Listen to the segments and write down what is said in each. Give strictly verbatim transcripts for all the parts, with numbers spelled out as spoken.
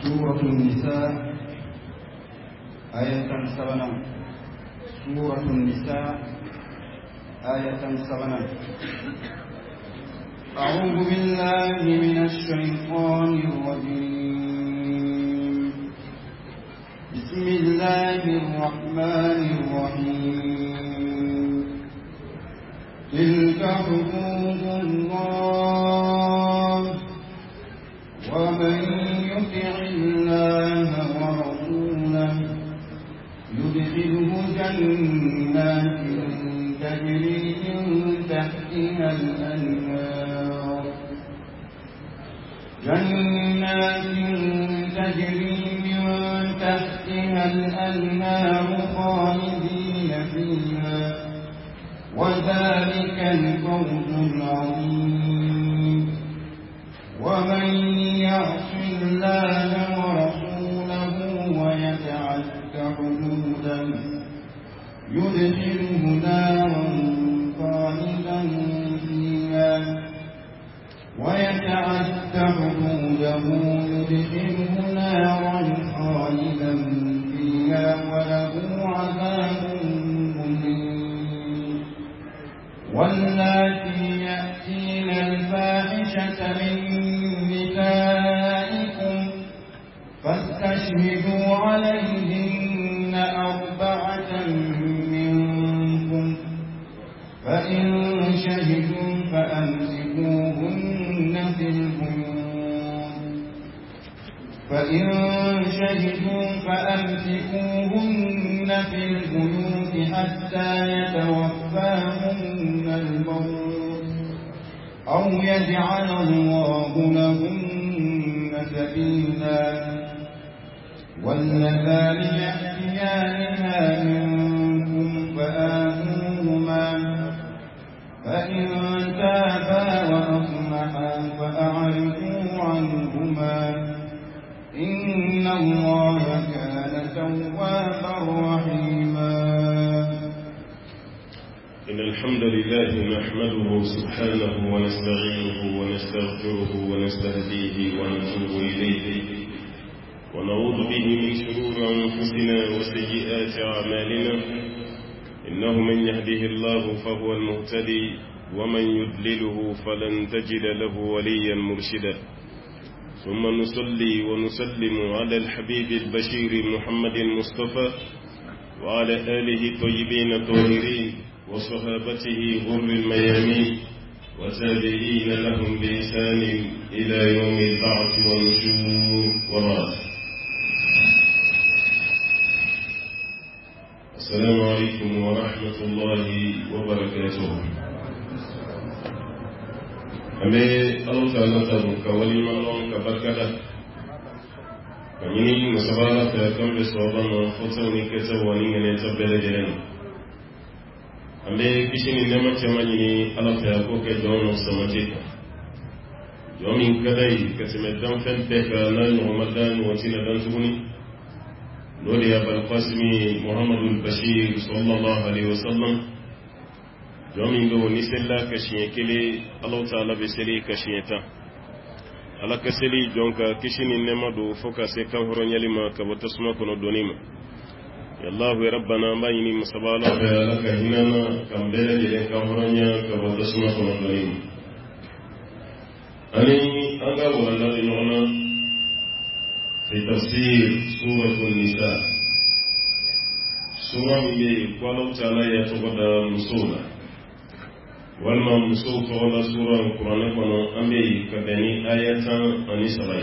سورة النساء آية سبعة. سورة النساء آية سبعة. أعوذ بالله من الشيطان الرجيم. بسم الله الرحمن الرحيم. تلك حدود الله ومن يطع الله ورسوله يدخله جنات تجري من تحتها الأنهار جنات تجري من تحتها الأنهار خالدين فيها وذلك الفوز العظيم. ومن يعص الله ورسوله ويتعد حدوده يدخله نارا خالدا فيها ويتعد حدوده يدخله نارا خالدا فيها وله عذاب مهين. واللاتي يأتين الفاحشة من نسائكم فاستشهدوا عليهن أربعة منكم فإن شهدوا فأمسكوهن في البيوت فإن شهدوا فأمسكوهن في البيوت حتى يتوفاهن الموت أو يجعل الله لهن سبيلا. واللذان يأتيانها منكم فآذوهما فإن تابا وأصلحا فأعرضوا عنهما إن الله كان توابا رحيما. إن الحمد لله نحمده سبحانه ونستعينه ونستغفره ونستهديه ونتوب إليه ونعوذ به من شرور أنفسنا وسيئات أعمالنا. إنه من يهده الله فهو المهتدي ومن يضلله فلن تجد له وليا مرشدا. ثم نصلي ونسلم على الحبيب البشير محمد المصطفى وعلى آله الطيبين الطاهرين وصحابته غر الميامين وتابعين لهم بإحسان إلى يوم البعث والنشور وبعد. السلام عليكم ورحمة الله وبركاته. أمي الله تعالى تبارك ولي الله كبركة كمين مسبارة كم بصوابنا فتوني كتواني من يتبدل جلنا. أمي كشني نما تماني الله تعالى كجون السماجك يومين كداي كسمدان فنتك نان رمضان وتنا دان سبني لولي أبا القاسم محمد البشير صلى الله عليه وسلم جومين دو نسلا كشين كلي الله تعالى بسلي كشينتا على كسلي جونكا كشين النما دو فوكا سيكا هرون يلما كبتسما كنو دونيما يا الله ربنا بايني مصبالا لك هنانا كمبيلا جلين كهرون يا كبتسما كنو دونيما أني أنغا ولا لنونا في تفسير سورة النساء. سورة من قالوا تعالى يتقدى مسولة والما مسولة ولا سورة القرآن كنا أمي كبني آية أني سبعي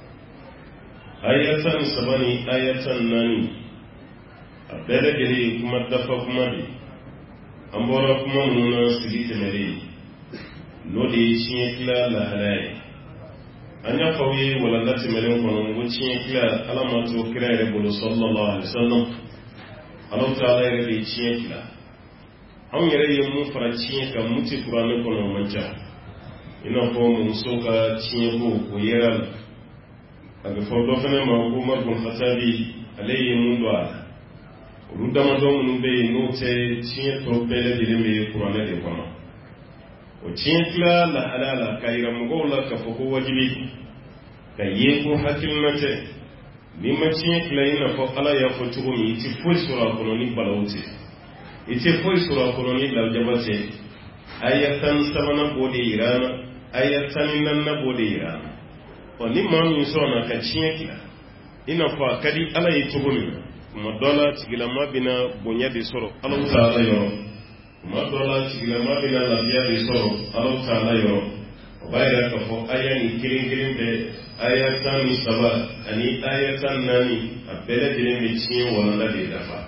آية سبعي آية ناني أبدا جري كما دفع كما دي أمبورا كما نونا سليت مري نودي شيكلا لهلاي anya fawi wala lati melen kono ngochi kila alama to kira bulu sallallahu alaihi wasallam Allah ta'ala ya bi chiye kila an yare yin mu fara chiye ka muti qur'ani kono mancha ina ko mu soka chiye ko ko yeral aga fodo fene ma ko mar kun khatabi alayhi mundu rudama do mun be no te chiye to pele dilimi qur'ani de kono o chinkla la halala kayira mugola ka foko wajibi kaye ko hakilnate ni ma tiɲɛ tila i n'a fɔ ala y'a fɔ cogo min i tɛ foyi sɔrɔ a kɔnɔ ni balaw tɛ i tɛ foyi sɔrɔ a kɔnɔ ni lajaba tɛ aya tan sabanan b'o de yira an na aya tan ni naaninan b'o de yira an na ɔ ni maa min sɔnna ka tiɲɛ tila i n'a fɔ a ka di ala ye cogo min na tuma dɔ la tigilama bɛna bonya de sɔrɔ alaw taala yɔrɔ tuma dɔ la tigilama bɛna lafiya de sɔrɔ alaw taala yɔrɔ o b'a yira k'a fɔ aya ni kelen kelen bɛɛ aya tan ni saba ani aya tan naani a bɛɛ lajɛlen bɛ tiɲɛ walanda de dafa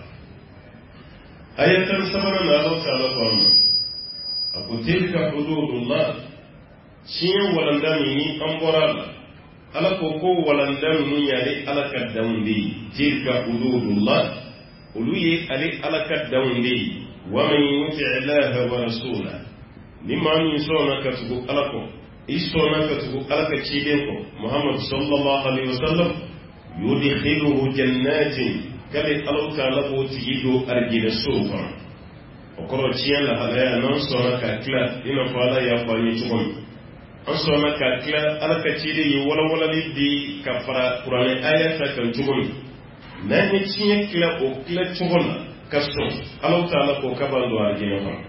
aya tan sabanan na alaw taala ko a ma a ko tilka hududullah tiɲɛ walanda min ni an bɔra a la ala ko ko walanda ninnu y'ale ala ka danw de ye tilka hududullah olu ye ale ala ka danw de ye wa man yuti illaha wa rasulahu ni maa min sɔnna ka tugu ala kɔ i sɔnna ka tugu ala ka ciden kɔ muhammad sallallahu alaihi wasallam yudkhiluhu jannatin kale alaw taala b'o tigi don arijinɛ sow kɔnɔ o kɔrɔ tiɲɛ lahalaya n'an sɔnna ka tila i n'a fɔ ala y'a fɔ an ye cogo min an sɔnna ka tila ala ka ciden ye walawalali di ka fara kuranɛ aya ta kan cogo min n'an ye tiɲɛ tila o tila cogo la ka sɔn alaw taala k'o ka ban don arijinɛ kɔnɔ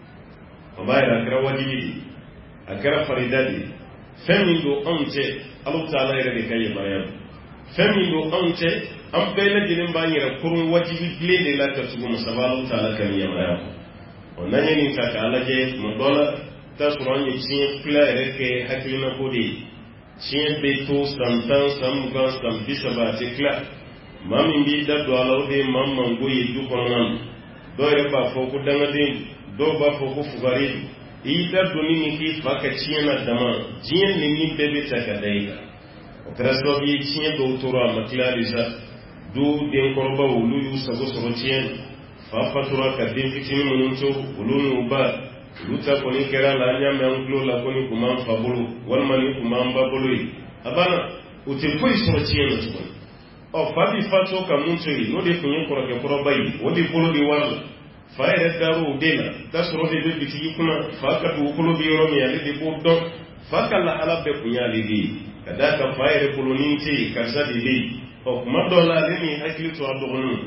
o b'a yira a kɛra wajibi de a kɛra farida de fɛn min don anw cɛ alaw taala yɛrɛ de ka yamaruya don fɛn min don anw cɛ an bɛɛ lajɛlen b'an yɛrɛ kurun wajibi bilen de la ka tugu masaba alaw taala ka yamaruya kɔ ɔ n'an ye nin ta k'a lajɛ tuma dɔ la taa sɔrɔ an ye tiɲɛ fila yɛrɛ kɛ hakilina ko de ye tiɲɛ bɛ to san tan san mugan san bi saba a tɛ tila maa min b'i da don a la o de ye maa mango ye du kɔnɔna na dɔw yɛrɛ b'a fɔ ko dangaden dɔw b'a fɔ ko fugari i y'i da doni min k'i fa ka tiɲɛ na dama diɲɛ ni min bɛɛ bɛ ta ka da i kan o kɛra sababu ye tiɲɛ dɔw tora a ma tila halisa du denkɔrɔbaw olu y'u sago sɔrɔ tiɲɛ na fa fatura ka den fitinin minnu to olu n'u ba olu ta kɔni kɛra la an y'a mɛn an tulo la ko ni kun b'an fa bolo walima ni kun b'an ba bolo ye a banna o tɛ foyi sɔrɔ tiɲɛ na tuguni ɔ fa bi fatɔ ka mun to yen n'o de tun ye kɔrɔkɛ kɔrɔba ye o de bolo de wari la fa yɛrɛ dar'o den na k'a sɔrɔ de bɛ bitigi kunna fa ka dugukolo bɛ yɔrɔ min ale de b'o dɔn fa ka lahala bɛɛ kun y'ale de ye ka d'a kan fa yɛrɛ bolonin tɛ yen karisa de bɛ yen ɔ kuma dɔw la ale ni hakili to a dɔgɔninw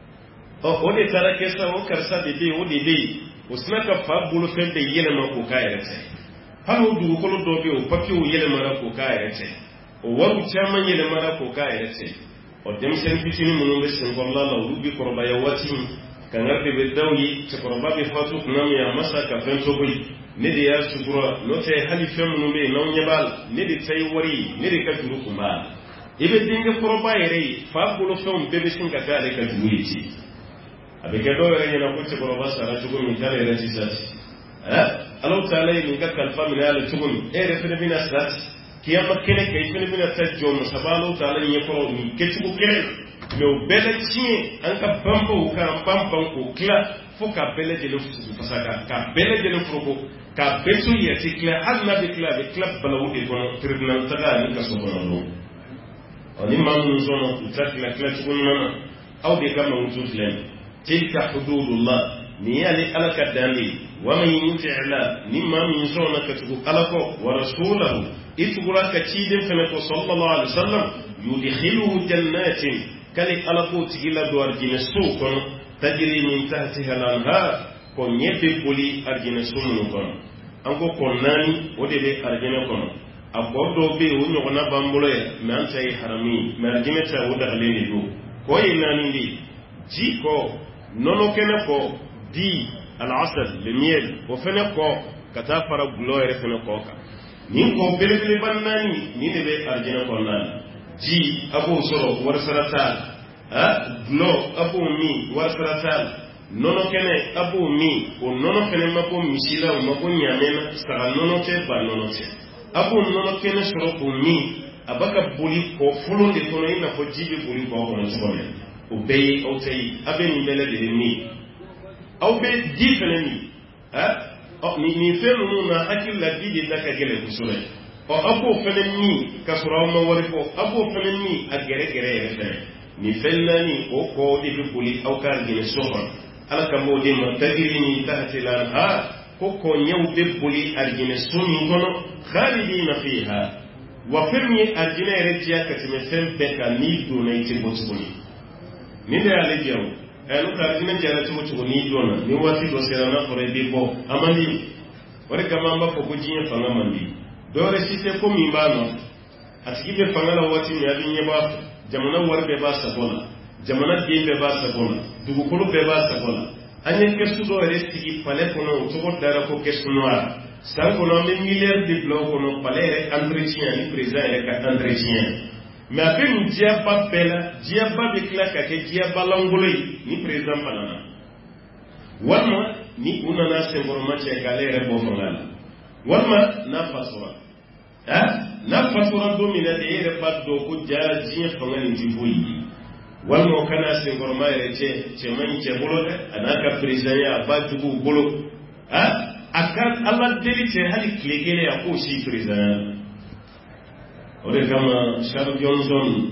ɔ o de taara kɛ sa o karisa de bɛ yen o de bɛ yen o sina ka fa bolofɛn bɛɛ yɛlɛma k'o k'a yɛrɛ tɛ hali o dugukolo dɔw bɛ yen o papiyew yɛlɛmana k'o k'a yɛrɛ tɛ o wariw caman yɛlɛmana k'o k'a yɛrɛ tɛ ɔ denmisɛnnin fitinin minnu bɛ senkɔrɔla la olu bɛ kɔrɔbaya waati min kaŋar de bɛ daw ye cɛkɔrɔba bɛ fatu tuma min a ma sa ka fɛn cogo ye ne de y'a sutura n'o tɛ hali fɛn minnu bɛ yen n'aw ɲɛ b'a la ne de ta ye wari ye ne de ka juru kun b'a la i bɛ denkɛ kɔrɔba yɛrɛ ye fa bolofɛnw bɛɛ bɛ sin ka kɛ ale ka juru ye ten a bɛ kɛ dɔw yɛrɛ ɲɛna ko cɛkɔrɔba sara cogo min k'ale yɛrɛ ti sa ten alaw taala ye nin ka kalifa minɛ a la cogo min e yɛrɛ fana bɛna sa ten kiyama kɛnɛ kɛ i fana bɛna taa jɔ masaba alaw taala ɲɛkɔrɔ nin kɛcogo kelen mais o bɛɛ la tiɲɛ an ka banbaw k'an banban k'o tila fo k'a bɛɛ lajɛlen fasa k'a bɛɛ lajɛlen foroko k'a bɛɛ to yɛrɛ tɛ tila hali n'a bɛ tila a bɛ tila balawu de kɔnɔ tribunal taga ani kaso kɔnɔ don ɔ ni maa minnu sɔnna k'u ta tila tila cogo ɲuman na aw de ka mankutu filɛ nin tilka hududullah nin y'ale ala ka dan de ye wa man yuti la ni maa min sɔnna ka tugu ala kɔ wa rasulahu i tugura ka ciden fɛnɛ kɔ sallallahu alaihi wa sallam yudkhiluhu jannatin kale ala k'o tigi ladon arijinɛ sow kɔnɔ tajiri min tahtiha al-anhar ko ɲɛ bɛ boli arijinɛ so minnu kɔnɔ an ko kɔ naani o de bɛ arijinɛ kɔnɔ a kɔ dɔw bɛ yen o ɲɔgɔnna b'an bolo yan mɛ an ta ye haramu ye mɛ arijinɛ ta o dagalen de don kɔ ye naani de ye ji kɔ nɔnɔ kɛnɛ kɔ di al-asal le miel o fɛnɛ kɔ ka taa fara gulɔ yɛrɛ fɛnɛ kɔ kan nin kɔ belebeleba naani nin de bɛ arijinɛ kɔnɔna na ji a b'o sɔrɔ wari sara t'a la gulɔ a b'o min wari sara t'a la nɔnɔ kɛnɛ a b'o min o nɔnɔ fɛnɛ ma bɔ misi la o ma bɔ ɲaamɛ na saga nɔnɔ tɛ ba nɔnɔ tɛ a b'o nɔnɔ kɛnɛ sɔrɔ k'o min a b'a ka boli kɔ fɔlɔ de kɔnɔ i n'a fɔ ji bɛ boli kɔ kɔnɔ cogo min o bɛɛ ye aw ta ye a bɛ nin bɛɛ lajɛlen min aw bɛ di fɛnɛ min nin fɛn ninnu na hakili la di de da ka gɛlɛn kosɛbɛ ɔ a b'o fɛnɛ min ka sɔrɔ aw ma wari fɔ a b'o fɛnɛ min a gɛrɛ gɛrɛ yɛrɛ fɛnɛ nin fɛn naani o kɔ de bɛ boli aw ka arijinɛ so kɔnɔ ala ka m'o de ma tajiri min tahti al-anhar ko kɔɲɛw bɛ boli arijinɛ so min kɔnɔ khalidina fiha wa femi arjina retia katime fem beka ni do na ite botuni ni da ale jaw enu arjina jara tumo tumo ni do na ni wati do sera na fore be bo amandi wore kama mba ko kujiye fanga mandi do re site ko mi bano asibe fanga la wati ni adinye ba jamana warbe ba sabola jamana dimbe ba sabola dugu kulu be ba sabola anye kesu do re sigi pale kono to dara ko kesu noir sans qu'on ait milliers de blocs qu'on parlait entretien ni président et ka entretien mais après nous dia pas bela dia pas de claque que dia balangolé ni président panana walma ni unana semboroma che galere bo fangala walma na fasora ah na fasora domina de ere pas do ko dia dia fangani jiboyi walma kana semboroma ere che che mani che bolo anaka président ya ba dugu bolo ah akan Allah deli ce hali klegele ya ko shi président ore kama Charles Johnson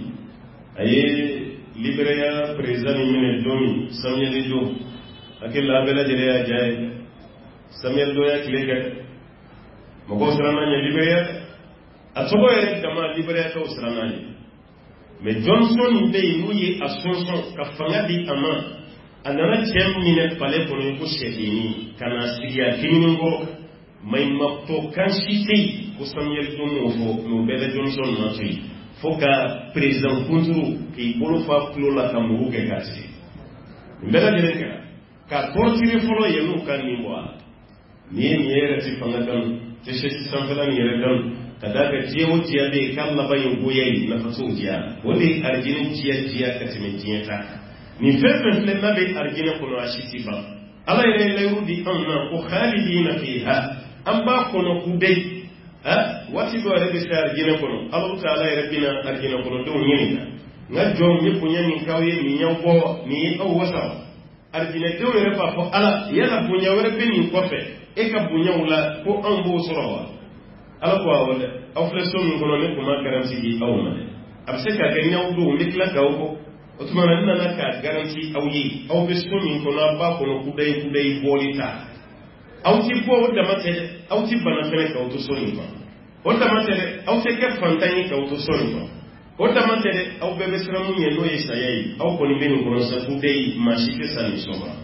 aye libéria président mine domi Samuel Do akil la bela jere ya jay Samuel Do ya klegele mako sarana nya libéria atobo ere kama libéria to sarana ni mais Johnson be nuyi asonson ka fanga di ama anana tem mine pale kono ko shedini kana siya kiningo may makto kanshite ko Samuel Do mo fo no bela Johnson na ti foka président kunturu ki bolo fa klola kamuru ke kasi bela direka ka tortire folo yenu kan ni mo ni ni era ti fanga kan te sheti sanfala ni era kan kadaka jewo tiabe kala bayin goyei na faso jiya wodi arjinin jiya jiya katime jiyata ni fefes le nabe arjina kono ashiti ba ala ile ile rudi anna ko khalidina fiha amba kono kudai ha wati do rebe sa arjina kono Allah taala rabbina arjina kono do nyina ngajo mi kunya ni kawye mi nyawbo ni o wasa arjina do rebe fa ko ala yala bunya rebe ni ko fe e ka bunya wala ko ambo sorowa ala ko wala awfleso mi kono ne kuma karamsi di awma abse ka ga nyawdo mikla gawko otumana nana ka garanti awyi aw be somi ko na ba ko no kudai kudai bolita aw ti bo wada mate aw ti bana fere ka to soni ba wada mate aw te ke fantani ka to soni ba wada mate aw be be sramu ye no yesayai aw ko ni beni ko no sa kudai mashike sani soba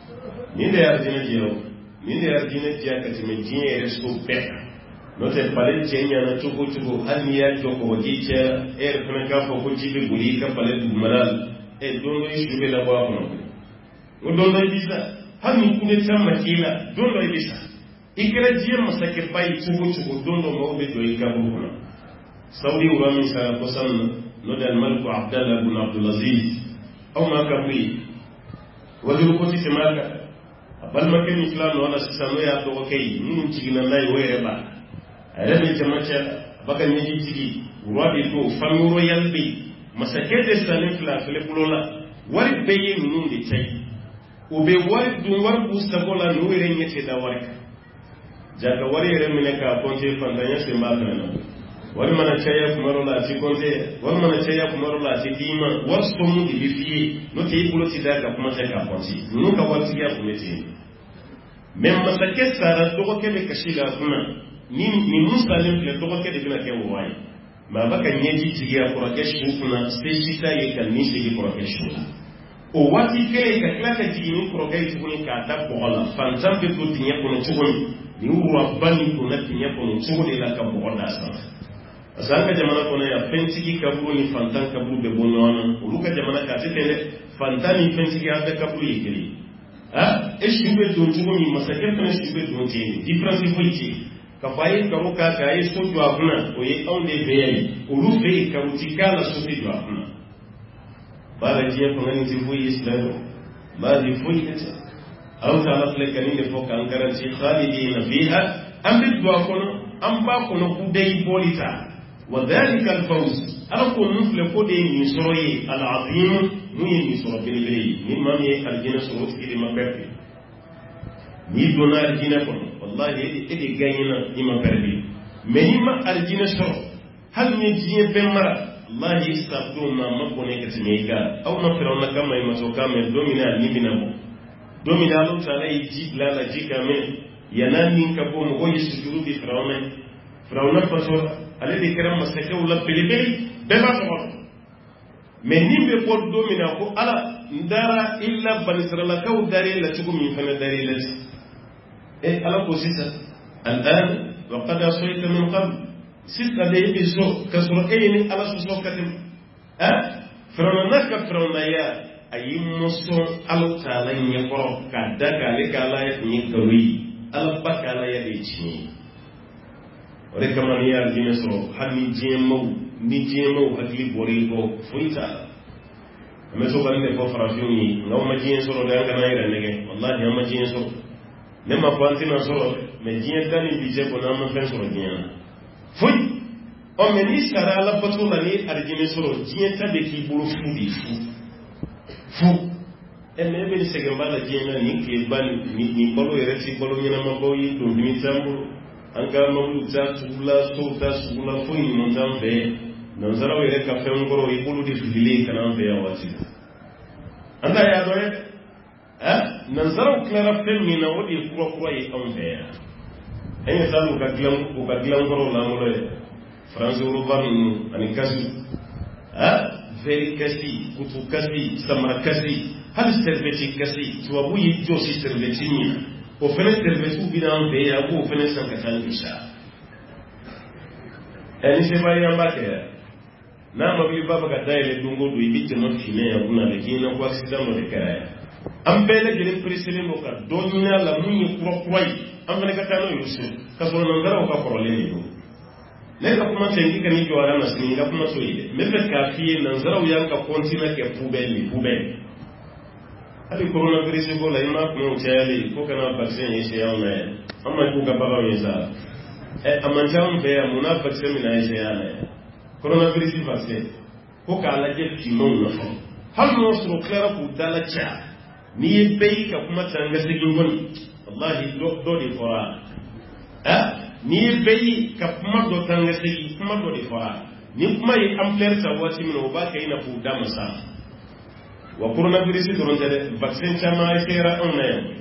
ni de arjina jero ni de arjina tiya ka ti me jinye resto beka no te pale jenya na tuko tuko hania joko wajicha er kana ka fo ko jibe buli ka pale du maral e dondo ishube la ba kono o dondo ibisa hani kune chama kila dondo ibisa ikira jiye masake bai tuko tuko dondo mo be do ikabu kono saudi urami sa ko san no dal malik abdallah ibn abdul aziz aw ma ka bi wajul ko ti semaka bal makin islam wala sisano ya do kay mun cigina lay were ba rebe jamacha baka nyi tigi wadi to famuro yalbi masakete sanin fla fle pulola wari beye minun de tay ube wari dun war busta bola no were nyete da wari jaga wari remine ka konte fandanya se magana wari mana chaya kumarola ti konte wari mana chaya kumarola ti dima war somu di bifi no te pulo ti daga kuma se ka konti no ka wati ya kumeti même masakete sara to ko kebe kashila kuna ni ni musalim le to ke de bina ke wai ma baka nyeji tigia kwa kesho kuna stage ye kan ni sigi kwa kesho o wati kele ka klaka jini kwa kesho ni ka ta bola fanzam be to tinya kono chugoni ni uwa bani ko na tinya kono chugoni la ka bola sa asanga jamana kono ya pentiki kaburu ni fantan kaburu be bonwana uluka jamana ka tetele fantani pentiki ande kaburu yekeli ha eshube to chugoni masake kana shube to tinya difference politique kafaye karuka kaye sojo afuna oye onde beyi ulufe karutikala sojo afuna bala jiya pangani tifuyi islam bali fuyi kete au taala flekani de foka angaranti khalidina fiha ambi dwa kono amba kono kudai bolita wadhalika alfawz alako nufle kode ni soroye alazim muyi ni soro belebele ni mami aljina soro tikidi mabefi ni dona aljina kono wallahi ede ganyina ima perbi menima aljina soro hal ni jiye bemara wallahi istabdu ma mabone katmeka aw na firawna kama ima sokame domina nimina mo domina lo tala yi jibla la jikame yana min ka ko mo yi sujuru bi firawna Firawna faso ale de kɛra masakɛw la belebele bɛɛ b'a tɔgɔ mais nin bɛ fɔ don min na ko ala n dara illa bani israilakaw dar'e la cogo min fana dar'e la ten e ala ko sisan al'an wa qad asayta min qabl sisan de i bɛ so ka sɔrɔ e ye ni ala sɔsɔ ka tɛmɛ ah Firawna n'a ka Firawnaya a y'i mɔsɔn Alahu Taala ɲɛkɔrɔ k'a da k'ale ka ala tun ye nkalon ye ala ba ka alaya de ye tiɲɛ ye o de kama n'i y'a diinɛ sɔrɔ hali ni diɲɛmaw ni diɲɛmaw hakili bɔr'i kɔ foyi t'a la an bɛ to ka nin de fɔ farafinw ye nka aw ma diɲɛ sɔrɔ dɛ an kana an yɛrɛ nɛgɛ walahi an ma diɲɛ sɔrɔ ne ma fɔ an tɛna sɔrɔ dɛ mais diɲɛ da ni bi cɛ kɔnɔ an ma fɛn sɔrɔ diɲɛ na foyi ɔ mais n'i sara ala bato la ni alijinɛ sɔrɔ diɲɛ ta bɛ k'i bolo fu de fu fu ɛ mais e bɛ nin sɛgɛn b'a la diɲɛ na nin tile ba nin nin balo yɛrɛ ti balo ɲɛnamabaw ye dondimi t'an bolo an ka mɔbiliw taa sugu la sow taa sugu la foyi ɲuman t'an fɛ nanzaraw yɛrɛ ka fɛn kɔrɔ i bolo de fililen ka n'an fɛ yan waati an t'a y'a dɔn yɛ ah nanzaraw tilara fɛn min na o de ye kurakura ye anw fɛ yan an ye taa u ka dilan u ka dilan kɔrɔw la an bolo yɛ faransi woroba ninnu ani kasi ah vɛri kasi kutu kasi samara kasi hali sɛrivɛti kasi tubabu y'i jɔsi sɛrivɛti min na o fɛnɛ sɛrivɛtiw bɛ n'an fɛ yan a b'o fɛnɛ san ka taa ni sa ɛ ni sebaaya an b'a kɛ yan n'a mobili ba bɛ ka dayɛlɛ don o don i bɛ jama finɛ yan kunna a bɛ k'i na ko accident dɔ de kɛra yan an bɛɛ lajɛlen pereselen don ka dɔ ɲini a la mun ye kurakura ye an fana ka taa n'o ye so ka sɔrɔ nanzaraw ka kɔrɔlen de don ne ka kuma tɛ n ka ni jɔ a na sini n ka kuma t'o ye dɛ n bɛ fɛ k'a f'i ye nanzaraw y'an ka continent kɛ poubelle de poubelle hali coronavirus ko la i m'a kumaw cayalen ko kana vaccin essayer anw na yan an ma k'u ka baganw ye sa ɛ a man ca anw fɛ yan mun na vaccin bɛna essayer an na yan coronavirus vaccin ko k'a lajɛ finmanw na fɔlɔ hali n'o sɔrɔ o tilara k'u dala ca n'i ye bɛɛ y'i ka kuma ta n ka segin kɔni walahi dɔ de fɔra ah n'i ye bɛɛ y'i ka kuma dɔ ta n ka segin kuma dɔ de fɔra ni kuma ye ampleur ta waati min na o b'a kɛ i n'a fɔ u da ma sa wa coronavirus dɔrɔn tɛ dɛ vaccin caman essayera anw na yan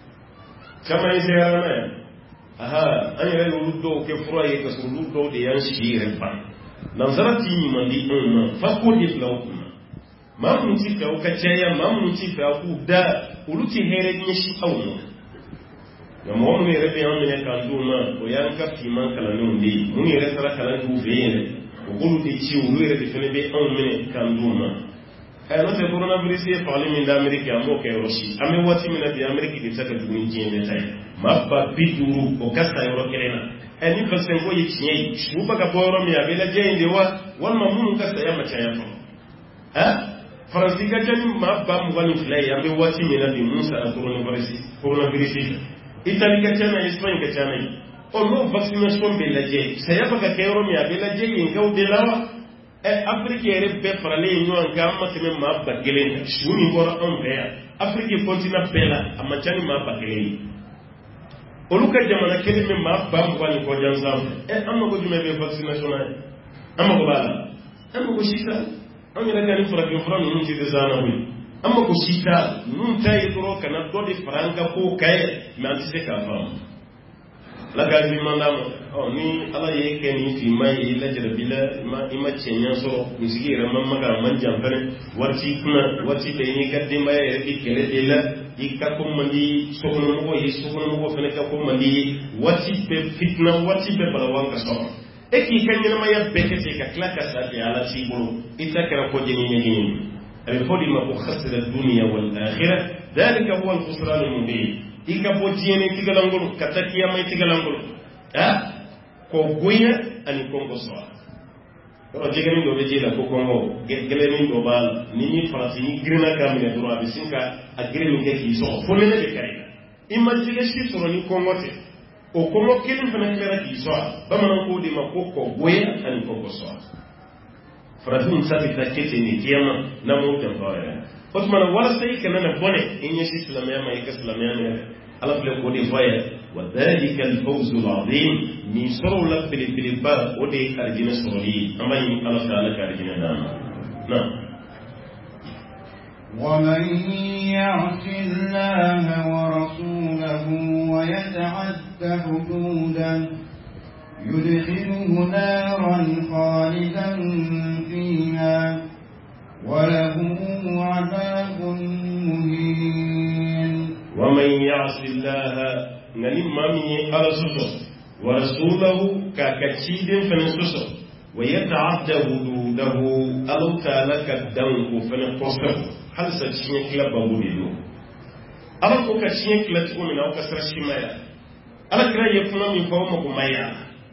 caman essayera na yan aha an yɛrɛ y'olu dɔw kɛ fura ye ka sɔrɔ olu dɔw de y'an si yɛrɛ ban nanzara t'i ɲuman di anw ma fa k'o de bila u kunna maa minnu t'i fɛ aw ka caya maa minnu t'i fɛ aw k'u da olu tɛ hɛrɛ ɲɛsin aw ma nka mɔgɔ minnu yɛrɛ bɛ y'an minɛ k'an d'u ma o y'an ka finman kalandenw de ye minnu yɛrɛ taara kalan k'u fɛ yen yɛrɛ o b'olu de ci olu yɛrɛ de fana bɛ anw minɛ k'an d'u ma ɛ n'o tɛ coronavirus ye fagali min da Amérique an b'o kɛ yɔrɔ si an bɛ waati min na bi Amérique de bɛ se ka jugu ni diɲɛ bɛɛ ta ye maa ba bi duuru o ka sa yɔrɔ kelen na ɛ ni vaccin ko ye tiɲɛ ye su bɛ ka bɔ yɔrɔ min a bɛ lajɛ yen de wa walima minnu ka saya ma caya fɔlɔ ɛ Faransi ka ca ni maa ba mugan ni fila ye an bɛ waati min na bi mun sara coronavirus coronavirus fɛ Italie ka ca na ye Espagne ka ca na ye ɔ n'o vaccination bɛ lajɛ saya bɛ ka kɛ yɔrɔ min a bɛ lajɛ yen kaw de la wa ɛ Afrique yɛrɛ bɛɛ faralen ɲɔgɔn kan an ma tɛmɛ maa ba kelen kan su min bɔra anw fɛ yan Afrique continent bɛɛ la a ma ca ni maa ba kelen ye olu ka jamana kelen bɛ maa ba mugan ni kɔjan sanfɛ ɛ an mago jumɛn bɛ vaccination na ye an mago b'a la an mago si t'a la an yɛrɛ ka ni farafinfura ninnu tɛ dɛsɛ an na koyi an mago si t'a la ninnu ta ye dɔrɔn ka na dɔ de fara an ka kow kan yɛrɛ mais an tɛ se k'a faamu ala ka hakiliman d'a ma ɔ ni ala ye kɛ nin finman ye i lajarabi la i ma cɛɲa sɔrɔ kunsigi yɛrɛ ma maga a man jan fɛnɛ waati kunna waati bɛɛ n'i ka denbaya yɛrɛ bɛ kɛlɛ de la i ka ko man di sokɔnɔmɔgɔ ye sokɔnɔmɔgɔ fɛnɛ ka ko man di ye waati bɛɛ fitina waati bɛɛ balawan ka sɔrɔ e k'i ka ɲɛnamaya bɛɛ kɛ ten ka tila ka sa ten ala t'i bolo i ta kɛra ko jeni ɲɛɲini a bɛ fɔ de ma ko khasira dunya wal akhirah dhalika huwa al-khusran al-mubin i ka bɔ diɲɛ tigɛlankolon ka taa kiyama tigɛlankolon ah ko gonya ani kɔngɔ sɔrɔ yɔrɔ jɛgɛni dɔ bɛ ji la ko kɔngɔ gɛlɛnin dɔ b'a la ni min farati ni girinna k'a minɛ dɔrɔn a bɛ sin ka a girin min kɛ k'i sɔgɔ fo nɛnɛ bɛ kari la i ma jɛgɛ si sɔrɔ ni kɔngɔ tɛ o kɔngɔ kelen fana kɛra k'i sɔrɔ bamanan ko de ma ko kɔ gonya ani kɔngɔ sɔrɔ farafinw ta bɛ taa kɛ ten ni kiyama n'an m'o janfa yɛrɛ o tuma na walasa i kana na bɔnɛ i ɲɛsin silamɛya ma i ka silamɛya minɛ ala filɛ k'o de fɔ yɛ wa dhalika al-fawzu al-azim nin sɔrɔw la belebeleba o de ye arijinɛ sɔrɔli ye an b'a ɲini ala fɛ ala ka arijinɛ d'an ma na ومن يعص الله ورسوله ويتعد حدوده يدخله نارا خالدا فيها وله عذاب مهين ومن يعص الله نلمامي أرسله ورسوله كاكتشيد فنسوسه ويتعدى حدوده ألو تالك الدنك فنقصه هل ستشيك لبابوليو ألو كتشيك لتؤمن أو كسر الشمايا ألا كرا يكون من فومك مايا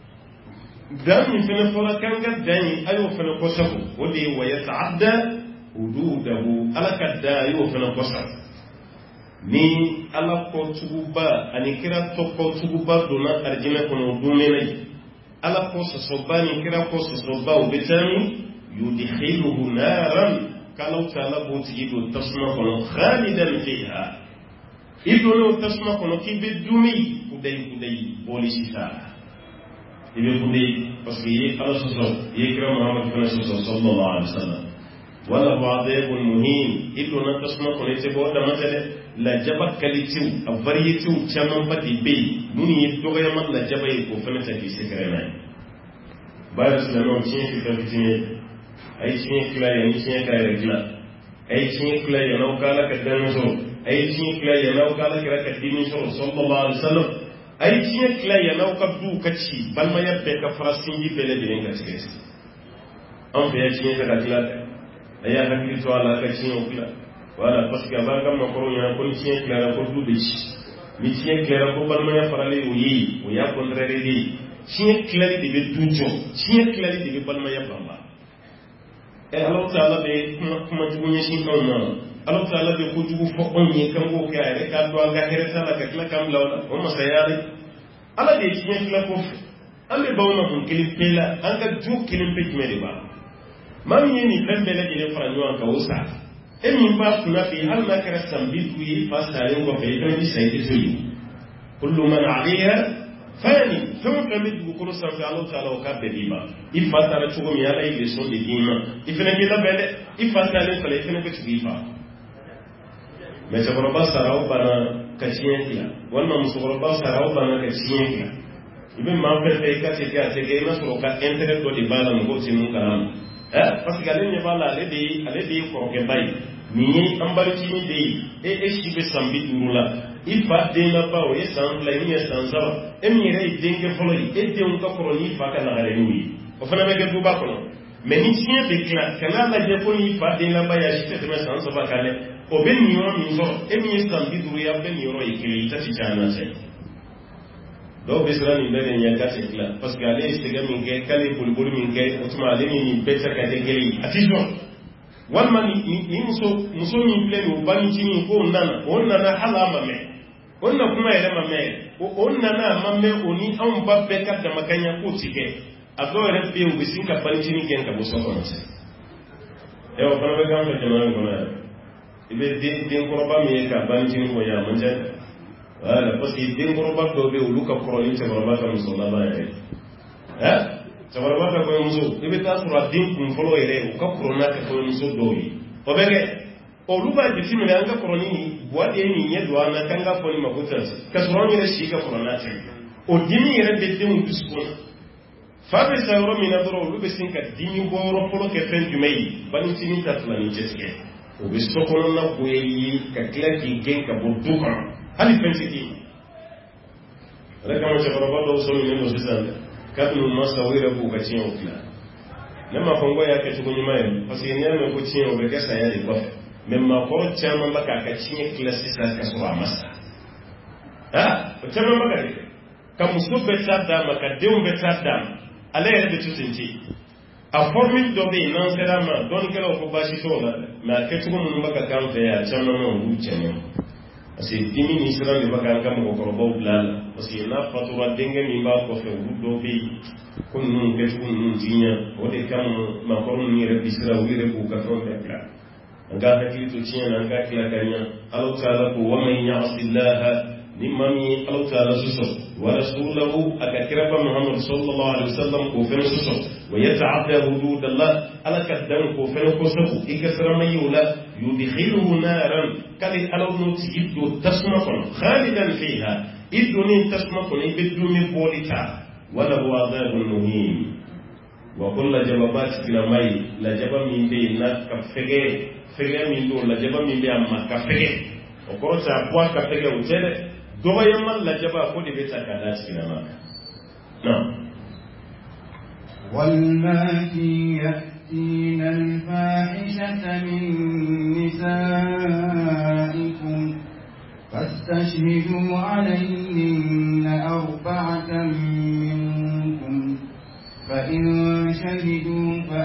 دم فنفولا كانت داني أيو فنقصه ودي ويتعدى حدوده ألا كدا أيو فنقصه ni ala ko tuguba ani kira to ko tuguba dona arjina kono dumene ala ko sosoba ni kira ko sosoba ubetani yudkhiluhu naran kalau tala botido tasma kono khalidan fiha idono tasma kono kibe dumi kudai kudai bolisita ibe kudai parce que ala soso ye kira muhammad sallallahu alaihi wasallam wala wa'dabun muhin idono tasma kono te boda matale la jaba qualité a variété ou caman ba di be muni yi doga yaman la jaba yi ko fana ta fi secret na ba su da non cin fi ka fitin ai cin kila ya ni cin ka regla ai cin kila ya nau kala ka dan so ai cin kila ya nau kala kira ka dinin so sallallahu alaihi wasallam ai cin kila ya nau ka du ka ci balma ya be ka farasin yi bele de ka ci an fi ya cin ka kila ai ya hakki to ala ka cin kila voilà parce que avant comme on connaît on tient clair pour tout biche mais tient clair pour pas mal parler oui ou ya contraire dit tient clair de tout jo tient clair de pas mal parler et alors ça là de comment tu connais si comme non alors ça là de ko tu fo on yi kan ko ka re ka do ga here ça la ka kam la on ma sayari ala de tient clair pour ande ba on ko kili pela an ka ju kili pe me ba mami ni fembe la de franyo an ka usa et min ba kuna fi hal ma kara sambitu yi fasale ko fe don di sayyi suyi kullu man alayha fani fam kamid bu ko san fi Allah taala ka be diba ifasara chugo mi ala ile so de dima ifene bi la bele ifasale fale ifene ko chugifa me ta boroba sarau bana kachien kila wala musu boroba sarau bana kachien kila ibe ma fe fe ka te ka te ke na so ka internet do di bala mo ko sinu karam eh parce que ale ne bala ale de ale de ko ke bai ni ambarci ni de e e shi be sambi durula ifa de na ba o e san la ni san za e mi re dinge folo e de un ka ko ni fa ka na gare ni o fana be ke ba ko me ni tien be kla kana la je ko ni fa de na ba ya shi te me san za ba kale o be ni yo mi zo e mi sambi duru ya be ni ro e kile ta ti jana se do be sra ni be ni ya ka se kla parce que ale se ga min ke kale bul bul min ke o tuma ale ni be ta ka de geli attention walma ni muso muso min filɛ nin o banicinin ko nana o nana hali a ma mɛn o na kuma yɛrɛ ma mɛn o nana a ma mɛn o ni anw ba bɛɛ ka damakanya k'o ti kɛ a dɔw yɛrɛ bɛ yen u bɛ sin ka banicinin gɛn ka bɔ so kɔnɔ sɛ ɛ o fana bɛ k'an fɛ jamana in kɔnɔ yan i bɛ den denkɔrɔba min ye ka banicinin bɔ yan a man ca dɛ wala parce que denkɔrɔba dɔw bɛ yen olu ka kɔrɔ ni cɛkɔrɔba ka muso laban yɛrɛ ɛ cɛkɔrɔba ka kɔɲɔmuso i bɛ taa sɔrɔ a den kun fɔlɔ yɛrɛ o ka kɔrɔ n'a ka kɔɲɔmuso dɔw ye o bɛ kɛ olu b'a jateminɛ an ka kɔrɔ ni buwa de ye nin ɲɛ don an na k'an ka fɔ nin ma ko tanti ka sɔrɔ an yɛrɛ si ka kɔrɔ n'a cɛ o dimi yɛrɛ bɛ denw dusukun na fa bɛ sa yɔrɔ min na dɔrɔn olu bɛ sin ka dimi bɔ yɔrɔ fɔlɔ kɛ fɛn jumɛn ye banicinin ta fila ni cɛtigɛ o bɛ so kɔnɔna bonya ye ka tila k'i gɛn ka bɔ du kɔnɔ hali fɛn tɛ d'i ma o de kama cɛkɔrɔba dɔw sɔminnen don sisan dɛ kabini masa o yɛrɛ b'u ka tiɲɛw tila ne ma fɔ n ko y'a kɛ cogo ɲuman ye parce que n'i y'a mɛn ko tiɲɛ o bɛ kɛ saya de kɔfɛ mɛ maakɔrɔ caman ba k'a ka tiɲɛ tila sisan ka sɔrɔ a ma sa ah o caman ba ka de ka muso bɛ taa d'a ma ka denw bɛ taa d'a ma ale yɛrɛ bɛ to ten ten a formule dɔ bɛ yen n'an sera a ma dɔɔnikɛlaw ko baasi t'o la dɛ mɛ a kɛcogo minnu bɛ ka k'an fɛ yan a caman na olu cɛɲɛ parce que dimi ni siran de bɛ k'an ka mɔgɔkɔrɔbaw bila a la parce que n'a fatura denkɛ min b'a kɔfɛ olu dɔw bɛ yen ko ninnu kɛcogo ninnu ti ɲɛ o de kama maakɔrɔ ninnu yɛrɛ bisira olu yɛrɛ k'u ka fɛnw bɛɛ bila an ka hakili to tiɲɛ na an ka tila ka ɲɛ Alahu taala ko wa man ya'sillaha ni maa min ye Alahu taala sɔsɔ wa rasulahu a ka kira ba Muhammad sallallahu alaihi wasallam k'o fɛnɛ sɔsɔ wa yata'adda hududallah ala ka dan k'o fɛnɛ kɔsɔbɔ i ka sirama ye o la yudkhiluhu naran k'ale Alahu n'o tigi don tasuma kɔnɔ khalidan fiha i donnen tasuma kɔnɔ i bɛ dumuni bɔli ta وله عذاب مهين وكل جبابات كلامي لجبا من بي نكفجه فجه من دون لجبا من بي أما كفجه وكروس أبوا كفجه وتله دوا يوم لجبا كودي بيتا كذا كلامك نعم واللاتي يأتين الفاحشة من نسائكم فاستشهدوا عليهن أربعة منكم فإن شهدوا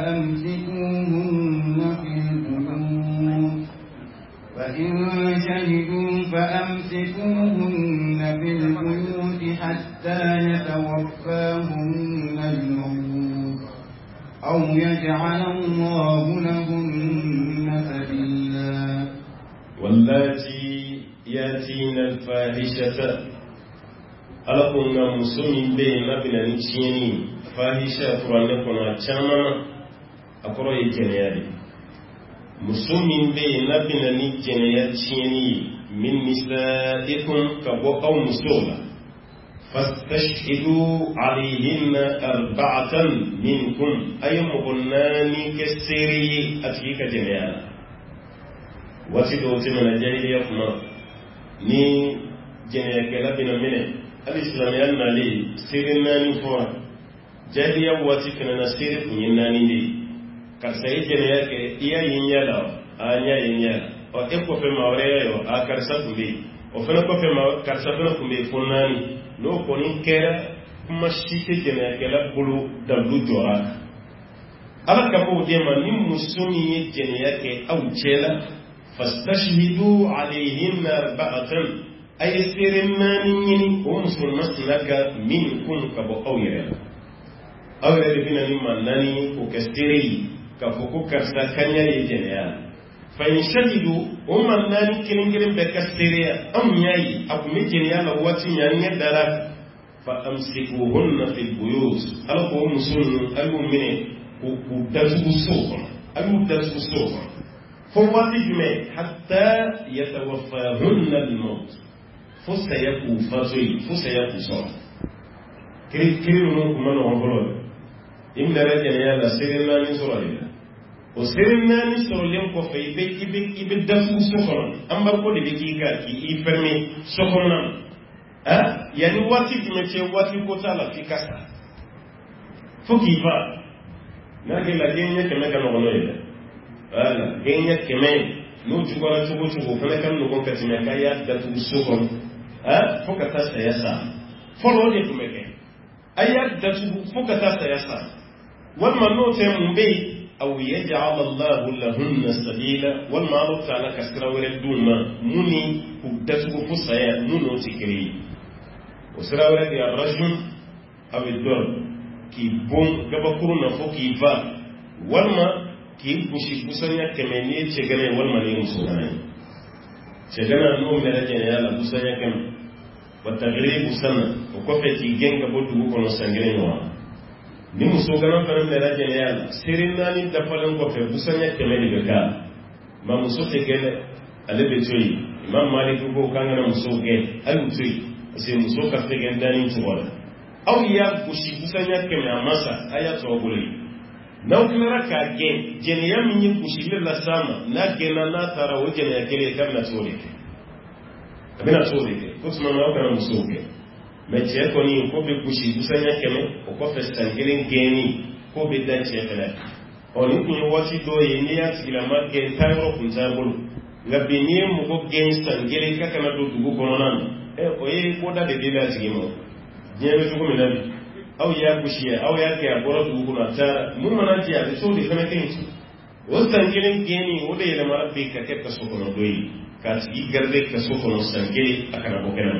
فأمسكوهن في البيوت فإن شهدوا فأمسكوهن في البيوت حتى يتوفاهن الموت أو يجعل الله لهن سبيلا واللاتي ياتين الفاحشة ألقنا مسلمين بين بنا نتشيني فاحشة فرانكنا تشاما أقرأ الجنياري مسلمين بين بنا نتشيني من نسائكم كبقوا مسلمة فاستشهدوا عليهن أربعة منكم أي مغناني كسيري أتيك جنياري واتدو تمنى جاهلية فما ni jene kala bina mine al-islam yanna li sirin nani fora jahiliya wati kana na siri kunyin nani ndi karsai jene yake iya yinyala anya yinyala o eko fe mawre yo akarsa kumbi o fe ko fe maw karsa fe kumbi funani no konin kera kuma shike jene kala bulu dablu jora ala kapo de man ni musuni jene yake au chela فاستشهدوا عليهن أربعة أي سيرنانين ومسلمات لك منكم كبو أويرا أويرا لفنا مما ناني وكستيري كفوكو كرسا كانيا يجنيا فإن شهدوا وما ناني كننجرم بكستيريا أم ياي أبو مجنيا لواتي يانيا دارا فأمسكوهن في البيوت ألقوا مسلم ألقوا مني ودرسوا السوق ألقوا درسوا السوق فواتجمع حتى يتوفاهن الموت فسيكو فزي فسيكو صار كريم كريم نوكم من وانفلون إن رجل يالا سيرنا نسرع لنا وسيرنا نسرع لهم كفي بي إبي إبي دفو سخنا أما بقول بكي كاكي إفرمي سخنا أه يعني واتجمع شيء واتي كتالا في كسا فكيفا ناكي لدينيا كما كانوا غنوية ala genya kemen no jugora chugo chugo fana kan no gonka tinya kaya da tu sokon ha foka ta sayasa follow de kumeke ayat da tu foka ta sayasa wal manu te mumbe aw yaj'al Allah lahunna sabila wal ma'ru ta'ala kasra wa duma muni kudatu fusaya muno tikri usra wa di arrajul aw ad-dur ki bon gaba kuruna foki va wal ma ki bushi busanya kemeni chegane wal mani musugana chegana no mera jene yala busanya kem watagribu sana ukofe ki genga bodu ko no sangire no ni musugana fara mera jene yala sirinna ni dafalan ko fe busanya kemeni beka ma musote gele alebe toyi imam malik ko kangana musoge ayu toyi ase musoka fe gendani tuwala aw ya bushi busanya kemeni amasa ayato ogule na ukimera ka gen jene ya minyi kushile la sama na gena na tara wo jene ya kele kabna tsoreke kabna tsoreke kutuma na kana musoke meche ko ni ko be kushi busanya keme ko ko festangere ngeni ko be dace kala oni kun wati do yini ya tsila ma gen tayro kun zabulu ngabini mu ko gen sangere ka kana do dugo kononan e o ye ko da de dila tsigimo jebe to ko minabi aw ya kushiya aw ya ke aboro dugu na tara mun mana ji a so de kana kinci wannan gidan geni wanda ya mara be ka ketta so kono doyi ka ci garde ka so kono sangere akana bokena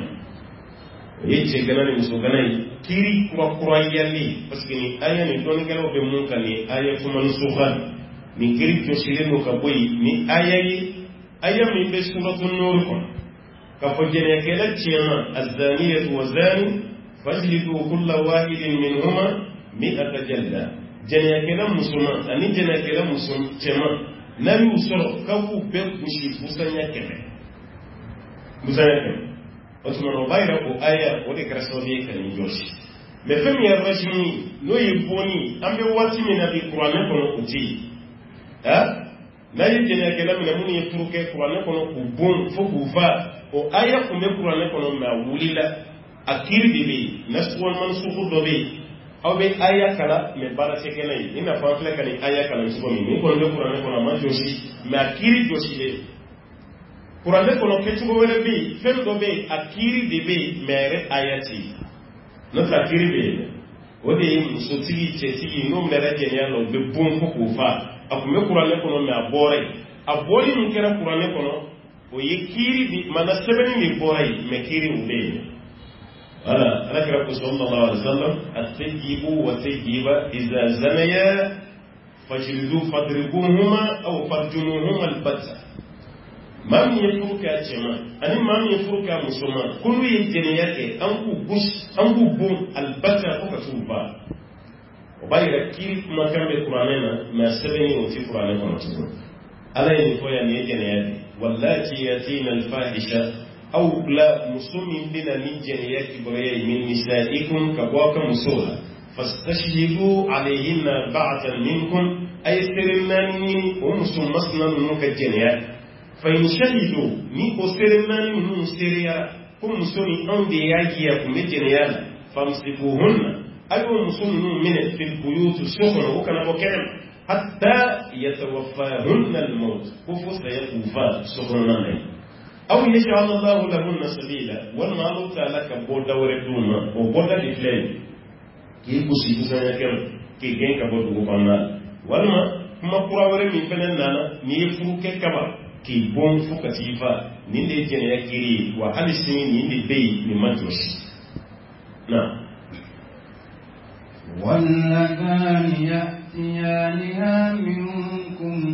yace gana ne so gana kiri kuma kurayali paske ni aya ni don galo be mun kan ni aya kuma nusuhan ni kiri to shire no ka boyi ni aya yi aya mi be suratul nur ko ka fojene kala ciyama az-zaniyatu waz-zani فاجلدوا كل واحد منهما مئة جلدة جنيا كلام مسلم أني جنيا كلام مسلم كما نبي وصل كفو بيت مشي بوسانيا كمان بوسانيا كمان وثم نباير أو آية ودي كرسولية كان يجوش mais fem ya rajini no yiboni ambe wati mina bi qur'an kono uti ha na yijene kala mina muni yefuruke qur'an kono ku bon fo ku fa o aya ko me qur'an kono ma wulila akiri bibi naswal mansukhu dobi aw be aya kala me bara sekenai ina fa fle kali aya kala nsuko mi ko ndo qur'an kono ma joshi ma akiri joshi le qur'an kono ketu go wele bi fem do be akiri bibi mere ayati no ta akiri be o de muso tigi chetigi no mere jenya no be bon ko ku fa akume qur'an kono me abore abori mun kera qur'an kono o yekiri di mana sebeni ni boray me kiri ube ala rakra sallallahu alaihi wasallam at-tayyibu wa tayyiba idza zanaya fajlidu fadribuhuma aw farjumuhuma al-batta mam yefruka jema ani mam yefruka musoma kullu yejene yake anku bush anku bum al-batta ko katuba o bayira kiri makambe qur'anena ma sebeni o ti qur'anena kono tuko ala ni foya ni yejene yake واللاتي ياتين الفاحشة أو لا مسلم بنا نجن ياتي بريء من نسائكم كبواك مسوها فاستشهدوا عليهن أربعة منكم أي سرناني ومسلم مصنع منك الجنيات فإن شهدوا نيكو سرناني من سريا كم مسلم أندي ياجيكم الجنيات فامسكوهن أيوة مسلم من في البيوت السخن وكان بكرم حتى يتوفاهن الموت كفو سيكوفا سخنان أو يجعل الله لهن سبيلا والله تعالى كبودا وردوما وبودا دفلين كي كسي كسانا كم كي جين كبودا وبانا والله ما قرى ورمي فنانا نيفو كبا كي بون فكتيفا نيندي جنيا كيري وحال السنين نيندي بي نمجوش نعم واللذان يأتيانها منكم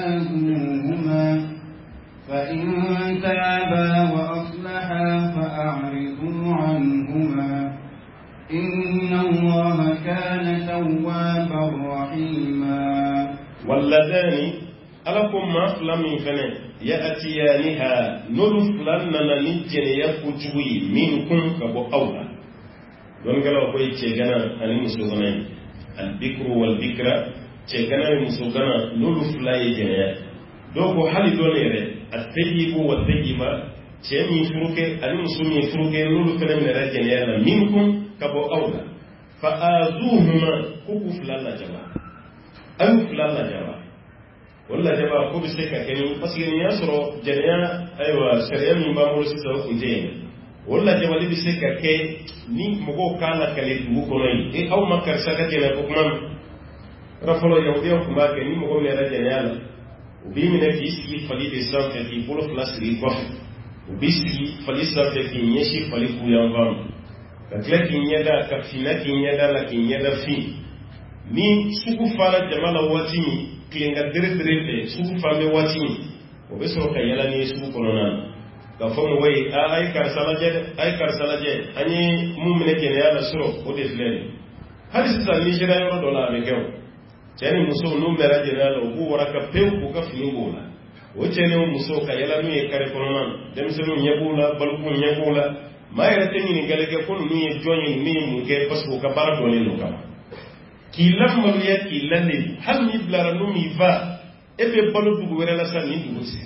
فآذوهما فإن تابا وأصلحا فأعرضوا عنهما إن الله كان توابا رحيما واللذان ألكم ما فلم فنن يأتيانها نلفلن نجن يفجوي منكم كبو أولا don gala ko ce gana ani muso gana al bikru wal bikra ce gana muso gana lolu fulaye gene do ko hali do lere at tayyibu wal tayyiba ce mi furuke ani muso mi furuke lolu fene ne ra gene la minkum kabo awla fa azuhuma kuku fulalla jaba ayu fulalla jaba walla jaba ko bi se ka keni parce que ni asro gene aywa sharia mi ba mo si sa ko jene wala jawali bi se ka ke ni mogo kala kale dugu kono yi e aw makar saka jena ko man rafolo yawde ko ma ke ni mogo ne ra jena yalla ubi mine fi isi fali de san fe fi polo flas ri ko ubi si fali sa fe fi nyeshi fali ku yan vam ka kle ki nyeda ka fina ki nyeda la ki nyeda fi ni suku fala jamala watini klinga dire dire fe suku fambe watini o be so ka yala ni suku kono nan ka fomo way ay kar salaje ay kar salaje ani mumne ke ne ala suro o de fleni hadis ta ni jira yoro dola me kew tani muso no mera jira la o wara ka pew ko ka fini bola o tani muso ka yala no e kare kono nan dem se no nyebula balku nyebula mayra tani ni galege ko no ye joni ni mu ke pasko ka bara do ne no ka ki lamma ya ki lalle hal ni blara no mi va e be balu dugu wera la sa ni dugu si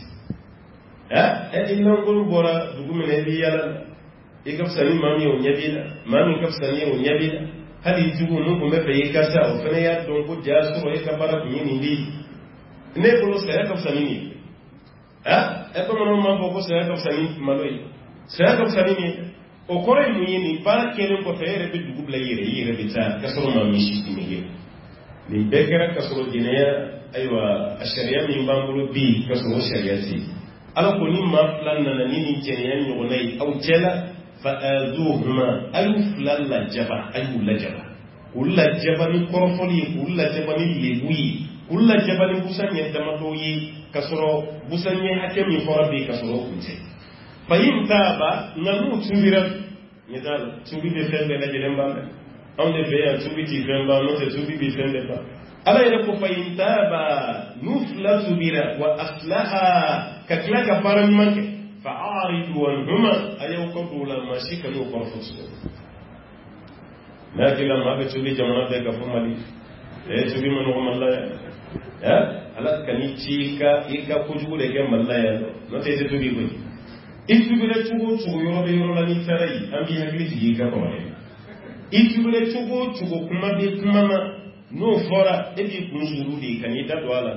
ha e illa ngol bora dugu mene bi yalla e kaf sani mami o nyabila mami kaf sani o nyabila hali dugu no ko me be kasa o fene ya don ko jaso e ka bara ni ni ndi ne ko lo sa kaf sani ni ha e ko mo ma ko sa kaf sani maloi sa kaf sani ni o kore mu yini ba kelen ko fere be dugu bla yere yere be ta kasoro mami shi ni ge ni bekera kasoro dineya aywa ashariya min bangulu bi kasoro sharia si ala ko ni ma plan na ni ni jenya nyogo nay aw jela fa azuhuma ayu flalla jaba ayu la jaba kulla jaba ni korfoli kulla jaba ni lebuyi kulla jaba ni busanye damadoyi kasoro busanye hakemi forabi kasoro kunte fayim taba namu tumbira nyedal tumbi de fembe na jelemba on de be tumbi ti femba no te tumbi bi fembe ba ala ila ko fayim taba nufla tubira wa aslaha kaklaka paran manke fa'aridu anhuma ayaw qadula mashika no korfusu لكن لما بتشوفي جماعة كفوا مالي تشوفي من هم الله يا على كني تيكا إيكا كوجو لك مالله يا ما تيجي تبي بي إذا بلا تشوفو تشوفو يورو يورو لاني تراي أم بيهاجي تيجي كفوا إذا بلا تشوفو تشوفو كم بي كم ما نو فورا إبي كنزلو دي كني تدوالا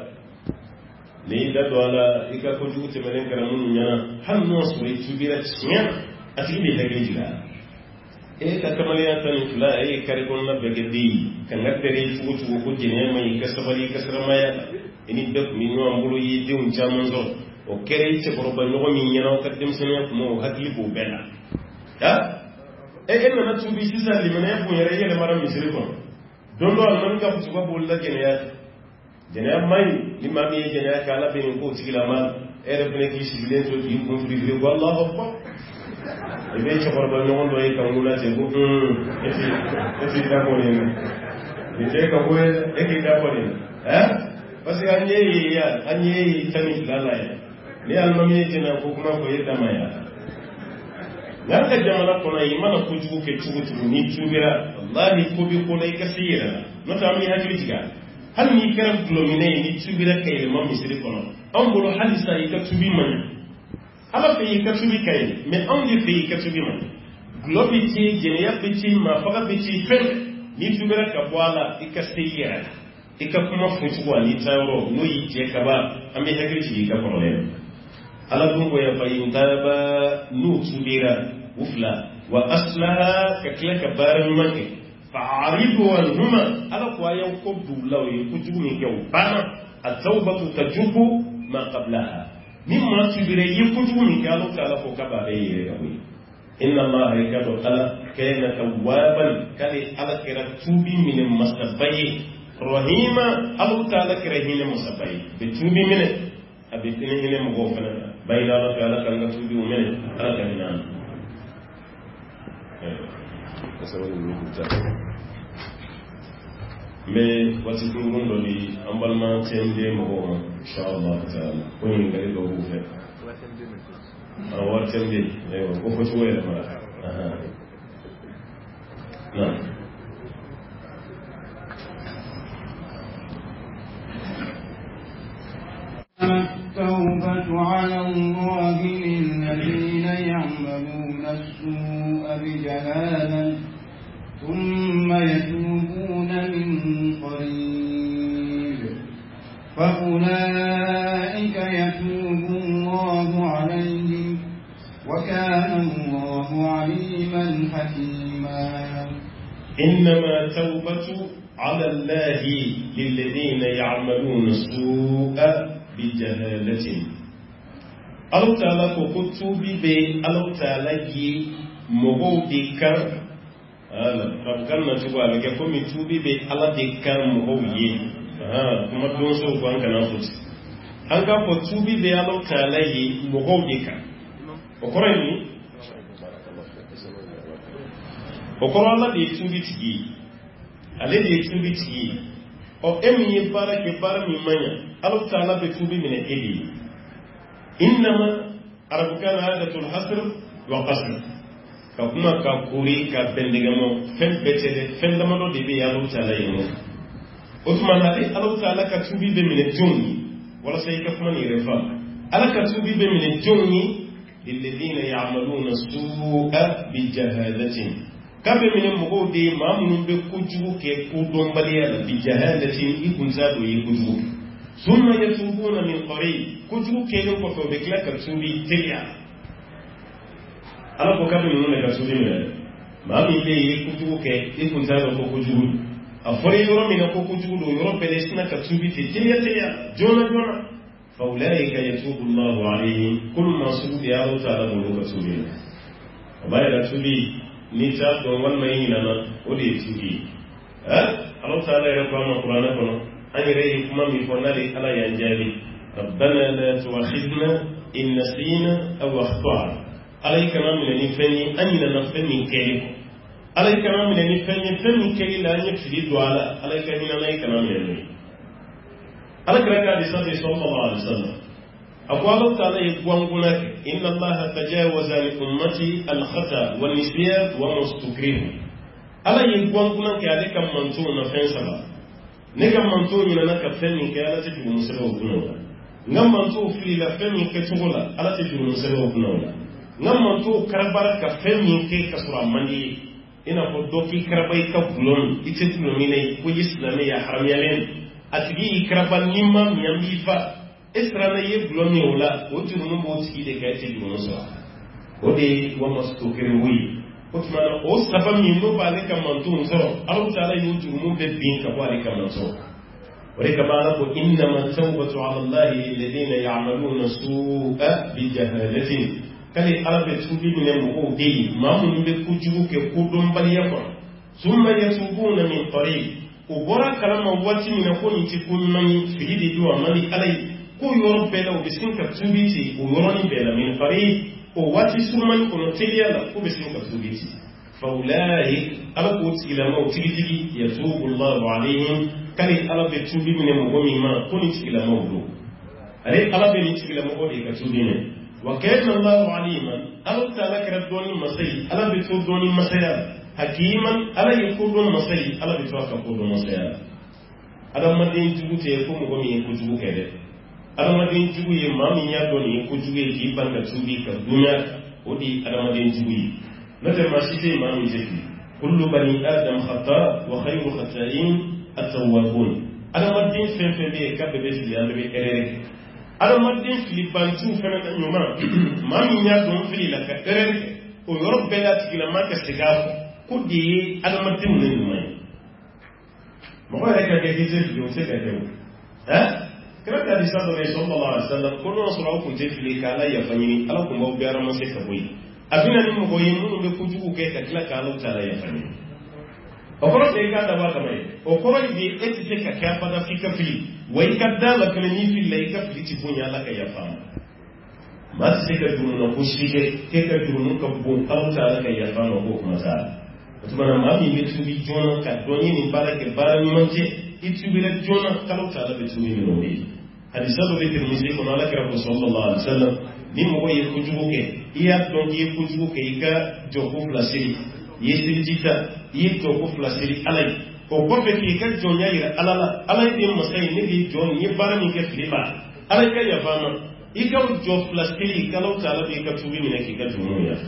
لي تدوالا إيكا كوجو تمرين كرامون يا هل نوصل تبيرة سنيا أتيجي بيهاجي جلا e ka kamaliya tan fula e kare kon na begedi kan ngadere fugo fugo ko jene mai kasabali kasramaya ini dok mi no ambulo yi deun jamanzo o kere ce ko ba no mi nyana ka dem sene mo hakli bo bela ya e en na tubi sisa limana ya bunyere yele mara misri ko don do man ka fugo bo la jene ya jene mai limami jene ya kala be ko tigila ma e refne ki sibilen to yi ko fri wallahu akbar ebe che korba non do e kangula je ko mm eti eti da ko ni ni je ka ko e ki da ko ni eh parce que anye ya anye tani lala ya ni almami je na ko kuma ko yeda maya ngaka jamana ko na imana ko jugo ke jugo jugo ni jubira wallahi ko bi ko nay kasira no tamni hakili jiga hal ni karam klomine ni jubira kay mo misri ko no am bolo halisa ika tubi manya ala pays ka tubi kay mais on dit pays ka tubi man globiti jeniya biti ma faga biti fen ni tubera ka bwala ikastiyira ika kuma futuwa ni tayro no yije ka ba ambe hakiti ka problem ala dungo ya fayin daba nu tubira ufla wa aslaha ka klaka baran manke fa'aridu wal huma ala kwa yan ko dulaw ku jumi ke bana at-tawbatu tajubu ma qablaha مما تبري يكتب من قالوا تعالى فوق بعديه يقول إن الله يكاد قال كان توابا كان على كرتوبي من المستبي رحيما الله تعالى كرهين المستبي بتوبي من أبتني هنا مغفرا بين الله تعالى كان كتوبي ومن على كرهنا mais wati kungun do li ambalma tende mo inshallah taala ko ni ngari do bu fe a wa tende e ko fo ci wala ma aha na التوبة على الله للذين يعملون السوء بجهالة ثم يتوبون من قريب فأولئك يتوب الله عليهم وكان الله عليما حكيما إنما توبة على الله للذين يعملون السوء بجهالة الله تعالى كتب بي الله تعالى مغودك ala kan na tuba la ke ko mi tubi be ala de kan mo hoye ah kuma don so ko an kana futi an ga ko tubi be ala taala yi mo hoye ka o ko ni o ko ala de tubi tigi ale de tubi tigi o emi bara ke bara mi manya ala taala be tubi mine edi inma arabukana hadatul hasr wa qasr ka kuma ka kuri ka bendigamo fen betede fen damano de be Allah taala yimo Uthman ali Allah taala ka tubi be mine jonni wala say ka kuma ni refa ala ka tubi be mine jonni lilladheena ya'maluna su'a bi jahalatin ka be mine mugo de mamunun be kujugu ke ku don baliya bi jahalatin ikun zado yi kujugu thumma yatubuna min qarib kujugu ke ko to be kla ka tubi tiya ala ko kabe nuna ka sudi me ma mi be yi kujugu ke ikun zaro ko kujugu a fori yoro mi na ko kujugu do yoro pelesina ka tubi te tiya tiya jona jona fa ulaika yatubu Allahu alayhim kullu ma sudi ya Allah ta'ala mo ka tubi ba ya tubi ni ta do wal mai ni na o de tubi ha Allah ta'ala ya ko ma Qur'ana ko an yare kuma mi ko na de ala ya njali rabbana la tu'akhidna in nasina aw akhtana alay kama min ni fenni anina na fenni kele alay kama min ni fenni fenni kele la ni fili do ala alay kama na lay kama min ni alay kama di sallallahu alaihi wasallam أقوال تعالى يقولون إن الله تجاوز لأمتي الخطأ والنسيان وما استكره ala yi gwankuna ke ale kan manto na fen saba ne kan manto ni na ka fen ni ke ala te du musalo kuno ngam manto fili la fen ni ke tugola ala te du musalo kuno ngam manto karbar ka fen ni ke kasura mandi ina ko doki karbai ka bulon ite bulon ne ko islami ya haram yalen atigi karban nimma miyambi fa esrana ye bulon ne wala o tunu mo tigi de ka te du musalo o de wa masto kere wi o tuma o saba mi no ba le ka manto musalo Allah taala yo tunu mo be bin ka wa le ka manto o de ka ba ko inna ma tawbatu ala Allah alladhina ya'maluna su'a bi jahalatin kali alabe tubi mine mo de mamu be kujugu ke kudum baliya ko summa yatubuna min tariq o bora kalama wati mina ko ni ti kunman fidi do amali alai ko yoro bela o bisin ka tubiti o yoro ni bela min tariq o wati summan ko no teliya la ko bisin ka tubiti faulai alabu ila ma tigi yatubu Allah alaihim kali alabe tubi mine mo mi ma ko ni ila mawdu ale alabe ni ila mo de ka tubi ne وكان الله عليما ألا تعالى كردوني مسيح ألا بتودوني مسيح حكيما ألا يكودون مسيح ألا بتوقع كودون مسيح ألا مدين جبو تيكو مغمي يكو جبو كده ألا مدين جبو يمامي يادوني يكو جبو يجيبان كتوبي كدنيا ودي ألا مدين جبو نتر ما شيء مامي جبو كل بني آدم خطاء وخير خطائين التوابون ألا مدين فين فين بيه كبه بيه لأنه بيه إريك adamadin fili bantu fana na nyoma mami ya don fili la ka erere o yoro bela tigila ma ka sigafo ko di adamadin ne nyoma mo ko reka ke dite fili o se ka te eh kira ka di sallallahu alaihi wasallam ko no sura ko je fili kala ya fanyini ala ko mo biara ma se ka boy abina ni mo ko yimu be kujuku ke ka kila kala tala ya fanyini okoro te ka da ba kamai okoro di etite ka ka pada fika fili wai kadda la kana ni fil lai ka fili tibunya la ka ya fama ma se ka dunu na kushike ke ka dunu ka bon kauta la ka ya fama ko kuma sa to bana ma mi metu bi jona ka donyi ni barake barani manje itu bi la jona kauta la betu ni no bi hadisa do be tirmizi ko ala ka rasul sallallahu alaihi wasallam ni mo ko ye kujuke iya don ye kujuke ka joko plasiri yesiri jita yi to ko plasiri alai ko ko be ki ka jonya ira alala alai de masai ni di jon ni bara ni ke filiba alai ka ya fama ika jo plasiri kalau tala bi ka tubi ni ke ka jono ya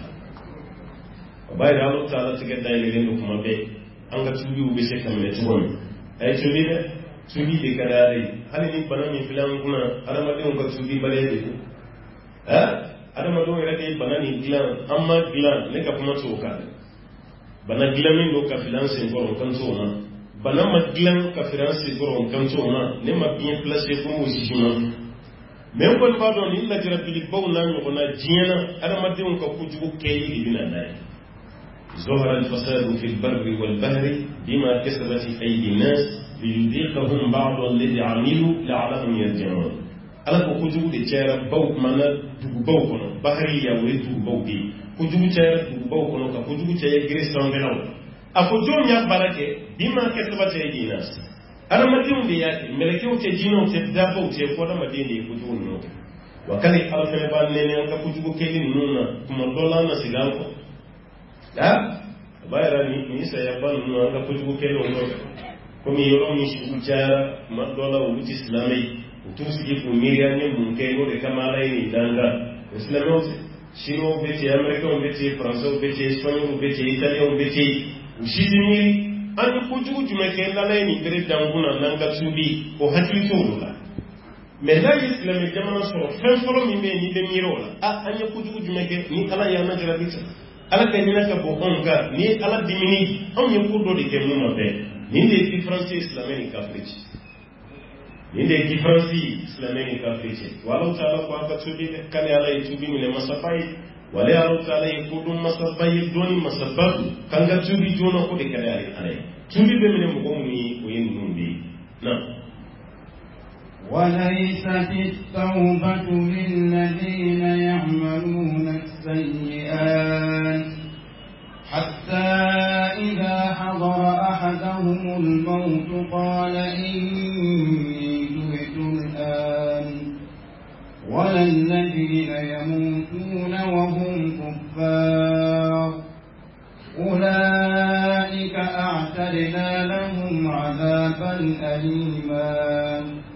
bai da Allah taala tige dai le ndo kuma be an ga tubi u be se kam ne tuwon ay tubi ne tubi de kadare hali ni bana ni filan kuna adama de ko tubi bare de ha adama do ira de bana ni glan amma glan ne ka kuma to ka bana gilamin do ka finance goron kan so na bana ma gilan ka finance goron kan so na ne ma bien placé ko mo si jina men ko ba do ni la jira bili baw na ko na jiena ada ma de ko ku jugo kay li bina nay ظهر الفساد في البر والبحر بما كسبت ايدي الناس ليذيقهم بعض الذي عملوا لعلهم يرجعون ala ko kujugu de cera baw mana dugu baw kono bahari ya wuri dugu baw bi kujugu cera dugu baw kono ka kujugu cera griston belaw ako jom ya barake bima kasaba te dinas ala matin de yake meleke o te dino te dabo te ko da madini kujugu no wa kale ala fele ban nene ka kujugu kelin nuna kuma dola na sigal ko da bayra ni ni sa ya ban nuna ka kujugu kelin no ko mi yoro mi shi cera ma dola o wuti islamai tusi ko miriam mun ke no de kamala ni danga islamo shiro beti america beti france beti espagne beti italia beti ushidini an kujugu jumeke lala ni bere danguna nanga tubi o hakili tola meza islam jamana so fenfolo mi be ni de mirola a an kujugu jumeke ni ala ya na jira bita ala ka ni naka bo onga ni ala dimini on ye kudo de ke mun be ni de difference islamique afrique ninde difference islamique kafirce walau taala ko aka tubi kale ala tubi mine masabai wala ala taala yakudum masabai doni masababu kanga tubi jono ko de kale ala ala tubi be mine mo gomni o yen numbi na وليست التوبة للذين يعملون السيئات حتى إذا حضر أحدهم الموت قال إني تبت الآن ولا الذين يموتون وهم كفار أولئك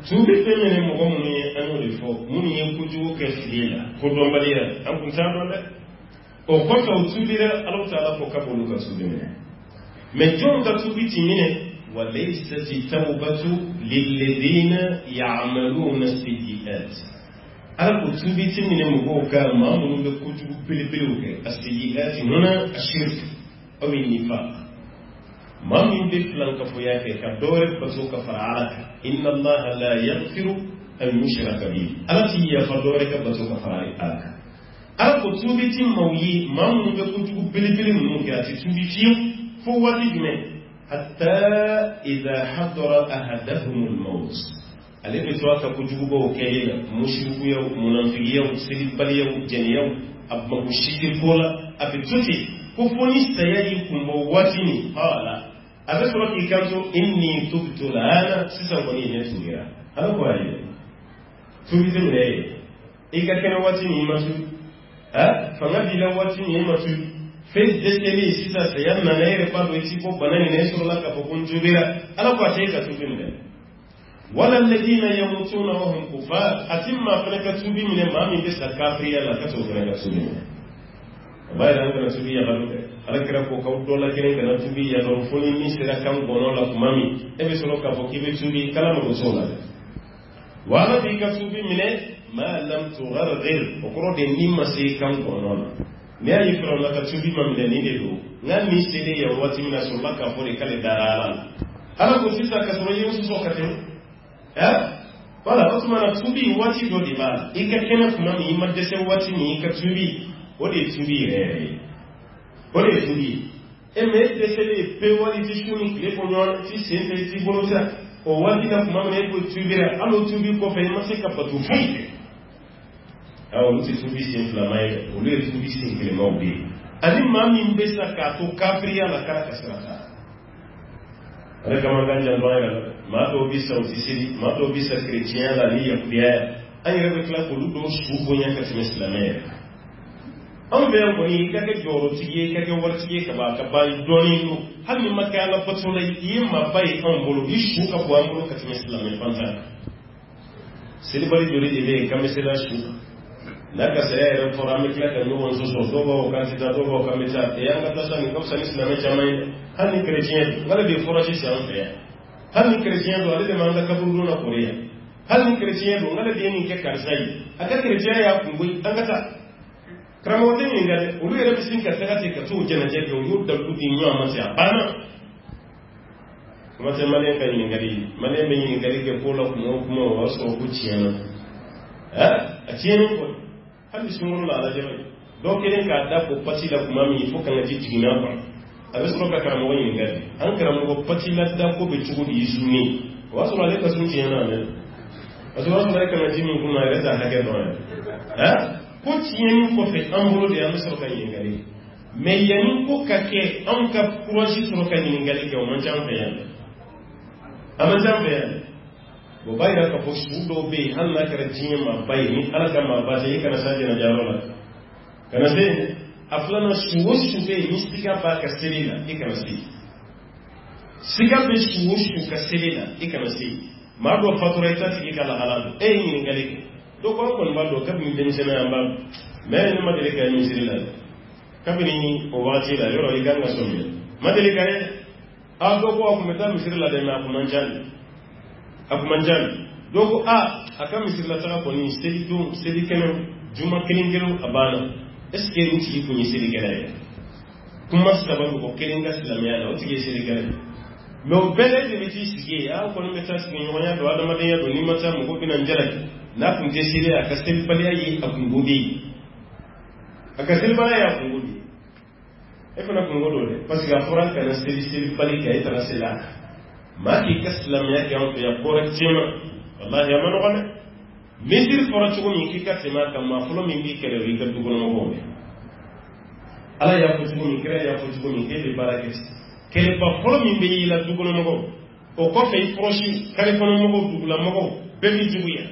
tubi femene mo ko mun ye anu le fo mun ye kuju ke fila ko do mbaliya an kun ta do le o ko to tubi le Allah ta'ala ko ka bolu ka tubi ne me jon ka tubi timine wa laysat tawbatu lil ladina ya'maluna as-sayyi'at ala ko tubi timine mo ko ka ma mun be kuju pili pili ke as-sayyi'at huna ash-shirk aw an-nifaq ما من بفلان كفوياك كدور بسوك فرعلك إن الله لا يغفر أن يشرك به ألتي يفدورك بسوك فرعلك ألا كتوبتي موي ما من بكتوب بلي بلي منك تتوبتي فواتي جمع حتى إذا حضر أحدهم الموت ألي بتواتي كتوبه وكيلا مشركيا منافقيا سلباليا جنيا أبما بشيكي فولا أبتوتي كفوني سيادي كمبواتيني قال أبسرك إكامتو إني تبت الآن سيسنقني نتوغيرا هذا هو هذا تبت الآن إيكا كان واتيني إماتو فنبي لو واتيني إماتو فيس دستيني سيسا سيادنا نيري فادو إتيكو بناني نيسر لك فكون جوبيرا هذا هو هذا تبت الآن ولا الذين يموتون وهم كفار أتما فنك تبي من المامي بس الكافرية لا كتو فنك تبي bayi dan kana tubi ya balu ala kira ko kaw dola kene kana tubi ya do foni ni sira kan bono la kumami e be solo ka fo kibe tubi kala mo sola wala bi ka tubi mine ma lam tughargir o ko de nimma se kan bono la me ayi fro la ka tubi mam de ni de do ngam mi se de ya wati mina so la ka fo de kale darala ala ko sisa ka so yesu so ka te ha wala osmana tubi wati do di bala ikakena kumami imadde se wati ni ka tubi what is to be eh what is to be e me desele pe wali ti shuni le ponyo ti sente ti bolosa o wali na kuma me ko tubira alo tubi ko fe ma se ka patu fi awo ti tubi se inflamai o le tubi se inclema obi ani mami mbesa ka to kafria la kala kasrata ale kama ganja ndoya ma to bisa o tisiri ma to bisa chrétien la ni ya kuya ani rebe kla ko ludo su bonya ka islamai an bayan kwani kake joro tiye kake war tiye ka ba ka bai doni no har mi makala patula yi ma bai an bolo bi shu ka ko an bolo ka tin islam ne fanta sili bari jori de be kam sila shu na ka sai ran fora mi kla ka no won so so do ba ka ti da do ba ka mi ta e an ga ta san ko san islam ne jamai har ni chrétien wala be fora shi san fa har ni chrétien do ale de manda ka buru na korea har ni chrétien do ngala de ni ke karsai aka chrétien ya kungui an ga ta krama wata yin gare ulu ya rabi sinka ta kace ka to jana je ka yu da kudi nyu amma sai bana kuma sai mane kan yin gare mane men yin gare ke kola kuma kuma waso ku ciyana eh a ciyana ko hadi sun mun la alaje bai do kene ka da ko pati da kuma mi fo kan ji tigina ba a wasu ka krama wani yin gare an krama ko pati la da ko be tugu di sunni wasu la ka sun ciyana ne wasu wasu la ka ji mun kuma ya da hage do eh ko tiɲɛni kɔfɛ an bolo de an bɛ sɔrɔ ka ɲininkali mɛ yanni ko ka kɛ an ka kurasi sɔrɔ ka ɲininkali kɛ o man ca an fɛ yan a man ca an fɛ yan o b'a yira k'a fɔ su dɔw bɛ yen hali n'a kɛra diɲɛ maaba ye ni ala ka maaba tɛ i kana se a jɛnajɛyɔrɔ la kana se a filanan su o su bɛ yen ni siga b'a ka seli la i kana se siga bɛ su o su ka seli la i kana se maa dɔ fatura i t'a tigi ka lahala don e ye ɲininkali kɛ donc on kon ba do kabini denmisɛnnin an ba mais ne ma deli ka misiri la kabini o waati la yɔrɔ i kan ka sɔmi ma deli ka ye a dɔ ko a kun bɛ taa misiri la dɛ mais a kun man ca a kun man ca dɔ ko a a ka misiri la taga kɔni seli don seli kɛnɛ juma kelen kelen a banna est ce que nin tigi kun ye seli kɛnɛ ye kuma saba ko kelen ka silamɛya la o tigi ye seli kɛnɛ mais o bɛɛ lajɛlen t'i sigi ye a kɔni bɛ taa sigiɲɔgɔnya don adamadenya don n'i ma taa mɔgɔ bɛna n jalaki n'a kun tɛ seli a ka selibaliya ye a kungo de ye a ka selibaliya ye a kungo de ye e fana kungo don dɛ parce que a fɔra kana seli selibali kɛ e taara seli a kan maa k'i ka silamɛya kɛ an fɛ yan correctement walahi a ma nɔgɔn dɛ misiri fɔra cogo min k'i ka tɛmɛ a kan maa fɔlɔ min b'i kɛlɛ o y'i ka dukɔnɔmɔgɔw ye ala y'a fɔ cogo min kira y'a fɔ cogo min k'e bɛ baara kɛ kɛlɛba fɔlɔ min bɛ y'i la dukɔnɔmɔgɔw o kɔfɛ i kɔrɔsi kɛlɛkɔnɔmɔgɔw dugulamɔgɔw bɛɛ b'i juguya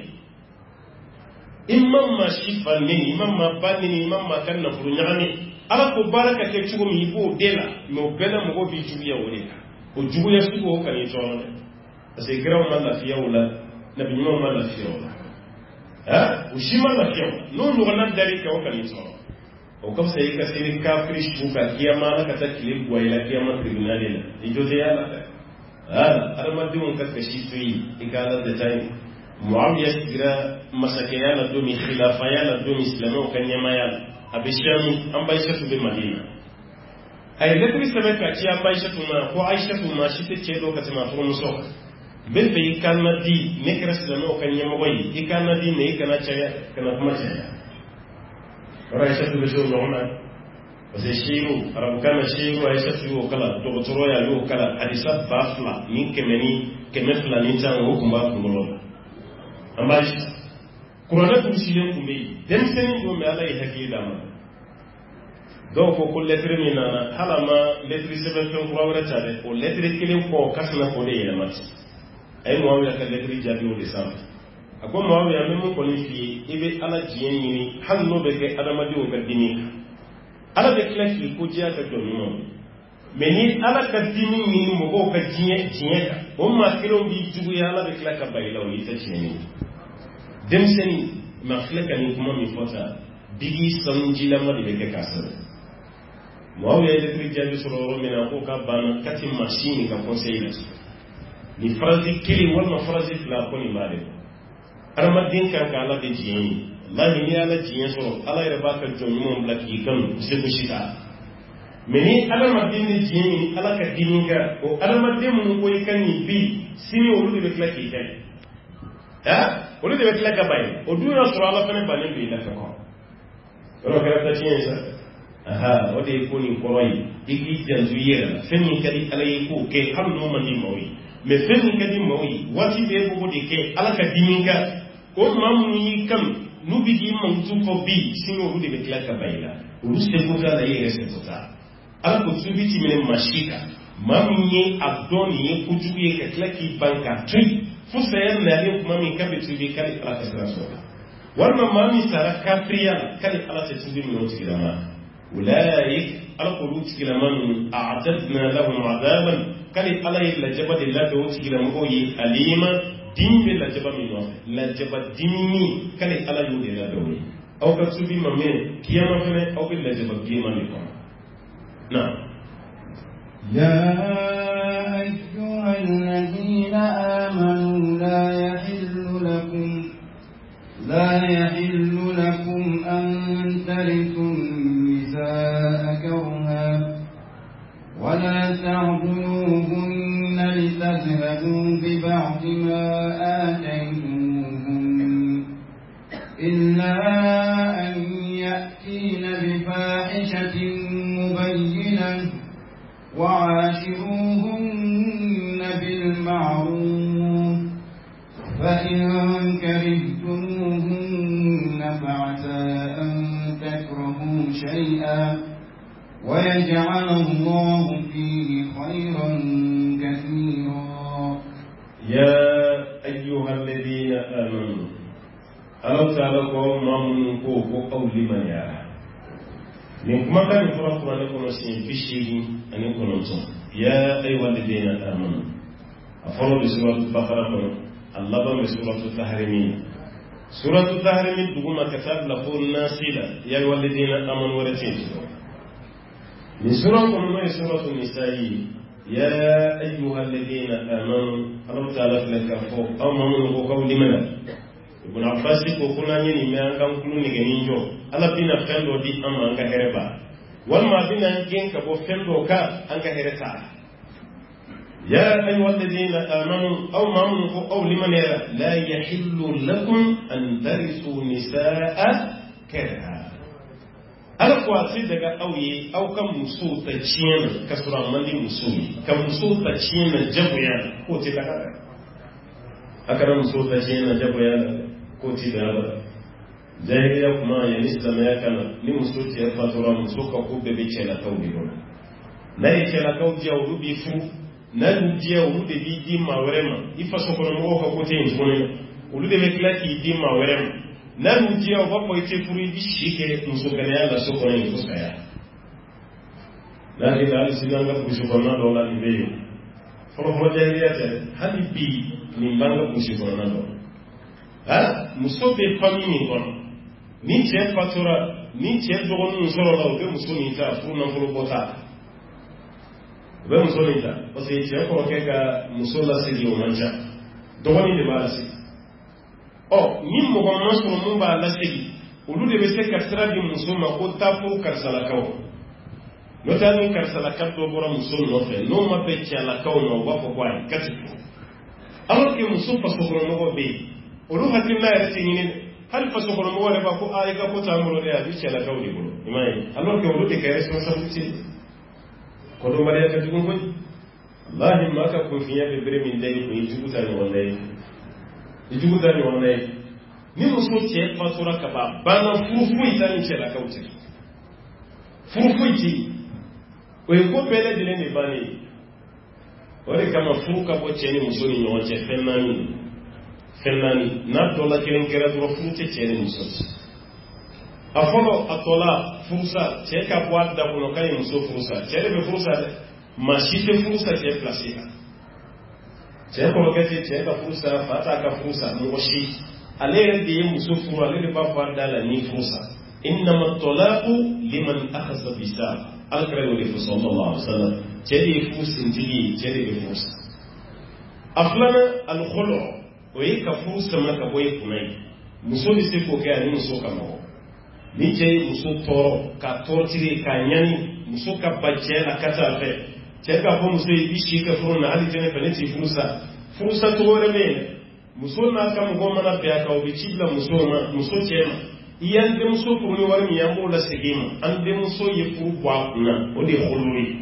imam ma si fa nini imam ma ba nini imam ma kan nafolo ɲagami ala ko baara ka kɛ cogo min i b'o de la mais o bɛɛ la mɔgɔw b'i juguya o de kan o juguya sugu o kan'i tɔɔrɔ dɛ parce que kiraw ma lafiya o la nabi nyuma ma la fiyo ha ushima la fiyo no no na dari ka o kan so o kam sai ka sai ka frish ku ka kiyama na ka ta kilin ko ila kiyama tribunal ila ijo de ala ha armadi on ka kashi tuyi ikala da tai muawiya sigira masakaya na domi khilafa ya na domi islamu kan yama ya abishan an bai shi be madina ay letri sabe ka ci an bai shi ma ko aisha ma shi ta ce lokacin ma furum so ben be ikalna di ne kira islamu kan yama wai ikalna di ne kana ce kana kuma ce aisha be so normal sai shiru arab kana shiru aisha su kala doktoro ya yo kala hadisa bafla min kemeni kemefla ni tan hukumba kulo amma kurana kursiyen kumbe den senin do me ala ihaki dama do ko ko lettre mi na halama lettre seven ton ko wara tade o lettre kilin ko kasna ko de yana mat ay mo wa ka lettre jadi o de sam ako mo wa ya memo ko ni fi ibe ala jiyen ni hanno be ke adama di o ga dini ala be klaki ko jiya ka do mi mo meni ala ka dini ni mo ko ka jiye jiye ka o ma kilo bi jugu ya ala be klaka bayila o ni ta jiyen demseni ma fleka ni kuma mi fota bigi sanji la ma de ke kasar mo ya de tri jabi soro mina ko ka bana kati machine ka conseil ni phrase kili wala phrase la ko ni mare arama din kan ka ala de jini la ni ala jini soro ala ira ba ka joni mo blaki kan se ko shita meni ala ma din ni jini ala ka dininga o arama de mo ko kan ni bi sini o lu de klaki kai ha olu de betla ka bay o du na sura ala fane balen bi la ka ko ro ka ta tiyen sa aha o de ko ni koroi igi janzu yera feni kadi ala yi ko ke ham no man ni mawi me feni kadi mawi wati be ko de ke ala ka dininga ko mamu yi kam nu bi di man tu ko bi sino olu de betla ka bay la olu se ko da la yera se ko ta ala ko su bi ti mene mashika mamu yi abdoni yi kuju yi ka klaki banka tri fusayan na yin kuma min kabe tubi kali ala ta sara so wannan ma min sara kafriya kali ala ta tubi min wata gidama ulaik alqulu tilaman a'tadna lahum adaban kali ala illa jabad illa da wata gidama ko yi alima dimbe la jabad min wa la jabad dimmi kali ala yu da da wani au ka tubi mamme kiyama fene au bil la jabad kiyama min ko na ya أيها الذين آمنوا لا يحل لكم لا يحل لكم أن ترثوا النساء كرها ولا تعضلوهن لتذهبوا ببعض ما آتيتموهن إلا أن يأتين بفاحشة مبينة وعاشروهن بالمعروف فإن كرهتموهن فعسى أن تكرهوا شيئا ويجعل الله فيه خيرا كثيرا يا أيها الذين آمنوا ألو تعلقوا ما منكوك قول من يرى من كما كان يفرق لكم وسيم في شيء أن يكون أنتم يا أيها الذين آمنوا أفروا بسورة البقرة الله بسورة التحريمين سورة التحريمين بقوم كتاب لقول ناسلة يا أيها الذين آمنوا ورتين من سورة من سورة النساء يا أيها الذين آمنوا الله تعالى لك فوق أو من قول من Ibn Abbas ko kuna yini me an kan kulu ne ganin jo ala bina fendo di amma an ka hereba wal ma bina gen ka bo fendo ka an ka hereta ya ayyuhal ladina amanu aw ma'munu aw liman la yahillu lakum an tarisu nisaa karha ala ko ati daga auye au kan musu ta ciyana kasura mandi musu kan musu ta ciyana jabuya ko ti daga aka musu ta ciyana jabuya ko ti da ba jahiliya kuma ya islam ya kana ni musulci ya fatura musuka ko bebe ce la tawbi ko na yi ce la tawbi ya urubi fu na duji ya urubi bi di mawerema ifa so ko mo ko ko te nzone ulu de mekla ki di mawerema na duji ya ba ko ite furu bi shike musuka ne ala so ko ne ko saya na ri da ali sinanga ko so ko na do la ni be fo mo jahiliya te hadi bi ni banga bushi kɔnɔna dɔ ha muso bɛ famille min kɔnɔ ni cɛ fatura ni cɛ dɔgɔninw sɔrɔ la u bɛ muso min ta furu nafolo bɔ ta u bɛ muso min ta parce que cɛ kɔrɔkɛ ka muso lasegi o man ca dɔgɔnin de b'a lasegi ɔ ni mɔgɔ ma sɔrɔ mun b'a lasegi olu de bɛ se ka sira di muso ma ko taa furu karisalakaw n'o tɛ ni karisalaka dɔ bɔra muso nɔfɛ n'o ma bɛn cɛlakaw ma u b'a fɔ ko ayi kati furu alors que muso fasokɔnɔmɔgɔ bɛ yen olu hakilina yɛrɛ tɛ ɲini dɛ hali fasokɔnɔmɔgɔ yɛrɛ b'a ko a i ka ko t'an bolo dɛ a bɛ cɛlakaw de bolo i m'a ye alors que olu de ka responsabilité kɔdɔnbaliya ka jugu koyi walahi maa ka kunfinya bɛ bere min da i kun i jugu ta ɲɔgɔn na ye i jugu ta ɲɔgɔn na ye ni muso cɛ fatura ka ban banna furu foyi t'a ni cɛlakaw cɛ furu foyi tɛ yen o ye ko bɛɛ lajɛlen de bannen ye o de kama furu ka bɔ cɛ ni muso ni ɲɔgɔn cɛ fɛn naani fɛn naani n'a dɔ la kelen kɛra dɔrɔn furu tɛ cɛ ni muso cɛ a fɔlɔ a tɔ la furusa cɛ ka bɔ a da kɔnɔ k'a ye muso furusa cɛ de bɛ furusa dɛ maa si tɛ furusa cɛ pilasi kan cɛ kɔrɔkɛ tɛ cɛ ka furusa fa t'a ka furusa mɔgɔ si ale yɛrɛ de ye muso furu ale de b'a fɔ a da la ni furusa innama tɔlaqu liman akhadha bisab alakira y'o de fɔ sallallahu alaihi wasallam cɛ de ye furu sintigi ye cɛ de bɛ furusa a filanan alkhulu o ye ka furu sama ka bɔ i kunna ye muso bɛ se k'o kɛ ani muso ka nɔgɔ ni cɛ ye muso tɔɔrɔ ka tɔɔrɔtiri ka ɲani muso ka ba cɛ la ka taa fɛ cɛ k'a fɔ muso ye i bi si ka furu na hali jɛnɛ fɛ ne tɛ furusa furusa cogo wɛrɛ bɛ yen dɛ muso n'a ka mɔgɔ mana bɛn a kan o bɛ ci bila muso ma muso cɛ ma i y'an denmuso furu ni wari min ye an b'o lasegin ma an denmuso ye furu bɔ a kunna o de ye holo ye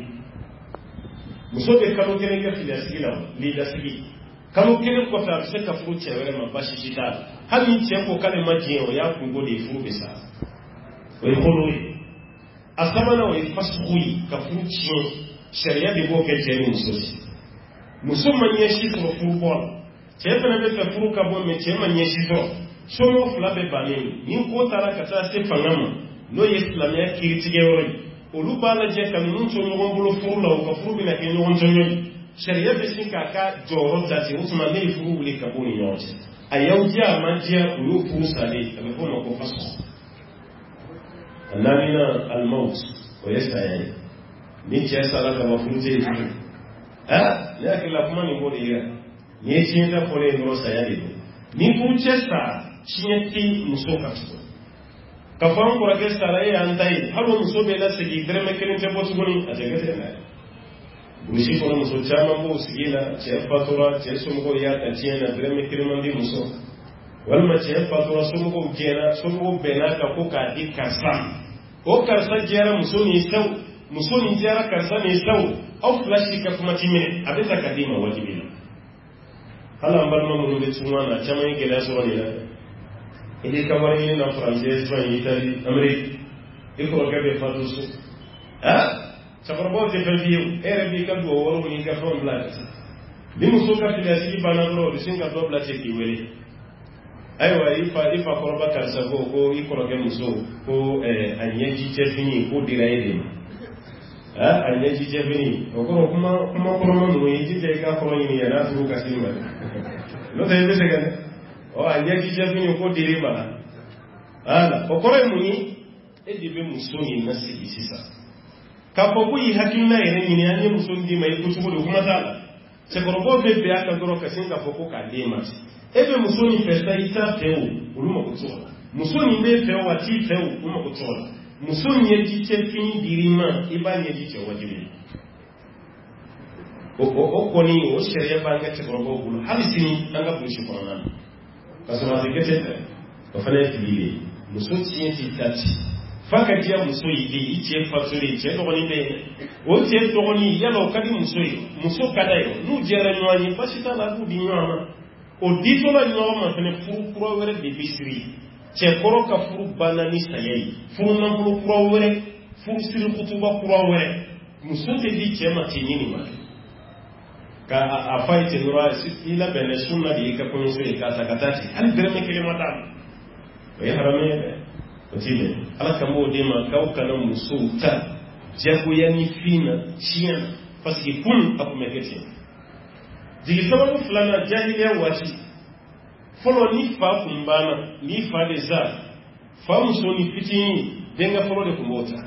muso bɛ kalo kelen kɛ filasigi la lidasigi kalo kelen kɔfɛ a bɛ se ka furu cɛ wɛrɛ ma baasi si t'a la hali ni cɛ ko k'ale ma diɲɛ o y'a kunko de ye furu bɛ sa o ye holo ye a sabanan o ye fasugu ye ka furu tiɲɛ sariya de b'o kɛ cɛ ni muso cɛ muso ma ɲɛsi sɔrɔ furu bɔ la cɛ fana bɛ fɛ furu ka bɔ mɛ cɛ ma ɲɛsi sɔrɔ somɔgɔ fila bɛ bannen ni ko taara ka taa se fanga ma n'o ye silamɛya kiiritigɛ yɔrɔ ye olu b'a lajɛ ka ninnu to ɲɔgɔn bolo furu la u ka furu bɛna kɛ ɲɔgɔn tɔɲɔ ye sariya bɛ sin k'a ka jɔyɔrɔ date o tuma ne ye furu wuli ka bɔ ni ɲɔgɔn cɛ a y'aw diya a man diya o y'o furu salen a bɛ fɔ o ma ko faso a naaninan alimawut o ye saya ye ni cɛ sara ka ma furu tɛ yen furu ah ne hakili la kuma nin b'o de yira ni ye tiɲɛ ta fɔlen dɔrɔn saya de don ni furu cɛ sara tiɲɛ tɛ muso ka tuguni ka fɔ an kɔrɔkɛ sara e y'an ta ye hali o muso bɛ lasegin dɛrɛmɛ kelen tɛ bɔ tuguni a tɛ kɛ ten dɛ burusi kɔnɔ muso caman b'o sigi la cɛ fatura cɛ somɔgɔw y'a ta tiɲɛ na dɛrɛmɛ kelen man di muso walima cɛ fatura somɔgɔw jɛra somɔgɔw bɛnna kan ko k'a di karisa o karisa jɛra muso ni saw muso ni jɛra karisa ni saw aw fila si ka kuma ti minɛ a bɛ ta ka di ma wajibi la hali an balima minnu bɛ tunga na caman ye gɛlɛya sɔrɔ nin la i b'i ka wari ɲini na faransɛ Espagne Italie Amérique i kɔrɔkɛ bɛ fatu so ah cɛkɔrɔbaw tɛ fɛn f'i ye e yɛrɛ b'i ka dugawu wariw ni ka fɛnw bila ka taa ni muso ka filasigi banna dɔrɔn o bɛ sin ka dɔ bila cɛ k'i wele ayiwa i fa i fa kɔrɔba karisa ko ko i kɔrɔkɛ muso ko a ɲɛji cɛ fini k'o dira e de ma ah a ɲɛji cɛ fini o kɔrɔ kuma kuma kɔrɔma ninnu i jija i ka kɔrɔ ɲini yɛrɛ n'a tugu ka se ma n'o tɛ i bɛ se ka dɛ ɔ a ɲɛji cɛ fini k'o dira e ma la ala o kɔrɔ ye mun ye e de bɛ muso in lasigi sisan k'a fɔ ko i hakilina yɛrɛ ɲini an ye muso d'i ma i ko cogo di kuma t'a la cɛkɔrɔbaw bɛ bɛn a kan dɔrɔn ka sin k'a fɔ ko k'a den ma e bɛ muso nin fɛ sa i t'a fɛ o olu mako t'o la muso nin bɛ fɛ o a t'i fɛ o olu mako t'o la muso ɲɛji cɛ fini dir'i ma i b'a ɲɛji cɛ wajibi o o kɔni o sariya b'an ka cɛkɔrɔbaw bolo hali sini an ka burusi kɔnɔna na ka sɔrɔ a tɛ kɛ ten dɛ o fana ye fili de ye muso tiɲɛ t'i ta ci fa ka diya muso ye de i cɛ fatulen cɛ dɔgɔnin bɛ yen o cɛ dɔgɔnin yala o ka di muso ye muso ka da ye n'u jɛra ɲɔgɔn ye baasi t'a la a b'u di ɲɔgɔn ma o ditɔla ɲɔgɔn ma fɛnɛ furu kura wɛrɛ de bɛ siri cɛkɔrɔ ka furu banna ni saya ye furu nafolo kura wɛrɛ furu siri kutuba kura wɛrɛ muso tɛ di cɛ ma ten ɲini ma ka a fa ye ten dɔrɔn i labɛnna sunna de y'i ka kɔɲɔso ye k'a ta ka taa ten hali dɛrɛmɛ kelen ma d'a ma o ye haramu ye dɛ o ti bɛn ala kan b'o d'e ma k'aw kana musow ta jagoya ni fin na tiɲɛ na parce que kun a kun bɛ kɛ ten jigi sababu fulana jahiliya wati folo ni fa kumbana ni fa de za fa muso ni fitini denga folo de kumbota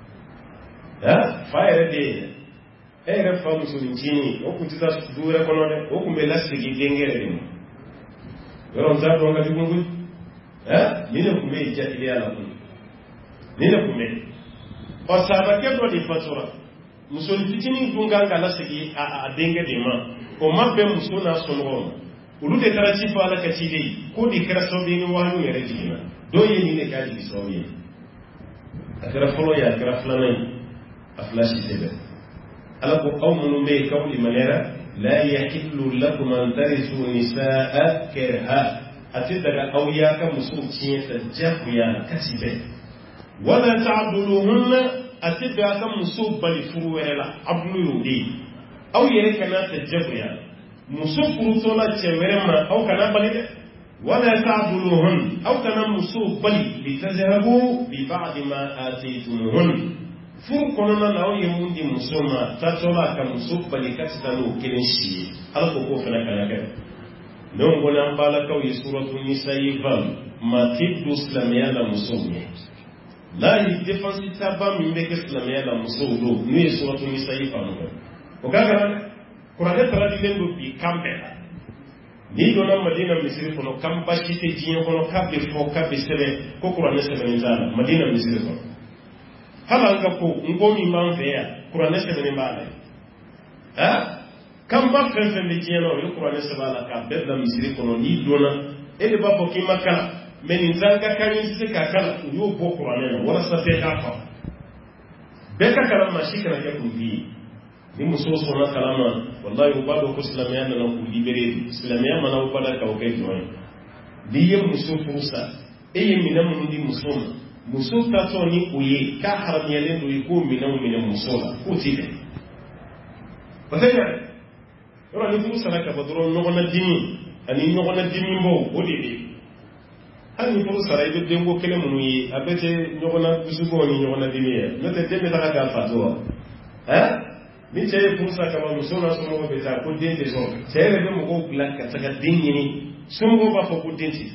ha fa ere de ere fa muso ni chini o kutita dura kono de o kumbela sigi dengere de yoro nzato ngati kungu ha nile kumbe jahiliya la kungu nile kumbe o saba kebro de fatura muso ni fitini dunga ngala sigi a dengere de ma o mabbe muso na songo ulu de tara ci fa la ka ci dei ko di kara so bi ni walu mere jina do ye ni ne ka di so ye akara folo ya akara flana aflashi tebe ala ko qawmun bi qawli manera la yahillu lakum an tarisu nisaa karha atidara awiyaka musu ci ta jabuya kasibe wala ta'duluhunna atidara musu bali furuwela ablu yudi aw yere kana ta jabuya muso furutola cewere au kana bali de wala ta'duluhun au kana muso bali litazhabu bi ba'd ma ataytumuhun fur konona na oye mundi muso ma tatola ka muso bali katita no kelenshi alko ko fana kana ka non gona bala kaw suratul nisa yival ma tiddu islamiyya la muso ne la yi defensi taba mi be islamiyya la muso do ni suratul nisa yival ko kaga kurane taradi lendo bi kambela ni dona madina misiri kono kamba shite jiyo kono kabe fo kabe sebe ko kurane sebe nzala madina misiri kono hala nga ko ngomi manfeya kurane sebe mbala ha kamba fenfe de jiyo no kurane sebe ala kabe la misiri kono ni dona ele babo ki makala meni nzanga kanyi se kakala yo bo kurane wala sa te kafa beka kala mashika na kwa kubi ni muso sona kalama wallahi ubado ko islamiyana na ku libere islamiyana mana ubada ka okay joy diye muso furusa eye minamu ndi muso muso tato ni uye ka haram yale ndo iko minamu minamu muso la kutile pataya ora ni furusa na ka badro no gona dimi ani no gona dimi mbo odede hani furusa ra ibe dengo kele munu yi abete no gona busugo ni no gona dimi ya no te tebe ta ka fatwa ha ni ceye fursa kama musona somo be ta ko dente so ceye be mo ko blaka taga dinni ni somo ba ko dente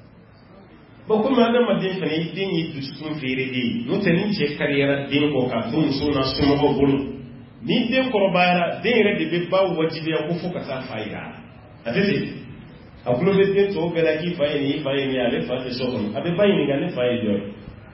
ba ko ma da ma den fa ni dinni du sun fere di no te ni ce carrière din ko ka dum musona somo ko bulu ni den ko bayara den re de be ba wajibi ya ko fuka ta faida atete abulo be den to be la ki fa ni fa ni ale fa te so ko abe ba ni ga ne fa yi do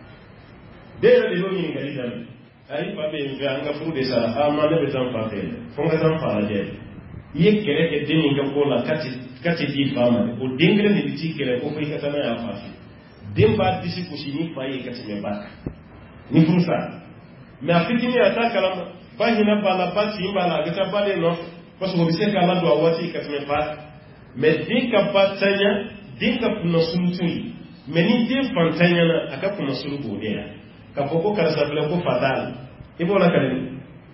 de re de lo ni ga ni ay fa be nge anga furu de sara ama ne betan fa te fonga tan fa la je ye kere ke deni ga ko la kati kati di fama o dengre ne biti kere ko fa ikata na ya fa dem ba disi ko shini fa ye kati me ba ni furu sa me afitini ata kala ba hina bala ba ti bala ga ta bale no ko so bi se kala do awati kati me fa me dinka patanya dinka no sumtui me ni din fantanya na aka kuma sulubo ne kapoko karasa vile ko fadhali ipo la kale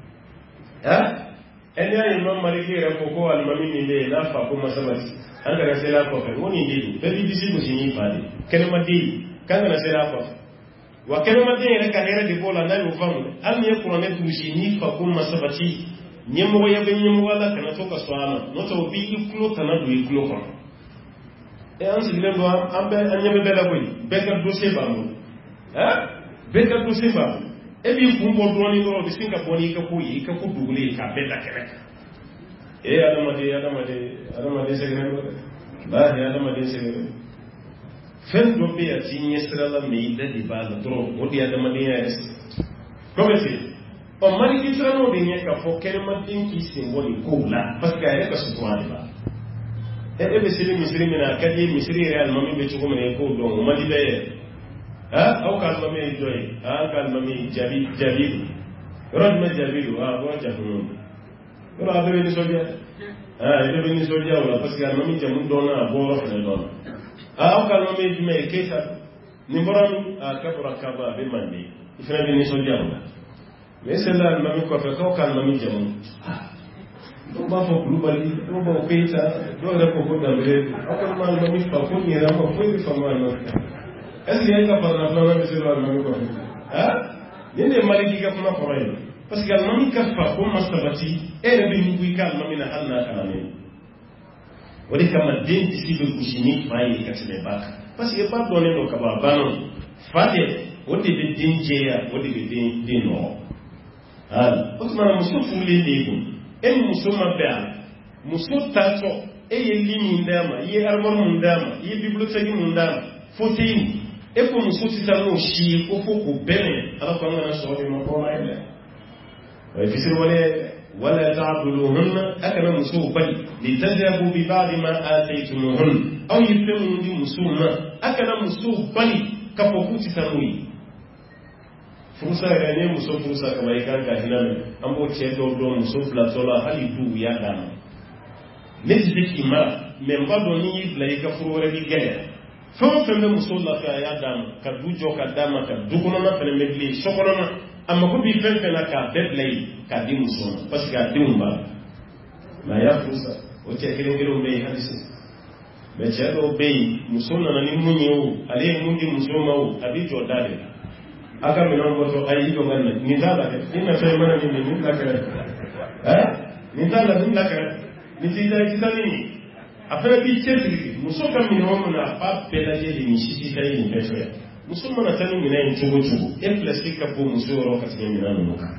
ha enya imam maliki repoko alimami nile na fa ko masabati anga na sela ko fe woni ndidi be bisi ko sini fadi kene madi kanga na sela ko wa kene madi ile kanera de bola na yo famu am ye ko ne tushi ni fa ko masabati nyemo ya be nyemo wala kana toka swala no to bi ikulo tanadu ikulo ko e anzi le ndo ambe anyebe bela ko be ka dossier ba mo ha beka to simba ebi kumbo droni no de singa boni ka ko yi ka ko dugule ka beta kere e adama de adama de adama de segre ba de adama de segre fen do be a tinye srala me de di ba dro o di adama de es come si o mani ki trano de ne ka fo kere ma din ki simboli ko la parce que ay ka su to ba e e be sele misri mina ka di misri real mami be ko me ko do ma di be ha au kalma me joy ha kalma me jabi jabi rod me jabi wa bo jabu ro abe ni soja ha ebe ni soja wala parce que kalma me jamu dona bo ro ne dona ha au kalma me me kesa ni boram akabra kaba be mandi ifra ni soja wala mais cela mami ko fa ko kalma me jamu do ba fo globally do ba peta do ra ko ko dambe akama mami fa ko ni ra ko ko fa ma no est-ce qu'il y a une capacité de faire ce genre de choses? Hein? Il y a des maladies qui sont pas pareilles. Parce que la mamie qui a fait comme mastabati, elle est venue qui calme mamie na halna kalame. wani kama den ti be kushini fayi katime baka parce que pas donné do kaba banon fade wodi be din jeya wodi be din din no al otuma muso fuli lego en muso mabba muso tato e yelimi ndama ye arbor mundama ye bibliothèque mundama fotini e ko muso titano shi ko ko bene ala ko ngana so be mo ko mayle wa fisir wala ولا تعبدوهن أكنا مسوء بل لتذهبوا ببعض ما آتيتموهن أو يفهموا دي مسوء أكنا مسوء بل كفوكوت تنوي فرصة يعني مسوء فرصة كما يكان كهنا أمبو تشيدو دو مسوء فلاتولا هل يدو يادام نجدك إما من بعضني لا يكفروا ورقي جاية فما فهم مسوء لك يادام كدوجو كداما كدوكونا فنمجلي شكرنا amma ko bi fen fen ka bedlay ka di muso parce que dimba ma ya fusa o te kire kire be hadisi be chedo be muso na ni munyo ale mundi muso mawo abi jodade aka mi non moto ay do ganna ni dala ke ni na fe mana ni ni la kare eh ni dala ni la kare ni ti dai ti tani afere bi cheti muso kam mi non na pa pelaje ni shi tai ni peso musulmana tanu mina yin chugo chugo en plastic ka bo musoro ka tin mina no ka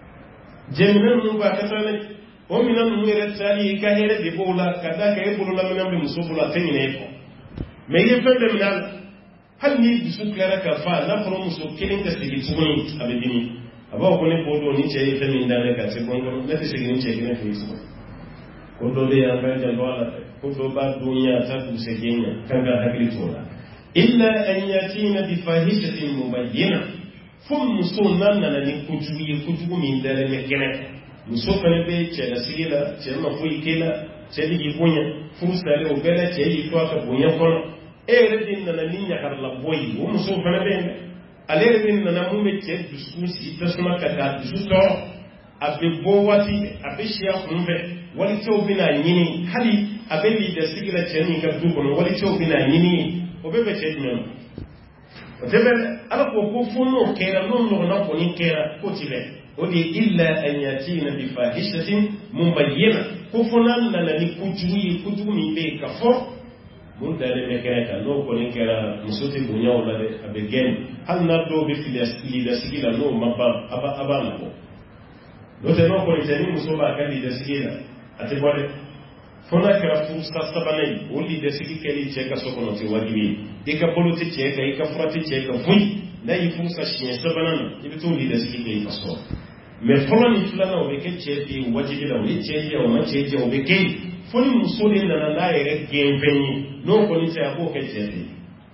jemina no ba ka tane o mina no re tsali ka here de bola ka da ka e bola mina be musobula tin ne ko me ye fende mina hal ni bisu klara ka fa na pro muso kilin ka sigi tsuni abedini aba ko ne bodo ni che fe min dane ka se ko ne te sigi ni che ne fe so ko do de ya ba ja wala ko do ba dunya ta du se genya kan ga hakili tola إلا أن يأتين بفاحشة مبينة فم مسونا ننني كجوي كجو من دار مكانة مسونا نبي تلا سيلا تلا مفوي كلا تلا يبونيا فرصة له بلا تلا يفوق بونيا كون إيردين ننني نكر لبوي ومسونا نبي أليردين ننمو متى دسوس يتسمع كذا دسوس أبي بواتي أبي شيء خنفه ولتو بنا يني هذه أبي ليدا سيلا تلا يكذبون ولتو بنا يني obebe chedmen otebe ala ko ko funo kera non no na ko ni kera ko tibe odi illa an yatina bi fahishatin mubayyana ko funan na ni kujuyi kujumi be kafo mun dale be kera no ko ni kera musuti bunya wala de abegen hal na do be filasili da sigila no mabba aba aba na ko do te no ko ni tani musoba kan da sigila ate bode fona kera fusta sabanai woli de sigi keli cheka sokono ti wajibi dika poloti cheka ika frati cheka fui na yi fusta shien sabanana ibi to li de sigi keli faso me fona ni fulana o beke cheti wajibi da woli cheti o ma cheti o beke foni musoli na na ere gemveni no ko ni ta ko ke cheti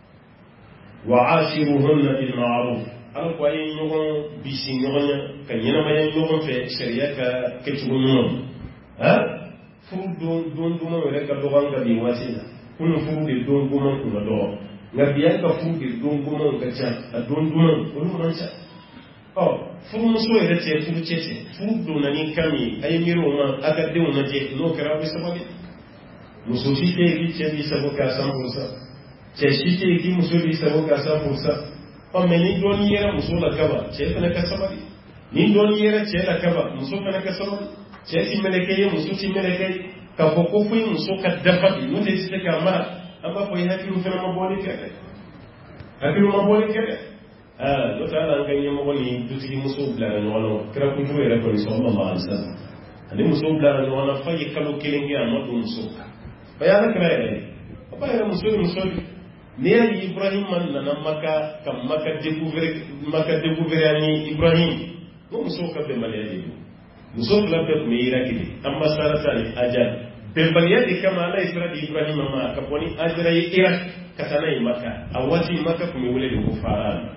wa ashiruhunna bil ma'ruf ala ko ayi nyogon bisi nyogonya kanyena mayan nyogon fe sharia ka ketugo ha furu don don duma wele ka dogan ga bi wasila kun furu de don duma kun do ngabiya ka furu de don duma ka cha a don duma kun man cha oh furu muso wele ce furu ce ce furu don nani kami ay miro ma aka de wona je no kara bi sababi muso shi ke bi ce bi sabo ka san fursa ce shi ke bi muso bi sabo ka san fursa o me ni don yera muso la kaba ce fa na ka sababi ni don yera ce la kaba muso fa na ka sababi ceci melekeye muso ci melekeye ka foko fuyi muso ka dafa no te site ka mara amba ko hakilu fena maboli kede hakilu maboli kede ah do ta lan ganye maboli dutigi muso bla no no kra ku juwe re ko sallallahu alaihi wasallam ani muso bla no na fayi kalu kelengi amadu muso bayana kra re apa era muso muso ne yi ibrahim man na maka kam maka découvrir maka découvrir ani ibrahim no muso ka be malaya muso fila bɛɛ tun bɛ yira kiri an ba sara ta ni ajara bɛnbaliya de kama ala ye sira di ibrahima ma ka bɔ ni ajara ye ira ka taa n'a ye maka a waati maka tun bɛ wele de ko faara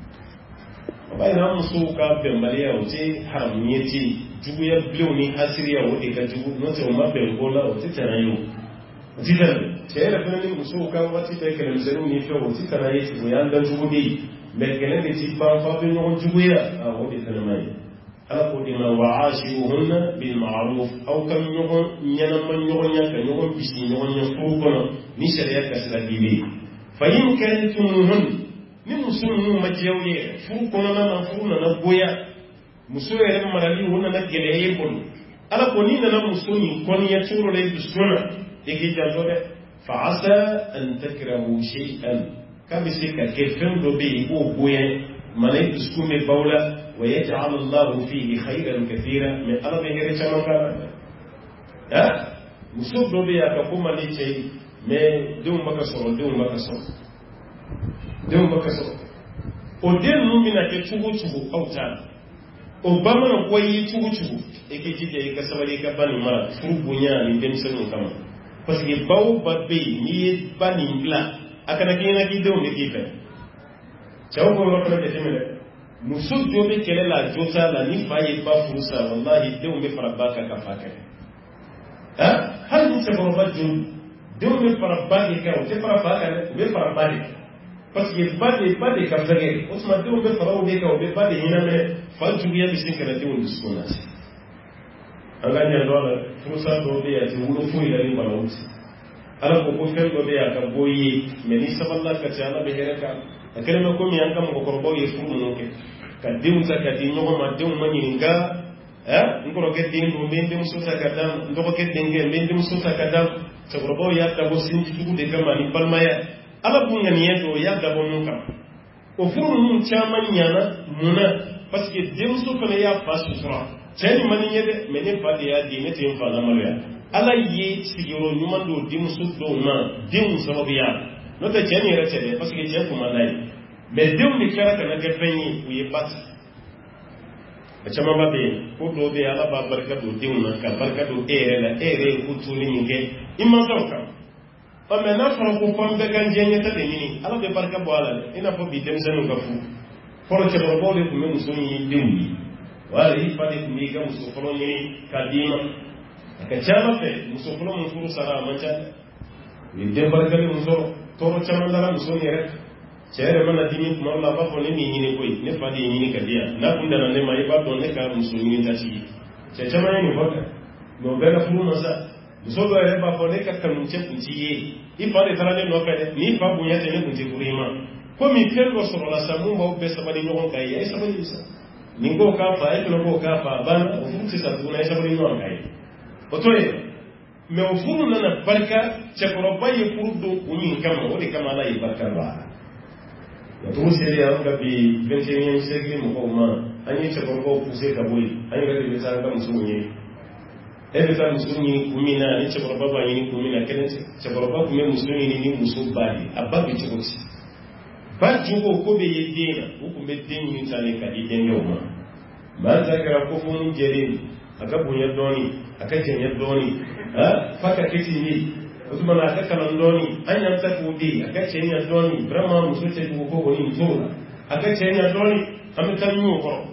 o b'a yira an musow ka bɛnbaliya o tɛ haramuye tɛ juguya bilenw ni asiriya o de ka jugu n'o tɛ o ma bɛn ko la o tɛ tɛnɛ ye o o tɛ tɛnɛ cɛ yɛrɛ fana ni musow ka waati bɛɛ kɛlɛmisɛnninw ni fɛnw o tɛ tɛnɛ ye o y'an dan jugu de ye mɛ kɛlɛ de ti ban f'a bɛ ɲɔgɔn juguya o de fana ma ye أقول ما وعاشرهن بالمعروف أو كم يوم ينام يوم يك يوم بيسي يوم يفوقنا نشريا كسر ديبي فإن كنتموهن نمسون مجيوية فوقنا نفوقنا نبويا مسوي مرالي هنا نجليه يقول ألا كوني نمسون كوني يشور لي بسونا igi janto de fa asa an takrahu shay'an kabisika kefen do be o boye malay tuskume bawla wa yaj'al Allah fihi khayran katira min arabi here chamanga ha musub do be aka kuma ni ce me dum maka so dum maka so dum maka so o den mumina ke tugu tugu auta o bamana koyi tugu tugu e ke jide ka sabari ka bani mara furubunya ni dem sanu kama parce que baw babbe ni bani ngla akana kina ki do ni kife chaw ko lo ko defemele musul jobe kele la jota la ni faye ba furusa wallahi de umbe farabaka ka fakare ha hal ni se boroba jum de umbe farabaka ka o te farabaka be farabaka parce que bade bade ka fagere osma de umbe farawo de ka o be bade hina me fantu biya bisin kana de undu skonasi anganya dola furusa do be ya te wulo fuyi la ni balawuti ala ko ko fel do be ya ka boyi me ni saballa ka ta ala be hereka akere me ko mi anga mo ko korbo ye furu no ke ka dimu ta ka di no ma dimu ma ni nga eh ngoro ke di no me dimu so ta ka dam ndo ko ke denge me dimu so ta ka dam ta korbo ya ta bo sin tugu de kama ni palma ya ala bunga ni yeto ya da bo no ka o furu mun chama nyana muna parce que dimu so ko ya fasu fura chani mani yede me ne fa de ya di ne tin fa la malya ala yi sigiro nyuma do dimu so do na dimu sababu ya no te chani rete de parce que je kuma lai mais dimu ni kara kana ke fenyi u ye pat a chama ba be ko do be ala ba barka do dimu na ka barka do ere la ere ku tuli ni ke imma to ka o me na fara ko pam be kan jenya ta de ni ala be barka bo ala ina fo bi dem sanu ka fu foro che bo bo le ku me muso ni dimu wala yi fa de ku mi ga muso foro ni kadima ka chama fe muso foro mun furu sara mancha ni de barka le muso toro chama dara muso ni rek chere mana dini kuma la ba fo ne ni ni koy ne fa di ni ka dia na kunda na ne mai ba don ne ka muso ni ta ci che chama ni hoka no bela fu masa muso do re ba fo ne ka kan che kunci ye i fa de tara ne no ka ni fa bunya te ne kunci kurima ko mi kel ko so la samu ba be sabali no ka ye sabali isa ningo ka fa e ko ka fa ban o fu ci sa tu na sabali no ka ye o to ye me o furu nana barka chekoro baye furu do kuni kama wodi kama la yi barka ba ya to sele ya ga bi vingt et unième siècle mo ko ma anyi chekoro ko puse ka boy anyi ga bi sa ka musunye e be sa musunye kumina ni chekoro baba ni kumina kene chekoro baba kume musunye ni musu bali ababi chekoti ba jugo ko be yedena ko kumbe deni ni tane ka di denyo ma ba za ka ko fu jere aka bunya doni aka jenya doni faka kiti ni usman aka kalan doni anya ta kudi aka cenya doni brahma musuce ko ko ni mzura aka cenya doni amtan yu ko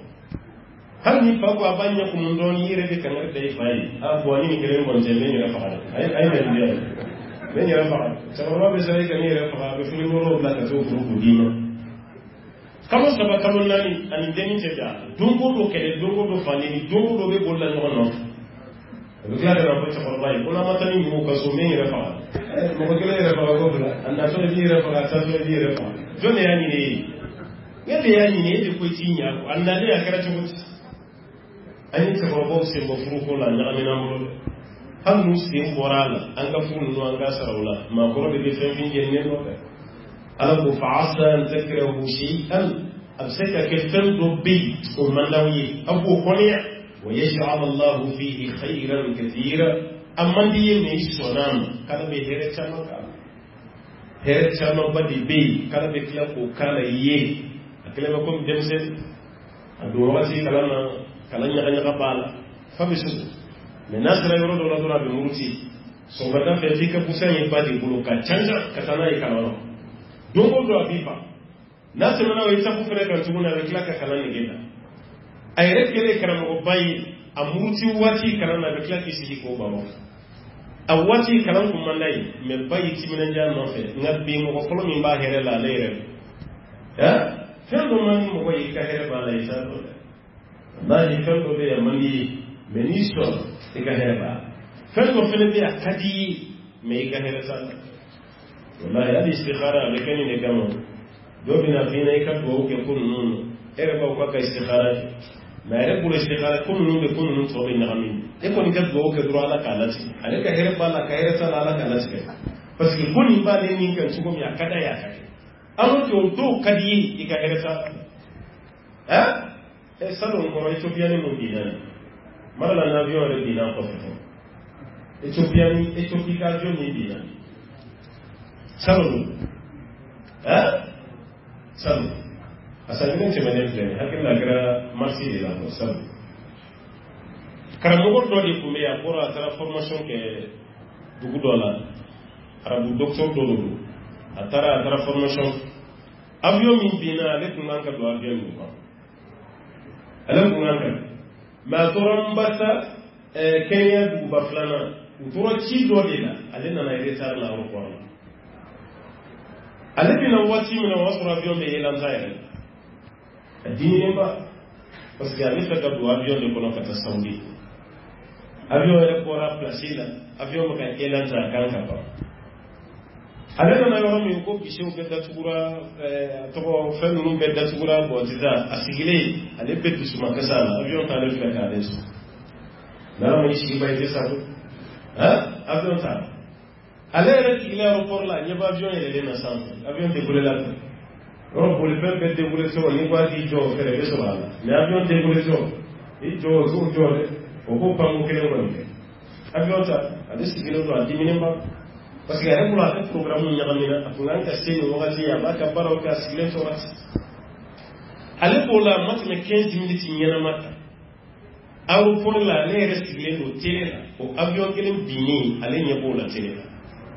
har ni fa ko abanya ko mun doni yire de kan da ifai a bo ni ngere mon jelle ni rafa ay ay ne ni ne ni rafa sababa be sai kan ni rafa be fili moro la ka to ko dima kamo saba kamo nani ani deni teda dungo do kele dungo do fani dungo do be bolla no no Bukla da rabu ta wallahi kuna mata ni mu ka so me ni rafa mo ko kele rafa ko bula anda so ni rafa ta so ni rafa jone yani ne yadda yani ne da ko tinya ko anda ne akara ta mutu ani ta ko se mo furu ko la na amina mo han nu se morala an ga furu no an ga sarawla ma ko be fe fin jenne no ka ala ko fa'asa an takrahu shay'an absaka kafan do bi ko mandawi abu qaniya ويجعل الله فيه خيرا كثيرا أما دي ميش سونام كذا بهيرة شانو كذا هيرة شانو بدي بي كذا بكلا كوكالا يه أكلا بكم جمسل أدواتي كلا نا كلا نيجا نيجا بالا فبشوف من الناس لا يرون ولا دولا بمروتي سوبتا فيك بوسان يبادي بلوكا تشانجا كتانا يكالورو دوبو دو أبيبا ناس منا ويتابو فريكا تقولنا بكلا كلا نيجا ayre kele karamo bayi amuti wati karana be klaki sigi ko bawo awati karam ko mandai me bayi timina jan no fe ngabbi mo ko min ba here la leere ha fendo man mo ko yika here ba la isa do wallahi fendo be mani ministro e ka here ba fendo fene be akadi me ka here sa wallahi hadi istikhara be kani ne gamo do bina bina ka do ke kun nun ere ba ko ka istikhara mais rek bu la istikhara ko nu be ko nu to be ngami e ko ni ka do ke dro ala kala ci ale ka here bala ka here sala ala kala ci parce que ko ni ba le ni kan su ko ya kada ya ka alo to do kadi i ka here sala ha e salo ko Ethiopia ni mo dinan mala na avion le dinan ko fo Ethiopia ni Ethiopia ka jo ni dinan salo ha salo asalin ce bane ne hakin la kira marsi de la salo karamogo do di kumbe ya pour la formation ke dugu do la arabu docteur do do atara atara formation avion min bina ale kun ka do avion ni ko ale kun ka ma toron bata Kenya dugu ba flana utoro ci do de la ale na na retard la ro ko ale bina wati mina wasu avion be yelan zaire adini ba parce que ale feka do avion de kono kata saudi avion ele pora placer la avion mo kan yelan za kan ka pa ale na yo mi ko bisho be da tugura to ko fen nu be da tugura bo tiza asigile ale be tu suma kasala avion ta le feka ale so na mo shi ba ite sa ha avion ta ale re ki le aéroport la nyeba avion ele na sam avion de boule la ro boule pe be de boule so ni kwa di jo fere be so la mais avion de boule so i jo so jo le o ko pa mo kele ko avion ta ale sigile do adimine ba parce que ale kula ta programme ni nyagamina afungan ka seni wakati ya ba ka baro ka sigile to wat ale ko la mat me quinze minutes nyana mata aéroport la le re sigile do tele la o avion kele bini ale nyebo la tele la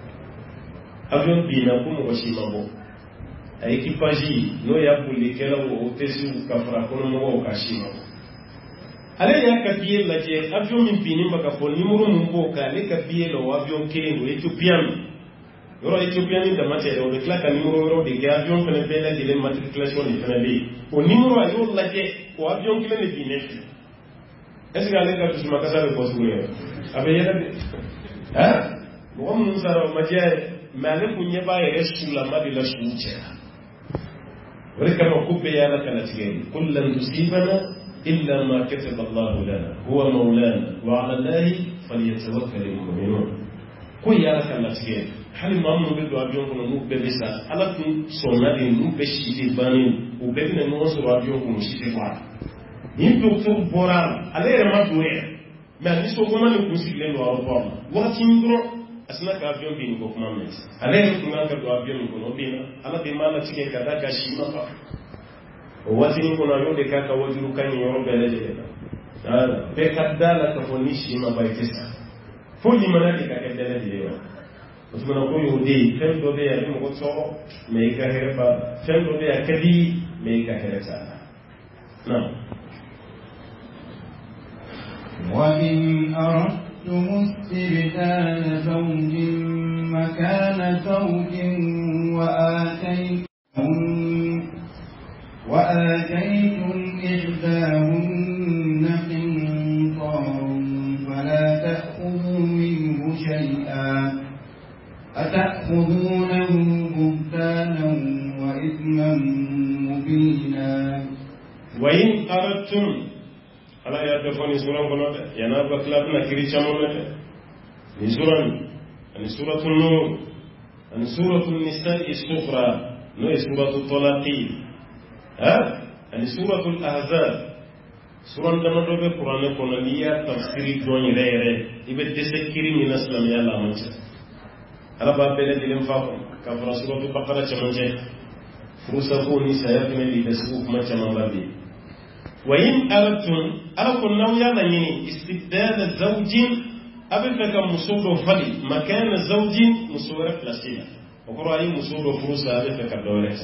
avion bina ko mo shi mabo a equipage no ya bulli kala o tesu ka fara ko mo ka shi mabo ale ya ka biye la je avion min bini maka ko numero mun bo ka le ka biye lo avion kele no Ethiopian yoro Ethiopian da mate o de klaka numero ro de avion fene bela de le matriculation ni fene be o numero ayo la je o avion kele ne bini est-ce que ale ka tu maka sa be posure abe yela ha mo mun sa ma je male kunye ba yere sula madi la sunche wale kama kupe yana kana tigeni kullan tusibana illa ma kataba Allah lana huwa maulana wa ala Allah falyatawakkalul mu'minun ko yana kana tigeni hali mamu be do avion ko no be bisa ala kun sonali no be shidi bani o be ne no so avion ko shidi kwa ni docteur boral ale ma doye mais ni so goma ne kusigle no aeroport wati ndro asina ka avion bin ko kuma mes ale ko nganga do avion ko no bina ala be mala tike ka daga shi ma fa o wati ni ko na yo de ka ka wajuru kan yo ro bele de ala be kadala ka fo ni shi ma bay tesa fo ni mana de ka kedele de yo o tuma ko yo de fen do be ya mo ko so me ka herba fen do be ya kadi me ka herata na وإن أردتم استبدال زوج مكان زوج وآتيتم وآتيتم إحداهن قنطارا فلا تأخذوا منه شيئا أتأخذونه بهتانا وإثما مبينا وإن أردتم ala ya defoni suran kono de yana bakla na kiri chamon de ni suran ani suratul nur ani suratul nisa as-sughra no suratul talaqi ha ani suratul ahzab suran dama do be qur'an kono liya tafsiri doni rere ibe desekiri min aslam ya la mancha ala ba bele dilim fa ka fara suratul baqara chamon je furusa ko ni sayafne li desu kuma chamon babi وإن أردتم أردتم نويا لني استبدال زوج أبفك مصور فلي مكان زوج مصور فلسطين وقرأ أي مصور فروسا أبفك الدولة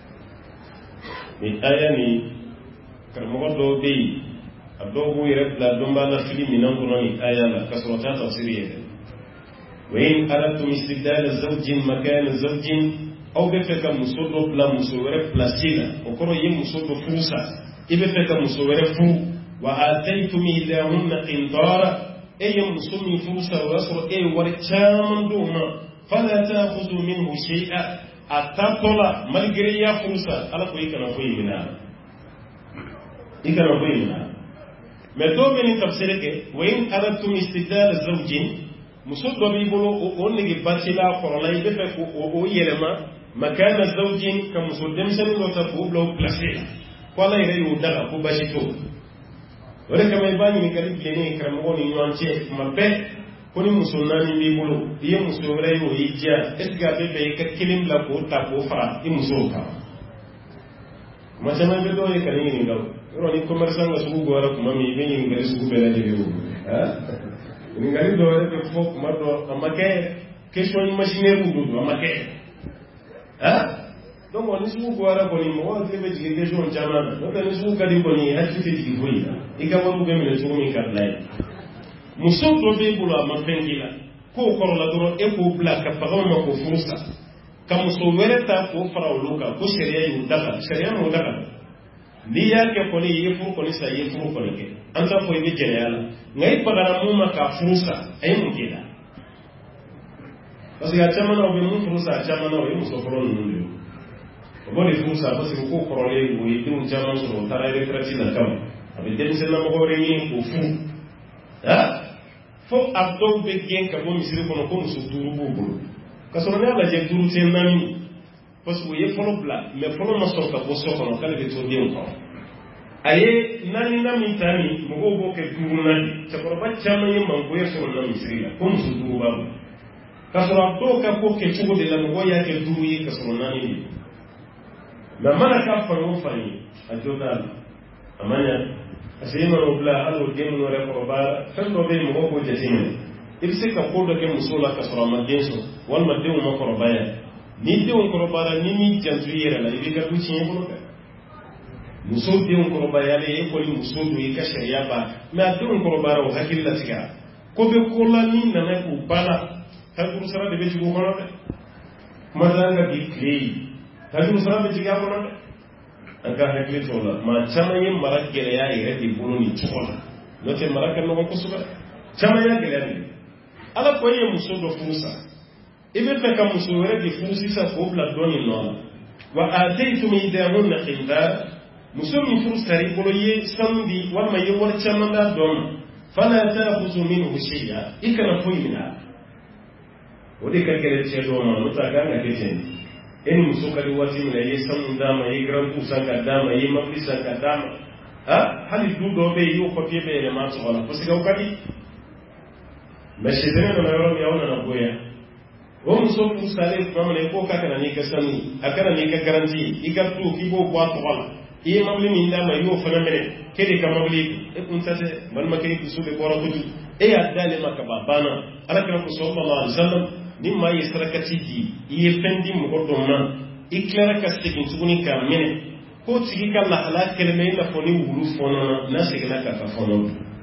من آياني كرمغضو بي أبدو يرد لا دنبالا فلي من أنقرني آيانا كسرطات تصيرية وإن أردتم استبدال زوج مكان زوج أو بفك مصور فلا مصور فلسطين وقرأ أي مصور فروسا ibe feka musowere fu wa ataytum ilahunna qintara ay musumi furusa wasro ay war chaman duma fala ta'khudhu minhu shay'a atatola malgré ya furusa ala ko ikana ko yimina ikana ko yimina mais do be ni tafsir ke wa in aradtum istibdal zawjin muso do bi bolo o nigi batila korolay be fe ko o yelema makana zawjin kam muso dem sen do ta ko blo placer ko la ire yu daga ko bashito wala kamay bani ni kali blene kram ko ni nyance mabbe ko ni muso nani bi bolo ye muso re yo yija esga be be ka kilim la ko ta ko fara i muso ka ma sama be do e kali ni daw ro ni commerçant ga su go ara ko mami be ni ngari su be la de yo ha ni ngari do e ko ma do amake question imaginaire bu do amake ha donc on est sur quoi là pour les mots c'est veut dire des gens jamana donc on est sur quoi dit pour les activités qui voient et quand on veut me le sur mes cartes là muso to be bula mafengila ko ko la doro e ko bla ka paga ma ko furusa ka muso wereta ko fara uluka ko sharia yu daga sharia mo daga ni ya ke ko ni yefu ko ni sa yefu ko ni ke anta ko be jeyala ngai paga mu ma ka furusa ay mu kila parce que achamana obe mu furusa achamana obe muso ko no boni furusa parce que ko korole wo yidu jaman so tara retraite la kam abe dem sen na mo gore ni ko fu ha fo abdo be gen ka bo misiri kono ko muso duru bubulu ka so na la je duru sen nami parce que ye folo bla mais folo ma so ka bo so kono kala be to dem ko aye nani na mi tani mo go bo ke duru nani ta ko ba chama ye mango ye so na misiri la ko muso duru babu ka so abdo ka ko ke chugo de la mo ya ke duru ye ka so nani ni na mana ka fango fani ajodal amanya asema obla alo demu no rekorba fendo be mo ko jetime ibse ka kodo ke musula ka sura madenso wal mademu mo korobaya ni de on korobara ni mi jantuire la ibi ka tuchi yebo ka muso de on korobaya le e ko ni muso do e ka sharia ba ma de on korobara o hakilla tiga ko be ko la ni na na ko bala ta guru sara de be jigo kono de madanga bi klei tadi musara be jiga kono anga hakli tola ma chama yim marak gele ya ire di bulu ni chola no te marak no ko suba chama ya gele ni ala ko ye muso do fusa ibe pe ka muso were di fusi sa ko bla doni no wa ataytum idahunna khindar muso mi fusa ri bolo ye samdi wa ma ye wor chama da don fala ta'khudhu minhu shay'a ikana fuina odi ka gele che do ma no ta ga na keten eni muso kali wati mila ye samu dama ye gran kusa ka dama ye mafisa ka dama ha hali du do be yo ko tie be le ma so wala parce que o kali meshedene no yoro mi auna na boya o muso ku sale mama ne ko ka kana ni ka sami akana ni ka garanti ikatu ki bo kwa to wala e mamli min dama yo fana mene kede ka mamli e kun sate man makay ku sube boro ko e ya dale makaba bana ala kana ko sallallahu alaihi wasallam nimma yisrakati di iye fendi mo do man iklara ka segin tuguni ka mene ko tigi ka la ala kelme na foni wulu fono na segina ka ka fono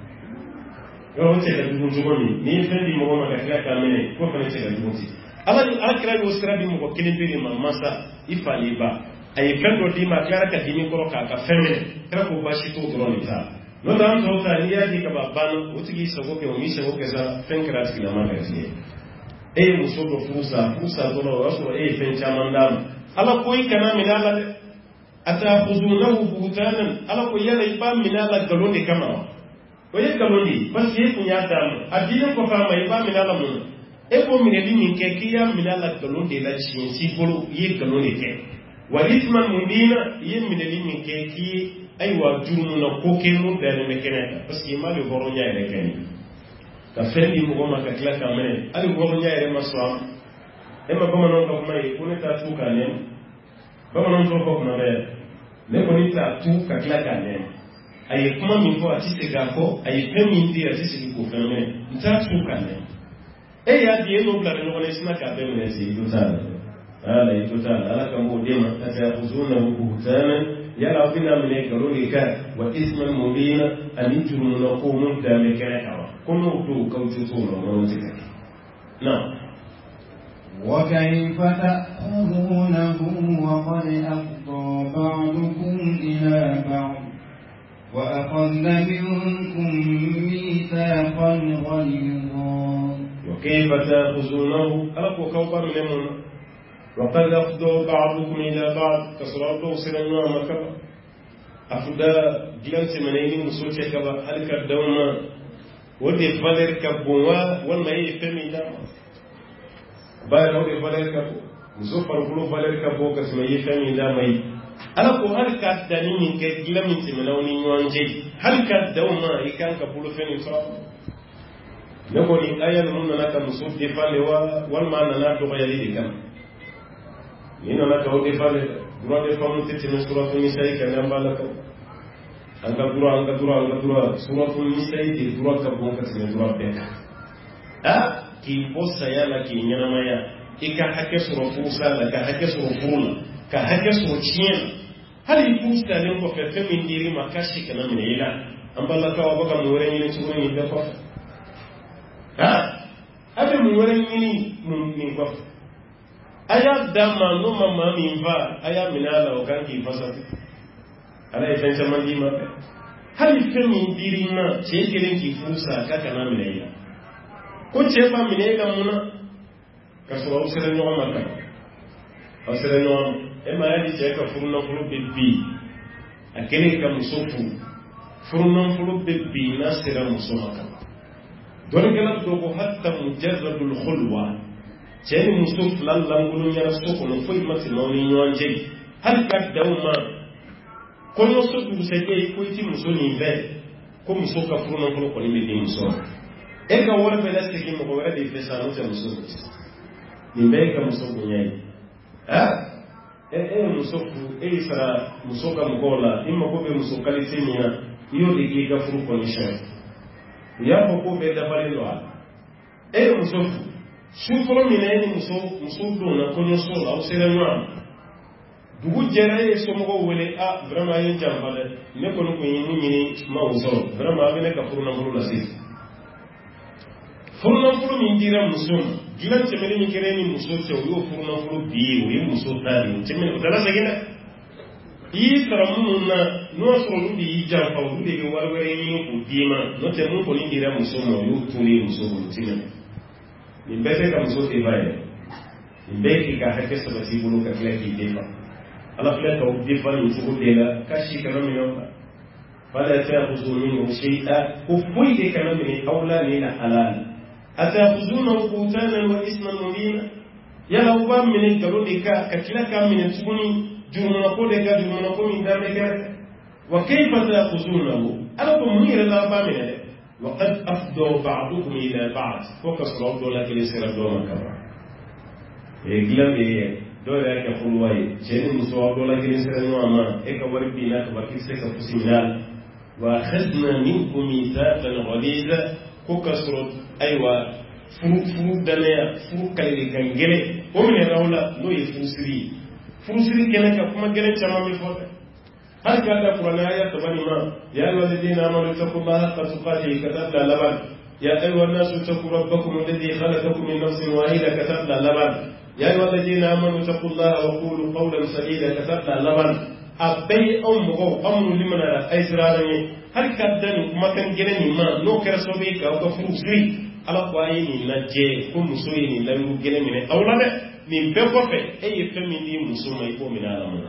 yo te da dugun tuguni ni fendi mo ma ka ka mene ko fa ne te da dugun ala ala kira yo skrabi mo ko kelbe ni masa ifali ba ay kando di ma klara ka dimi ko ka ka femene kra ko ba shi to do ni ta no da to ta ni ya di ka ba ban o tigi sago ke o mi sago ke za fen kra tigi na ma ka ni e muso do fusa fusa do no waso e fen chamandam ala ko ikana minala ata khuzunahu butanan ala ko yala iba minala galonde kama ko ye galonde basi e kunya dam adina ko fama iba minala mun e ko mineli min ke kiya minala galonde la chin si bolo ye galonde ke walisman mubina ye mineli min ke ki ay wa jurmu na ko ke mun dare me keneta parce que ma le boro nya ele ken ka fendi mo ma ka kila ka mene ali boro nya ele maswa e ma ko manon ko mai ko ne ta tu ka ne ba manon ko ko na re ne ko ni ta tu ka kila ka ne ay kuma min ko ati se ga ko ay pe min di ati se ko fe mene ta tu ka ne e ya di no bla no ne sina ka be mene si du ta ala itu ta ala ka mo de ma ta ta uzuna buhtanan yala bina mene galoni ka wa isman mubina an yujru na qumun da me kana kawa kuma to kautu to no no tika na wa kayfa ta'khudunahu wa qad afdha ba'dukum ila ba'd wa aqadna minkum mithaqan ghalidha wa kayfa ta'khudunahu alaqu kawbar lemon وقد أفضوا بعضكم إلى بعض كسرادوا سلنا مكبا afuda dilan semeneni muso ce kaba halka dawma wode valer ka bonwa wala yi femi da ba da wode valer ka muso farbulo valer ka bo ka yi femi da mai ala ko halka da ni ke dilan min semenani nyonje halka dawma ikan ka bulo femi so ne ko ni ayan mun na ka muso de fale wa wal ma na to ga yali kan ni na ka wode fale droit des femmes c'est une sourate Nisa qui est en bas là anga droit anga droit anga droit sourate Nisa est droit ka bon ka c'est droit beka ah ki posa yala ki nyana maya ika hake suro fusa la ka hake suro fula ka hake suro chien hali fusa le ko fe fe min diri makashi kana min ila ambala ka wabaka muwere ni tsuru ni beko ah abe muwere ni ni ko aya dama no mama minva aya minala okangi fasati ala ifensa mandima hali femi dirina chekelen ki fusa kaka na minaya ko cheba minega muna kasoro usere no maka usere no e ma yadi cheka furuna furu bibbi akene ka musofu furuna furu bibbi na sira musomaka don gela dogo hatta mujarradul khulwa ceni muso lallan gulun yara so kono foi mati mawni nyonje hal ka dawma kono so du sege ko ti muso ni be ko muso ka furu non ko ni be muso e ka wala be laste ki mo wala de fesa no te muso ni be ka muso ko nyai ha e e muso fu e sara muso ka ngola imma ko be muso kalite niya iyo de ki ka furu ko ni sha ya ko be da bale do e muso fu sufuro mineni muso muso dona konyo sola au sere nwa dugu jere ye somogo wele a vraiment yin jambale ne kono ko yin ni ma uso vraiment abene ka furuna furu la sis furuna furu min dira muso dilan temeli ni kere ni muso ce yo furuna furu bi o yi muso tari temeli ko dala sagina yi taramunna no so lu di jamfa lu de warware ni ko dima no te mun ko ni dira muso mo yo tuni muso ko timeli nimbeke ka muso tevaye nimbeke ka hake sabati bulu ka kila ki defa ala fila ka udefa ni mtuku dela kashi kana minonga fala ta'khudhuhu shay'a kufuide kana min awla lina halal ata'khudhuhu qutanan wa isman mubina yala ubam min galudika ka kila ka min tsuni juruna ko de ga juruna ko min dame ga wa kayfa ta'khudhuhu ala ko munira la ba min وقد أفضوا بعضكم إلى بعض فوكس رأوا لكن يصير دوما كبر يقلم إيه دولا كفلواي جن مسوا لكن يصير نوما إيه كبر بينا كبر كيسة كفسينال وأخذنا منكم ميثاقا غليظا فوكس رأوا أيوة فروق فروق دنيا فروق كلي كنجلة ومن الأولى نو يفوسري فوسري كنا كفما كنا تمام الفوق هل كان القرآن آية تبني ما يا أيها الذين آمنوا اتقوا الله حق تقاته كتب لبن يا أيها الناس اتقوا ربكم الذي خلقكم من نفس واحدة كتب لبن يا أيها الذين آمنوا اتقوا الله وقولوا قولا سديدا كتب لبن أبي أمه أمر لمن أيسراني هل كان ما كان جنني ما نو كرسوبيك أو كفروسري على قوانين نجى كم مسويني لم يجن من أولاد من بقفة أي فمن مسوم يقوم من عالمنا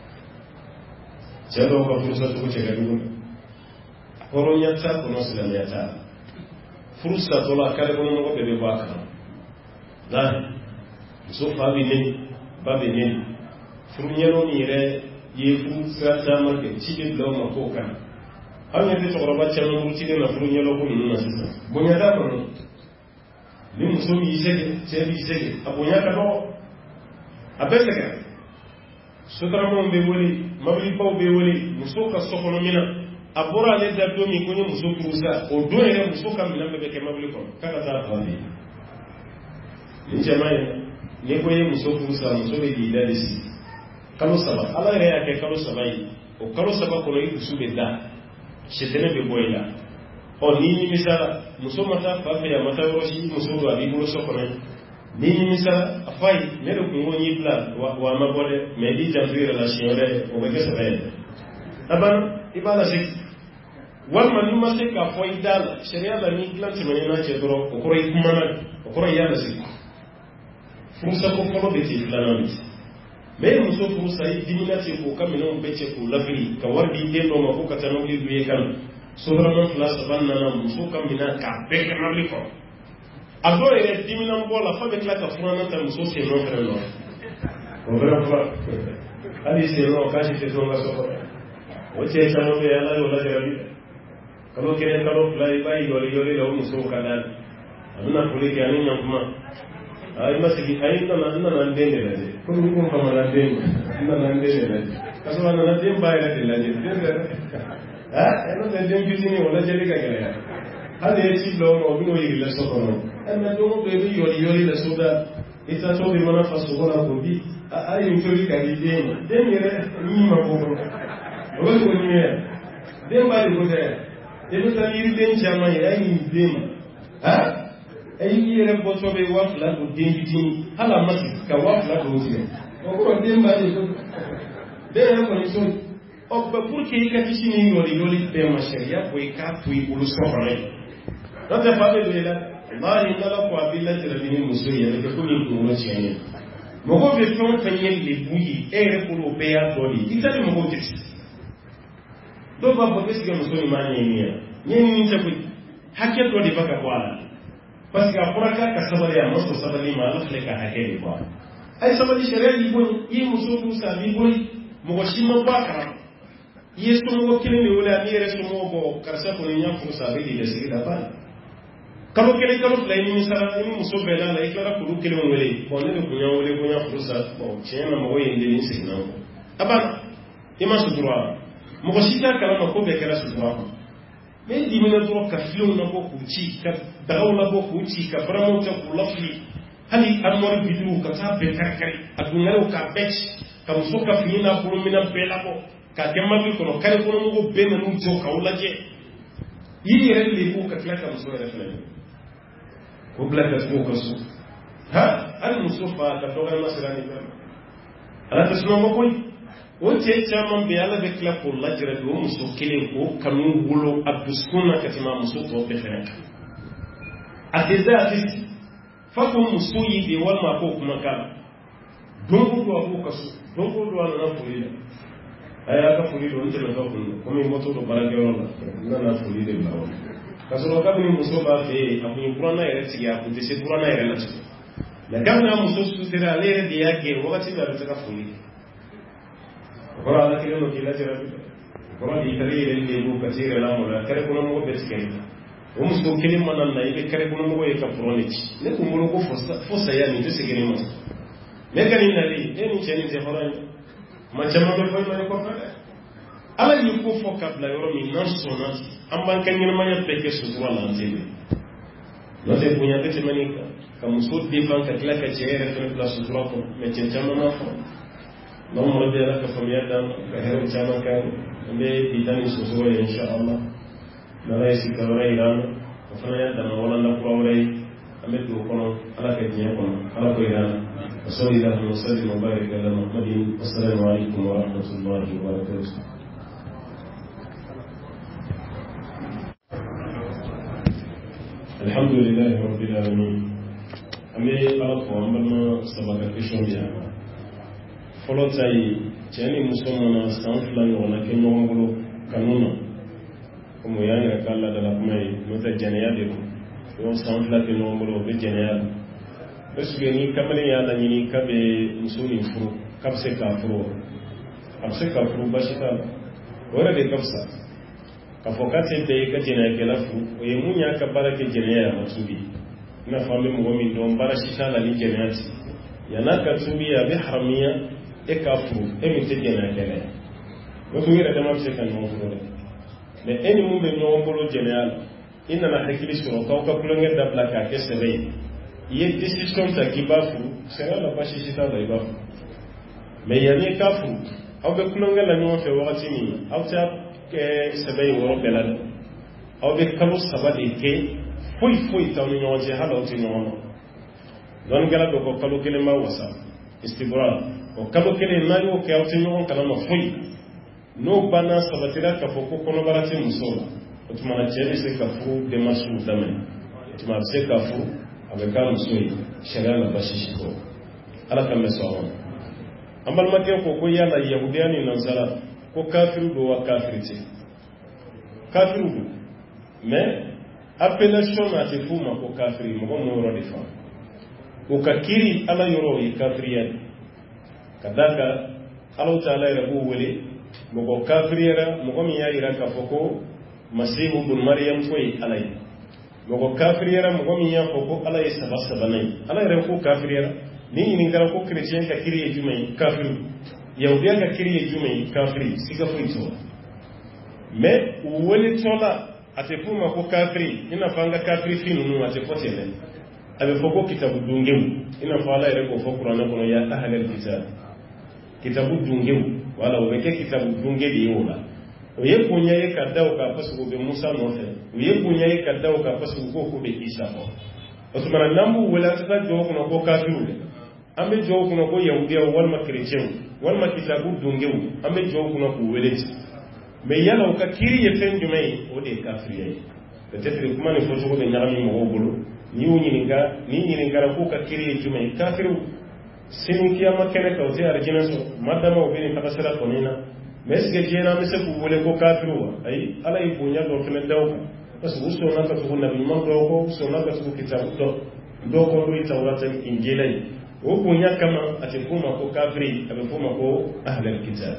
jado ka fursa to ce ga dubu horon yatta ko nasla yatta fursa to la kare ko mo be be baka da so fa bi ne ba be ne furnyero ni re ye fursa ta ma ke cike do ma ko kan an ne to roba ce mo cike na furnyero ko ni na sisa bonya da ko ni muso mi sege ce bi sege abonya ka do abese ka sotara mo be woli mabli paw be woli muso ka sokono mina abora le da do mi ko ni muso kurusa o do ere muso ka mina be ke mabli ko kaka ta fami ni jamaye ni ko ye muso kurusa muso be di dalisi kalo saba ala ere ya ke kalo saba yi o kalo saba ko yi su be da shetene be boyla o ni ni misala muso mata fa fe ya mata roshi muso do abi muso sokono ni misa afai ne do kungo ni bla wa wa mabode me di jambi relation re o be kesebe aban ibala sik wal man ma se ka foi dal sharia la ni plan se menena che doro o koro ikmana o koro ya la sik furusa ko ko be ti plan ni mais muso furu sa i dimina te ko ka minɛnw bɛɛ cɛ k'o lafili ka wari di den dɔ ma ko ka taa n'olu ye kan sotarama fila saba nana muso ka minɛn k'a bɛɛ kɛ mabili kɔrɔ a dɔw yɛrɛ dimina bɔ la fa bɛ tila ka furanna ta muso sen nɔ fɛnɛ nɔ o fɛnɛ fura hali sen nɔ k'a si tɛ sɔn ka so kɔrɔ o cɛ caman bɛ ala y'o lajɛra bi kalo kelen kalo fila i b'a yɔli yɔli la o musow ka da a bɛna foli kɛ ani ɲankuma a ma segin a yi nana n nana n den de lajɛ komi n ko famana den n nana n den de lajɛ ka sɔrɔ a nana den ba yɛrɛ de lajɛ den yɛrɛ ah e n'o tɛ den fitinin o lajɛli ka gɛlɛya hali ye ci bila o ma o bɛ n'o yirila so kɔnɔ ɛ mɛ don o don i bɛ yɔli yɔli la so da i taatɔ bɛ mana fa sogo la k'o di a ye n tobi ka di den ma den yɛrɛ min ma bɔ kɔnɔ o bɛ sogo ɲimi yan den ba de ko tɛ i bɛ taa yiriden caman ye a ye nin den ma ah ɛ i yɛrɛ bɔtɔ bɛ waa fila don den fitinin hali a ma sigi ka waa fila don tigɛ o kɔrɔ den ba de ko den yɛrɛ kɔni so ɔ bɛ pour que i ka kisi ni yɔli yɔli bɛɛ ma sariya ko i k'a to i bolo so kɔnɔ ye n'o tɛ fa bɛ don i la walahi n'ala ko a b'i lajalali ni muso ye a bɛ kɛ komi kunkolo tiɲɛ ye mɔgɔw bɛ fɛn o fɛn ye lebu ye e yɛrɛ bolo o bɛɛ y'a dɔ de ye i tɛ ni mɔgɔw tɛ dɔw b'a fɔ ko est-ce que muso nin m'a ɲɛɲini yan ɲɛɲini tɛ koyi hakɛ dɔ de bɛ ka bɔ a la parce que a fɔra k'a ka sabali a ma sɔn sabali ma ala filɛ ka hakɛ de bɔ a la a ye sabali sariya y'i bolo i ye muso furu sa a b'i bolo mɔgɔ si ma bɔ a kalama i ye somɔgɔ kelen de wele a n'i yɛrɛ somɔgɔ bɔ karisa kɔni n y'a furu sa a bɛ k'i lasigi la ba kalo kelen kalo fila i nimisara i ni muso bɛnna la i tilara k'olu kelen wele bon ne de kun y'an wele ko n y'a furu sa bon tiɲɛ na mɔgɔ ye n deli n seginna o kɔ a banna i ma sutura mɔgɔ si t'a kalama ko bɛɛ kɛra sutura kɔnɔ mais i dimina dɔrɔn ka filenw labɔ k'u ci ka dagaw labɔ k'u ci ka baramaw kɛ k'u lafili hali armoire biduw ka taa bɛɛ kari-kari a dungɛrɛw k'a bɛɛ ci ka muso ka fini n'a bolominɛn bɛɛ labɔ k'a kɛ mabili kɔnɔ kare kɔnɔmɔgɔw bɛɛ nan'u jɔ k'aw lajɛ i yɛrɛ lebu ka tila ka muso yɛrɛ fɛnɛ o bila ka tugu ka so ha hali muso fa ka dɔgɔyama sira ni fɛn ala tɛ sunɔgɔ koyi o cɛ caman bɛ ala bɛ tila k'o lajɛrɛ de o muso kelen k'o kanu wolo a dusukun na ka tɛmɛ a muso tɔw bɛɛ fɛnɛ kan a tɛ da a tɛ sigi fa ko muso yi de walima a k'o kumakan don o don a b'o ka so don o don a nana foli la a y'a ka foli don n tɛmɛ ka kun komi moto dɔ baarakɛyɔrɔ la n nana foli de bila o la ka sɔrɔ kabini muso b'a fɛ yen a kun ye buranna yɛrɛ sigi a kun tɛ se buranna yɛrɛ la tugun mɛ kabini a muso susera ale yɛrɛ de y'a gɛn wagati bɛɛ a bɛ se ka foli kɛ o kɔrɔ ala kelen dɔ k'i lajɛra bi o kɔrɔ de i taara i yɛrɛ lebu ka se i yɛrɛ lamɔna kɛrɛ kɔnɔmɔgɔ bɛɛ tigɛ i la o muso kelen mana na i bɛ kɛrɛ kɔnɔmɔgɔ ye ka buran de ci ne kun bolo ko fo saya nin tɛ segin ne ma ne ka nin nali e ni cɛ nin tɛ hɔrɔn ye ma caman bɛ fɔ i ma ne kɔfɛ dɛ ala y'i ko fɔ ka bila yɔrɔ min n'an sɔnna an b'an ka ɲɛnamaya bɛɛ kɛ sutura la an tɛ mɛn n'o tɛ bonya bɛ tɛmɛ nin kan ka muso defan ka tila ka cɛ yɛrɛ fɛnɛ bila sutura kɔnɔ mɛ cɛ caman ma fɔ n'anw mɔgɔ bɛ ala ka faamuya d'an ma ka hɛrɛw caman kɛ an bɛ bi taa ni sosogo ye insha Allah n'ala ye sigika wɛrɛ yira an na o fana y'a dama walanda kura wɛrɛ ye an bɛ don o kɔnɔ ala ka diɲɛ kɔnɔ ala ko yira an na وصلى الله وسلم وبارك على محمد والسلام عليكم ورحمة الله وبركاته الحمد لله رب العالمين أمي ألقى أمبرنا سبق كشون بها فلو تاي تاني مسلمنا سانفلا ولكن نقول كانونا كم يعني كلا دلائل مثل جنياد يوم سانفلا كنقول بجنياد بس يعني كمالي هذا يعني كبي مسؤولين فرو كبسة كافرو كبسة كافرو باشيتا ورا دي كبسة كفوكاتي تي كجنا كلافو ويمونيا كبارا كجنا مكيبي نفهم مغمين دوم بارشيتا لني جناتي يانا كتوبي أبي حرمية إكافرو إمي تجنا كلا وتوير دمام سكان مفرو mais eni mumbe ñowombolo general inana hakkili soro kaw ka kulonge dabla ka ke sebe ye décision ta kibafu sera la bashi sita da ibafu mais yani kafu aw be kulonge la ñowo fe wakati ni aw ta ke sebe woro belal aw be kalu sabade ke foy foy taw ni ñowo je hala uti ñowo don gala do ko kalu kele ma wasa istibra o kalu kele na yo ke aw ti ñowo kala ma foy no bana sabatira ka foko kono barate musola otumana jeli se ka fu de masu damen otumana se ka fu avec un musoyi sharia la bashishi ko ala ka meso ambal make ko ko yala yahudiyani nan sala ko kafiru do wa kafirite kafiru do mais appellation na te fuma ko kafiri mo mo ro defa ko kakiri ala yoro yi kafiriyan kadaka Allah ta'ala ya rabu wele mo ko kafiriyara mo ko mi yayira ka foko masihu bin maryam koy alay mo ko kafiriyara mo ko mi ya foko alay sabasa banay alay re ko kafiriyara ni ni ngara ko chrétien ka kiriye jumay kafiru yahudiya ka kiriye jumay kafiri siga fuito mais wele tola ate fuma ko kafiri ina fanga kafiri finu nu ate fotele abe foko kitabu dungemu ina fala ere ko foko rana kono ya ahlal kitab kitabu dungemu wala weke kitabu dungeli yola oye kunya ye kadao ka pasu be Musa nofe oye kunya ye kadao ka pasu ko ko be Isa ko osmana nambu wala tata jo ko ko kafiru ambe jo ko ko yahudiya wal ma chrétien wal ma kitabu dungemu ambe jo ko ko weleti mais yala o ka kiri ye fen jumay o de kafiriye peut-être kuma ne foto ko be nyami mo bolo ni woni ninga ni ni ngara ko ka kiri ye jumay kafiru sinin kiyama kene ka ote arjina so madama o bini kata sera konina mais que jena me se ku wole ko kafiru wa ay ala yi bunya do fene daw parce que uso na ka to na bi man do ko so na ka to kitabu do do ko do tawrata injila o bunya kama ate kuma ko kafiri abe kuma ko ahlul kitab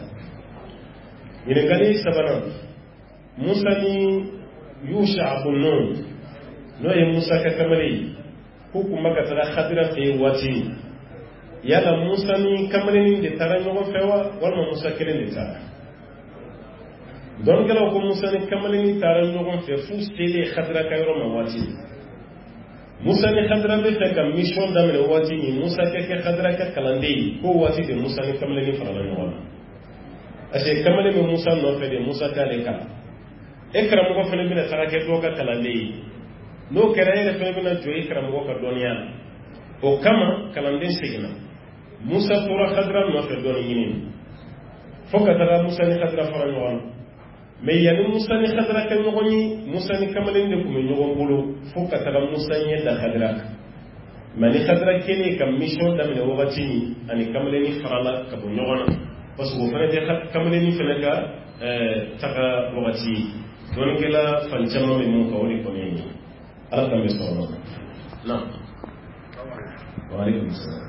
ni ngani sabana Musa ni Yusha ibn Nun no ye Musa ka kamali ko kuma ka tara khadira fi wati yala Musa ni kamali de tara nyogo fewa wala Musa kelen de tara don kala ko Musa ni kamali ni tara nyogo fe fu stele khadira ka yoro ma wati Musa ni khadira be fe ka mission damle wati ni Musa ke ke khadira ka kalande ko wati de Musa ni kamali ni fara nyogo ase kamale be Musa no fe de Musa kale ka ekra mo ko fene bina tarake do ka kalande no kera ele fene bina jo ekra mo ka doniya o kama kalande sigina Musa tora khadra no fe don yinin foka tara Musa ni khadra fara no me yani Musa ni khadra ka no ni Musa ni kamale ne ko no bolo foka tara Musa ni da khadra mani khadra kene kam mission da me wogati ni ani kamale ni farala ka bo nyogona parce que vous faites comme les nids taka wati donc la fanchama me mon kawli koni ala tambe sawma na wa alaykum assalam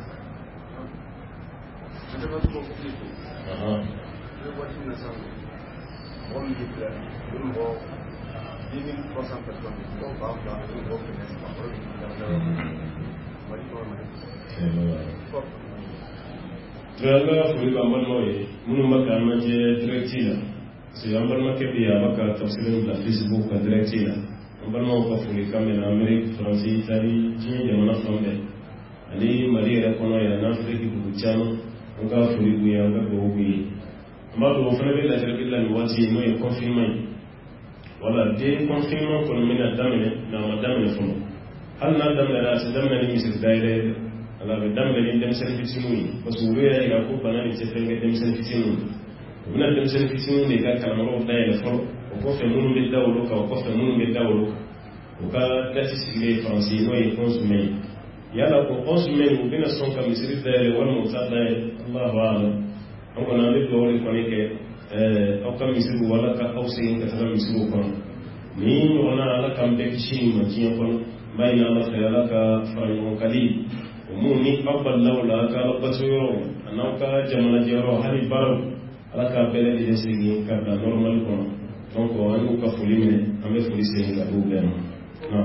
aha Trala fuli bambal moye munu maka manje directina si bambal make biya baka tafsirin la Facebook ka directina bambal mo ka fuli kamera Amerique France Italie jini jamana flambe ali mali ra kono ya na Afrique ku chama nga fuli bu ya nga go bi amma do fana be la jarbi la wati no e confinement wala de confinement ko mina damene na madame ne fono hal na damene ra se damene ni misir daire ala be dambe ni dem sen fitinu parce que wéra ila ko banani se fenge dem sen fitinu muna dem sen fitinu ne ka kalamaro dayel fo ko fe munu be dawlo ka ko fe munu be dawlo ko ka dati sigile français no e consumer yala ko consumer ko bina son ka misiri dayel wal mutada Allahu a'lam on ko na be do wala ko ne ke euh o ka misiri wala ka ausi ka tara misiri ko ni ona ala kam be chini ma tiyo ko bayna ala khayala ka fayo kali muni abal lawla ka labatu yoro anaka jamana jero hali baro alaka bele de sigi ka da normal ko donc anu ka fulimine ame fulise ga do ben na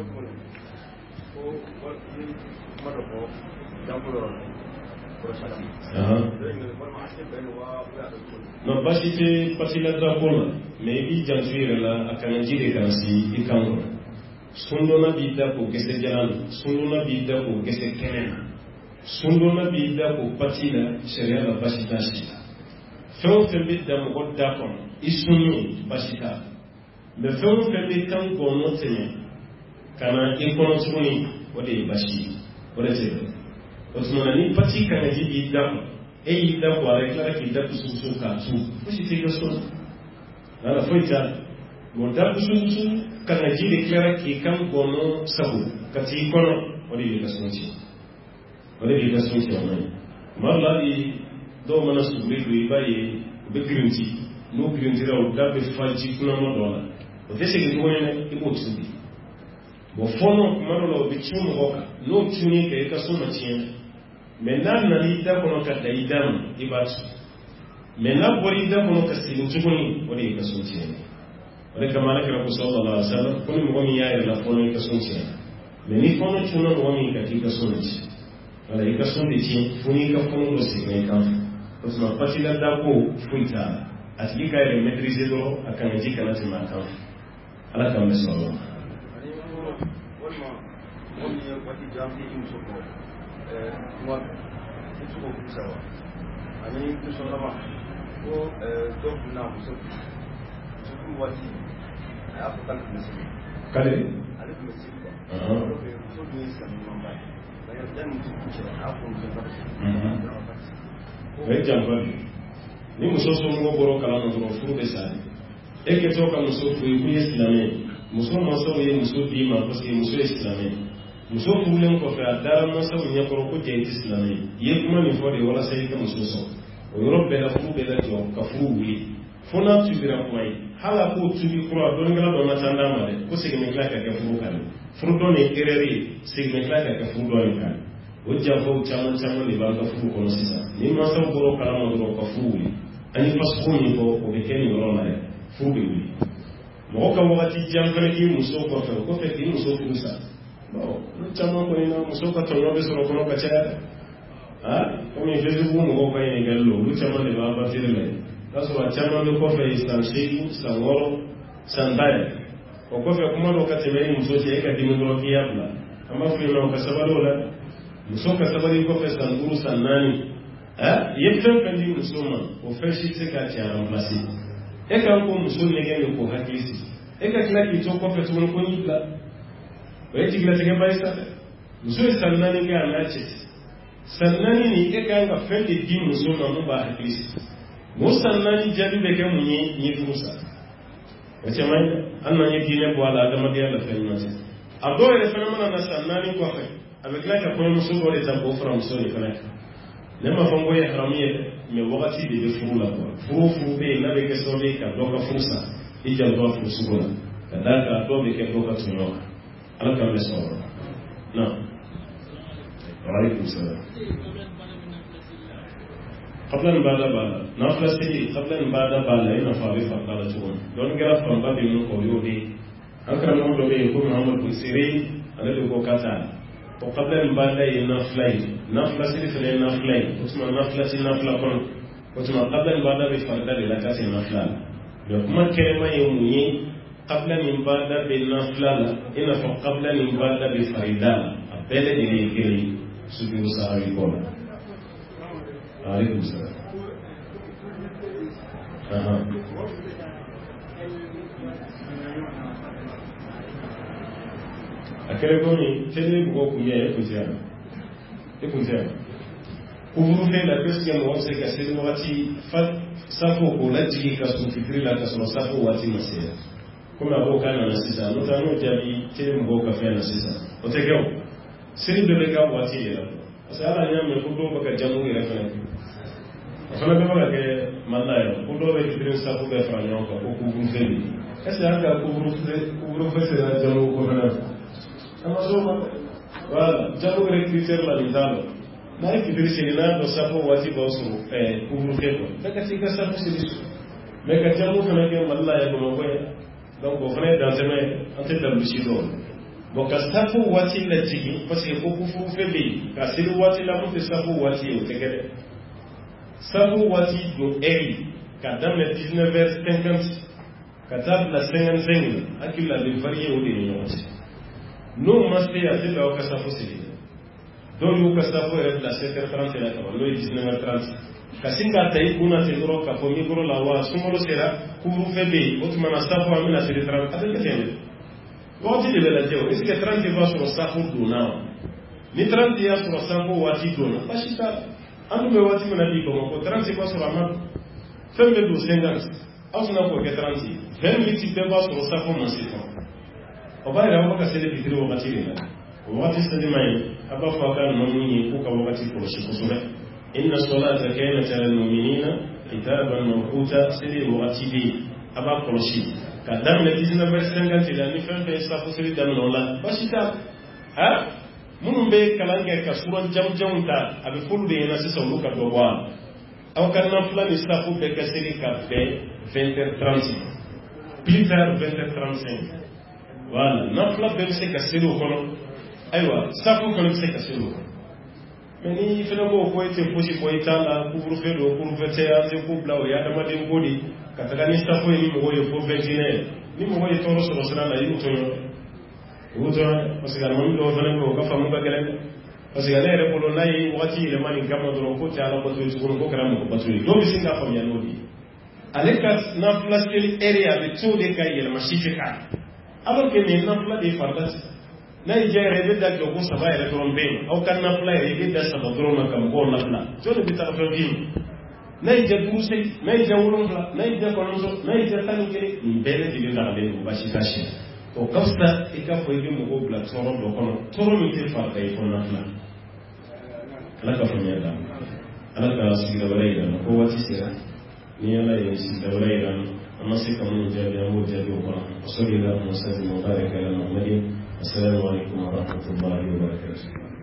no basite pasila drapona me bi jansuire la akana jire kansi ikango sundona bidda ko gese jalan sundona bidda ko gese kenen sundona bidda ko patila sharia la basita shi fɛn fɛn bɛ da mɔgɔ da kɔnɔ i sunu basita mɛ fɛn fɛn bɛ kan gɔnɔ tɛmɛ ka na i kɔnɔ tuguni o de ye basi ye o de tɛ bɛn o tuma ni pati kana ji b'i da kɔnɔ e y'i da kɔ a la i tilara k'i da kusukusu k'a tu fosi tɛ kɛ so ala foyi t'a la o da kusukusu kana ji de tilara k'i kan gɔnɔ sago ka t'i kɔnɔ o de b'i ka sun ci o de b'i ka sun ci o man ɲi tuma dɔ la hali do mana sugri do ibaye be grinti no grinti ra da be faji kuna mo dola o dese ke ko ne e ko tsubi bo fono mano lo be chuno hoka no chuni ke ka sona chien menan na lida kono ka daidam ibatu menan borida kono ka silin chukuni woni ka sona chien wala kama na kira sallallahu alaihi wasallam kuni mo mi ya la fono ka sona chien meni fono chuno mo mi ka ka sona chien wala ka sona chien funi ka fono do signé ka parce que pas il a d'ako fuita ati ka re maîtriser do akana jika na tima ka ala kama sallallahu wani wati jamfi in soko eh wa itu ko kusawa ani itu sonama ko eh dok na muso su wati afu kan musi kale ali musi ko ah so do isa mamba ya dan musi kuchira afu musi ko e jambali ni muso so ngo boro kala no boro furu be sari e ke to ka muso fu ku islami muso mo so ye muso bi ma parce que muso islami muso fulen ko fa dara mo sa nya ko ko je islami ye kuma ni fo de wala sai ka muso so o yoro be la fu be la jo ka fu wi fona tu bira ko ai hala ko tu bi ko do ngala do na tanda ma de ko se ke me klaka ka fu kan fu do ne ereri se me klaka ka fu do kan o ja fo chama chama ni ba ka fu ko no sisa ni ma sa ko ro kala mo do ka fu wi ani pas ko ni ko o be ken yoro ma de fu be wi mo ka wakati jamfere ki muso ko fa ko fe ki muso ku sa bon no chama ko ina muso ka to be so ko no ka cha ah ko mi facebook mo ko ina gallo lu chama le ba ba tire le kaso wa chama le ko fe islam shegu sangoro sandaya ko ko fe kuma no ka temeni muso je ka dimi ro ki yabla amma fu no ka sabalo la muso ka sabali ko fe sanguru sanani ah yeftan kan di muso ma ko fe shi se ka cha remplacer e ka ko muso ne ga ko hakisi e ka kila ki to ko fe to ko ni la o e tigla tege ba isa muso sanani ga na ce sanani ni e ka ga fe de di muso ma mu ba hakisi mo sanani jadi be ke mu ni ni fusa o ce mai anna ni dine bo ala da madiya da fe ma ce ado e fe na na sanani ko fe avec la ka ko muso ko de ta ko fra muso ni kana nema fango ya haramiye me wakati de be furu la ko furu furu be na be ke so be ka doka fusa ija do furu sugula kadaka to be ke doka tunyo ala ka be so na alaikum salam قبل بعد بعد نافلة سيدي قبل بعد بعد لا نفعل فقالة تقول دون جرف من باب من قوله أكرم الله به يكون محمد بن سيرين الذي هو كتان وقبل بعد لا نافلة نافلة سيدي فلا نافلة وتسمى نافلة سيدي نافلة كون وتسمى قبل بعد بفرد لا كاسي نافلة لكما كلمة يومي قبل من بعد بنافلة إن فقبل من بعد بفرد أبدا إليه كلي سبيل سهاري كون عليكم السلام. أها. أكلموني تلي بقولكم يا يكون زين. يكون زين. Ouvre la question moi c'est que c'est wati fat safo ko lati ka su fikri la ka so safo wati masaya. Kuma boka na sisa notano jabi tele mboka fa na sisa. Otegeo. Siri de lega wati ya. Asala nyame ko do baka jamu ira fa. Afana be baka ke mallaya ko do be kidrin safo be fa nyon ko ko ku feli. Est-ce que ko ku ku ku fa c'est jamu ko na. Amazoma wala jamu ira critère la litalo. Na ikibiri sina do safo wati ba su eh ku ku feli. Daga sika safo sili. Me ka jamu fa ke mallaya ko mo donc on fait dans un entre dans le chilo donc à safu wati la tigi parce que faut pour faire bi ka silu wati la pour safu wati au tegere safu wati do eri ka dans le dix-neuf heures cinquante ka tab la cinquante-cinq akila de varier au délire non masté à cette heure ka safu sili donc yo ka safu est la sept heures trente la ka le dix-neuf heures trente kasinga tai kuna tendoro ka pomi goro la wa sumolo sera kuru febe otuma safu amina sere trente atende tende wati de la teo est-ce que trente va sur safu dona ni trente ya sur safu wati dona bashita andu me wati mena bi ko trente va sur amad fembe do cinquante asuna ko ke trente vingt minutes de va sur safu masifa obaira wa ka sele bitiri wakati le wati sele mai aba fa kan no ni ko ka wakati ko shi kusure inna salata kanat ala al-mu'minina kitaban mawquta sidi waqtibi aba koloshi kadam le dix-neuf verset cinquante la ni fen fe sa fusiri dam no la bashita ha mun be kalange ka suran jam jamta abi fulbe na sisa luka do wa aw kan na fla ni sa fu be ka siri ka be vingt heures trente plus tard vingt heures trente-cinq voilà na fla be se ka siri ko no aywa sa fu ko se ka siri ko mais ni fela ko ko ite fushi ko itala couvre feu do couvre feu ya se ko blaw ya dama den godi kataga ni sa fu ni mo yo fo vingt-et-un ni mo yo toro so sala la yi to wuto parce que man do fana ko ka famu ka gelen parce que lere ko nay wati le mani gamma do ko ta ala ko to ko ko kram ko batu do bi singa fam ya nodi aleka na plastic area de tout de kay le mashifika alors que ni na pla de fardas nay je rebe da ko sa ba ele trombe au kan na pla rebe da sa do na kam ko na pla to de bita to vim nay je duse nay je wulum pla nay je konzo nay je tanu kere mbele de na le ko bashika shi o kafsa ikapo hivi mgo bla toro do kono toro mi te fa kai fona na ala ka fanya da ala ka sigira walaida ko wati sira ni ala ya sigira walaida amma sai kamun jabi amu jabi ko sallallahu alaihi wa sallam wa baraka ala muhammadin assalamu alaikum wa rahmatullahi wa barakatuh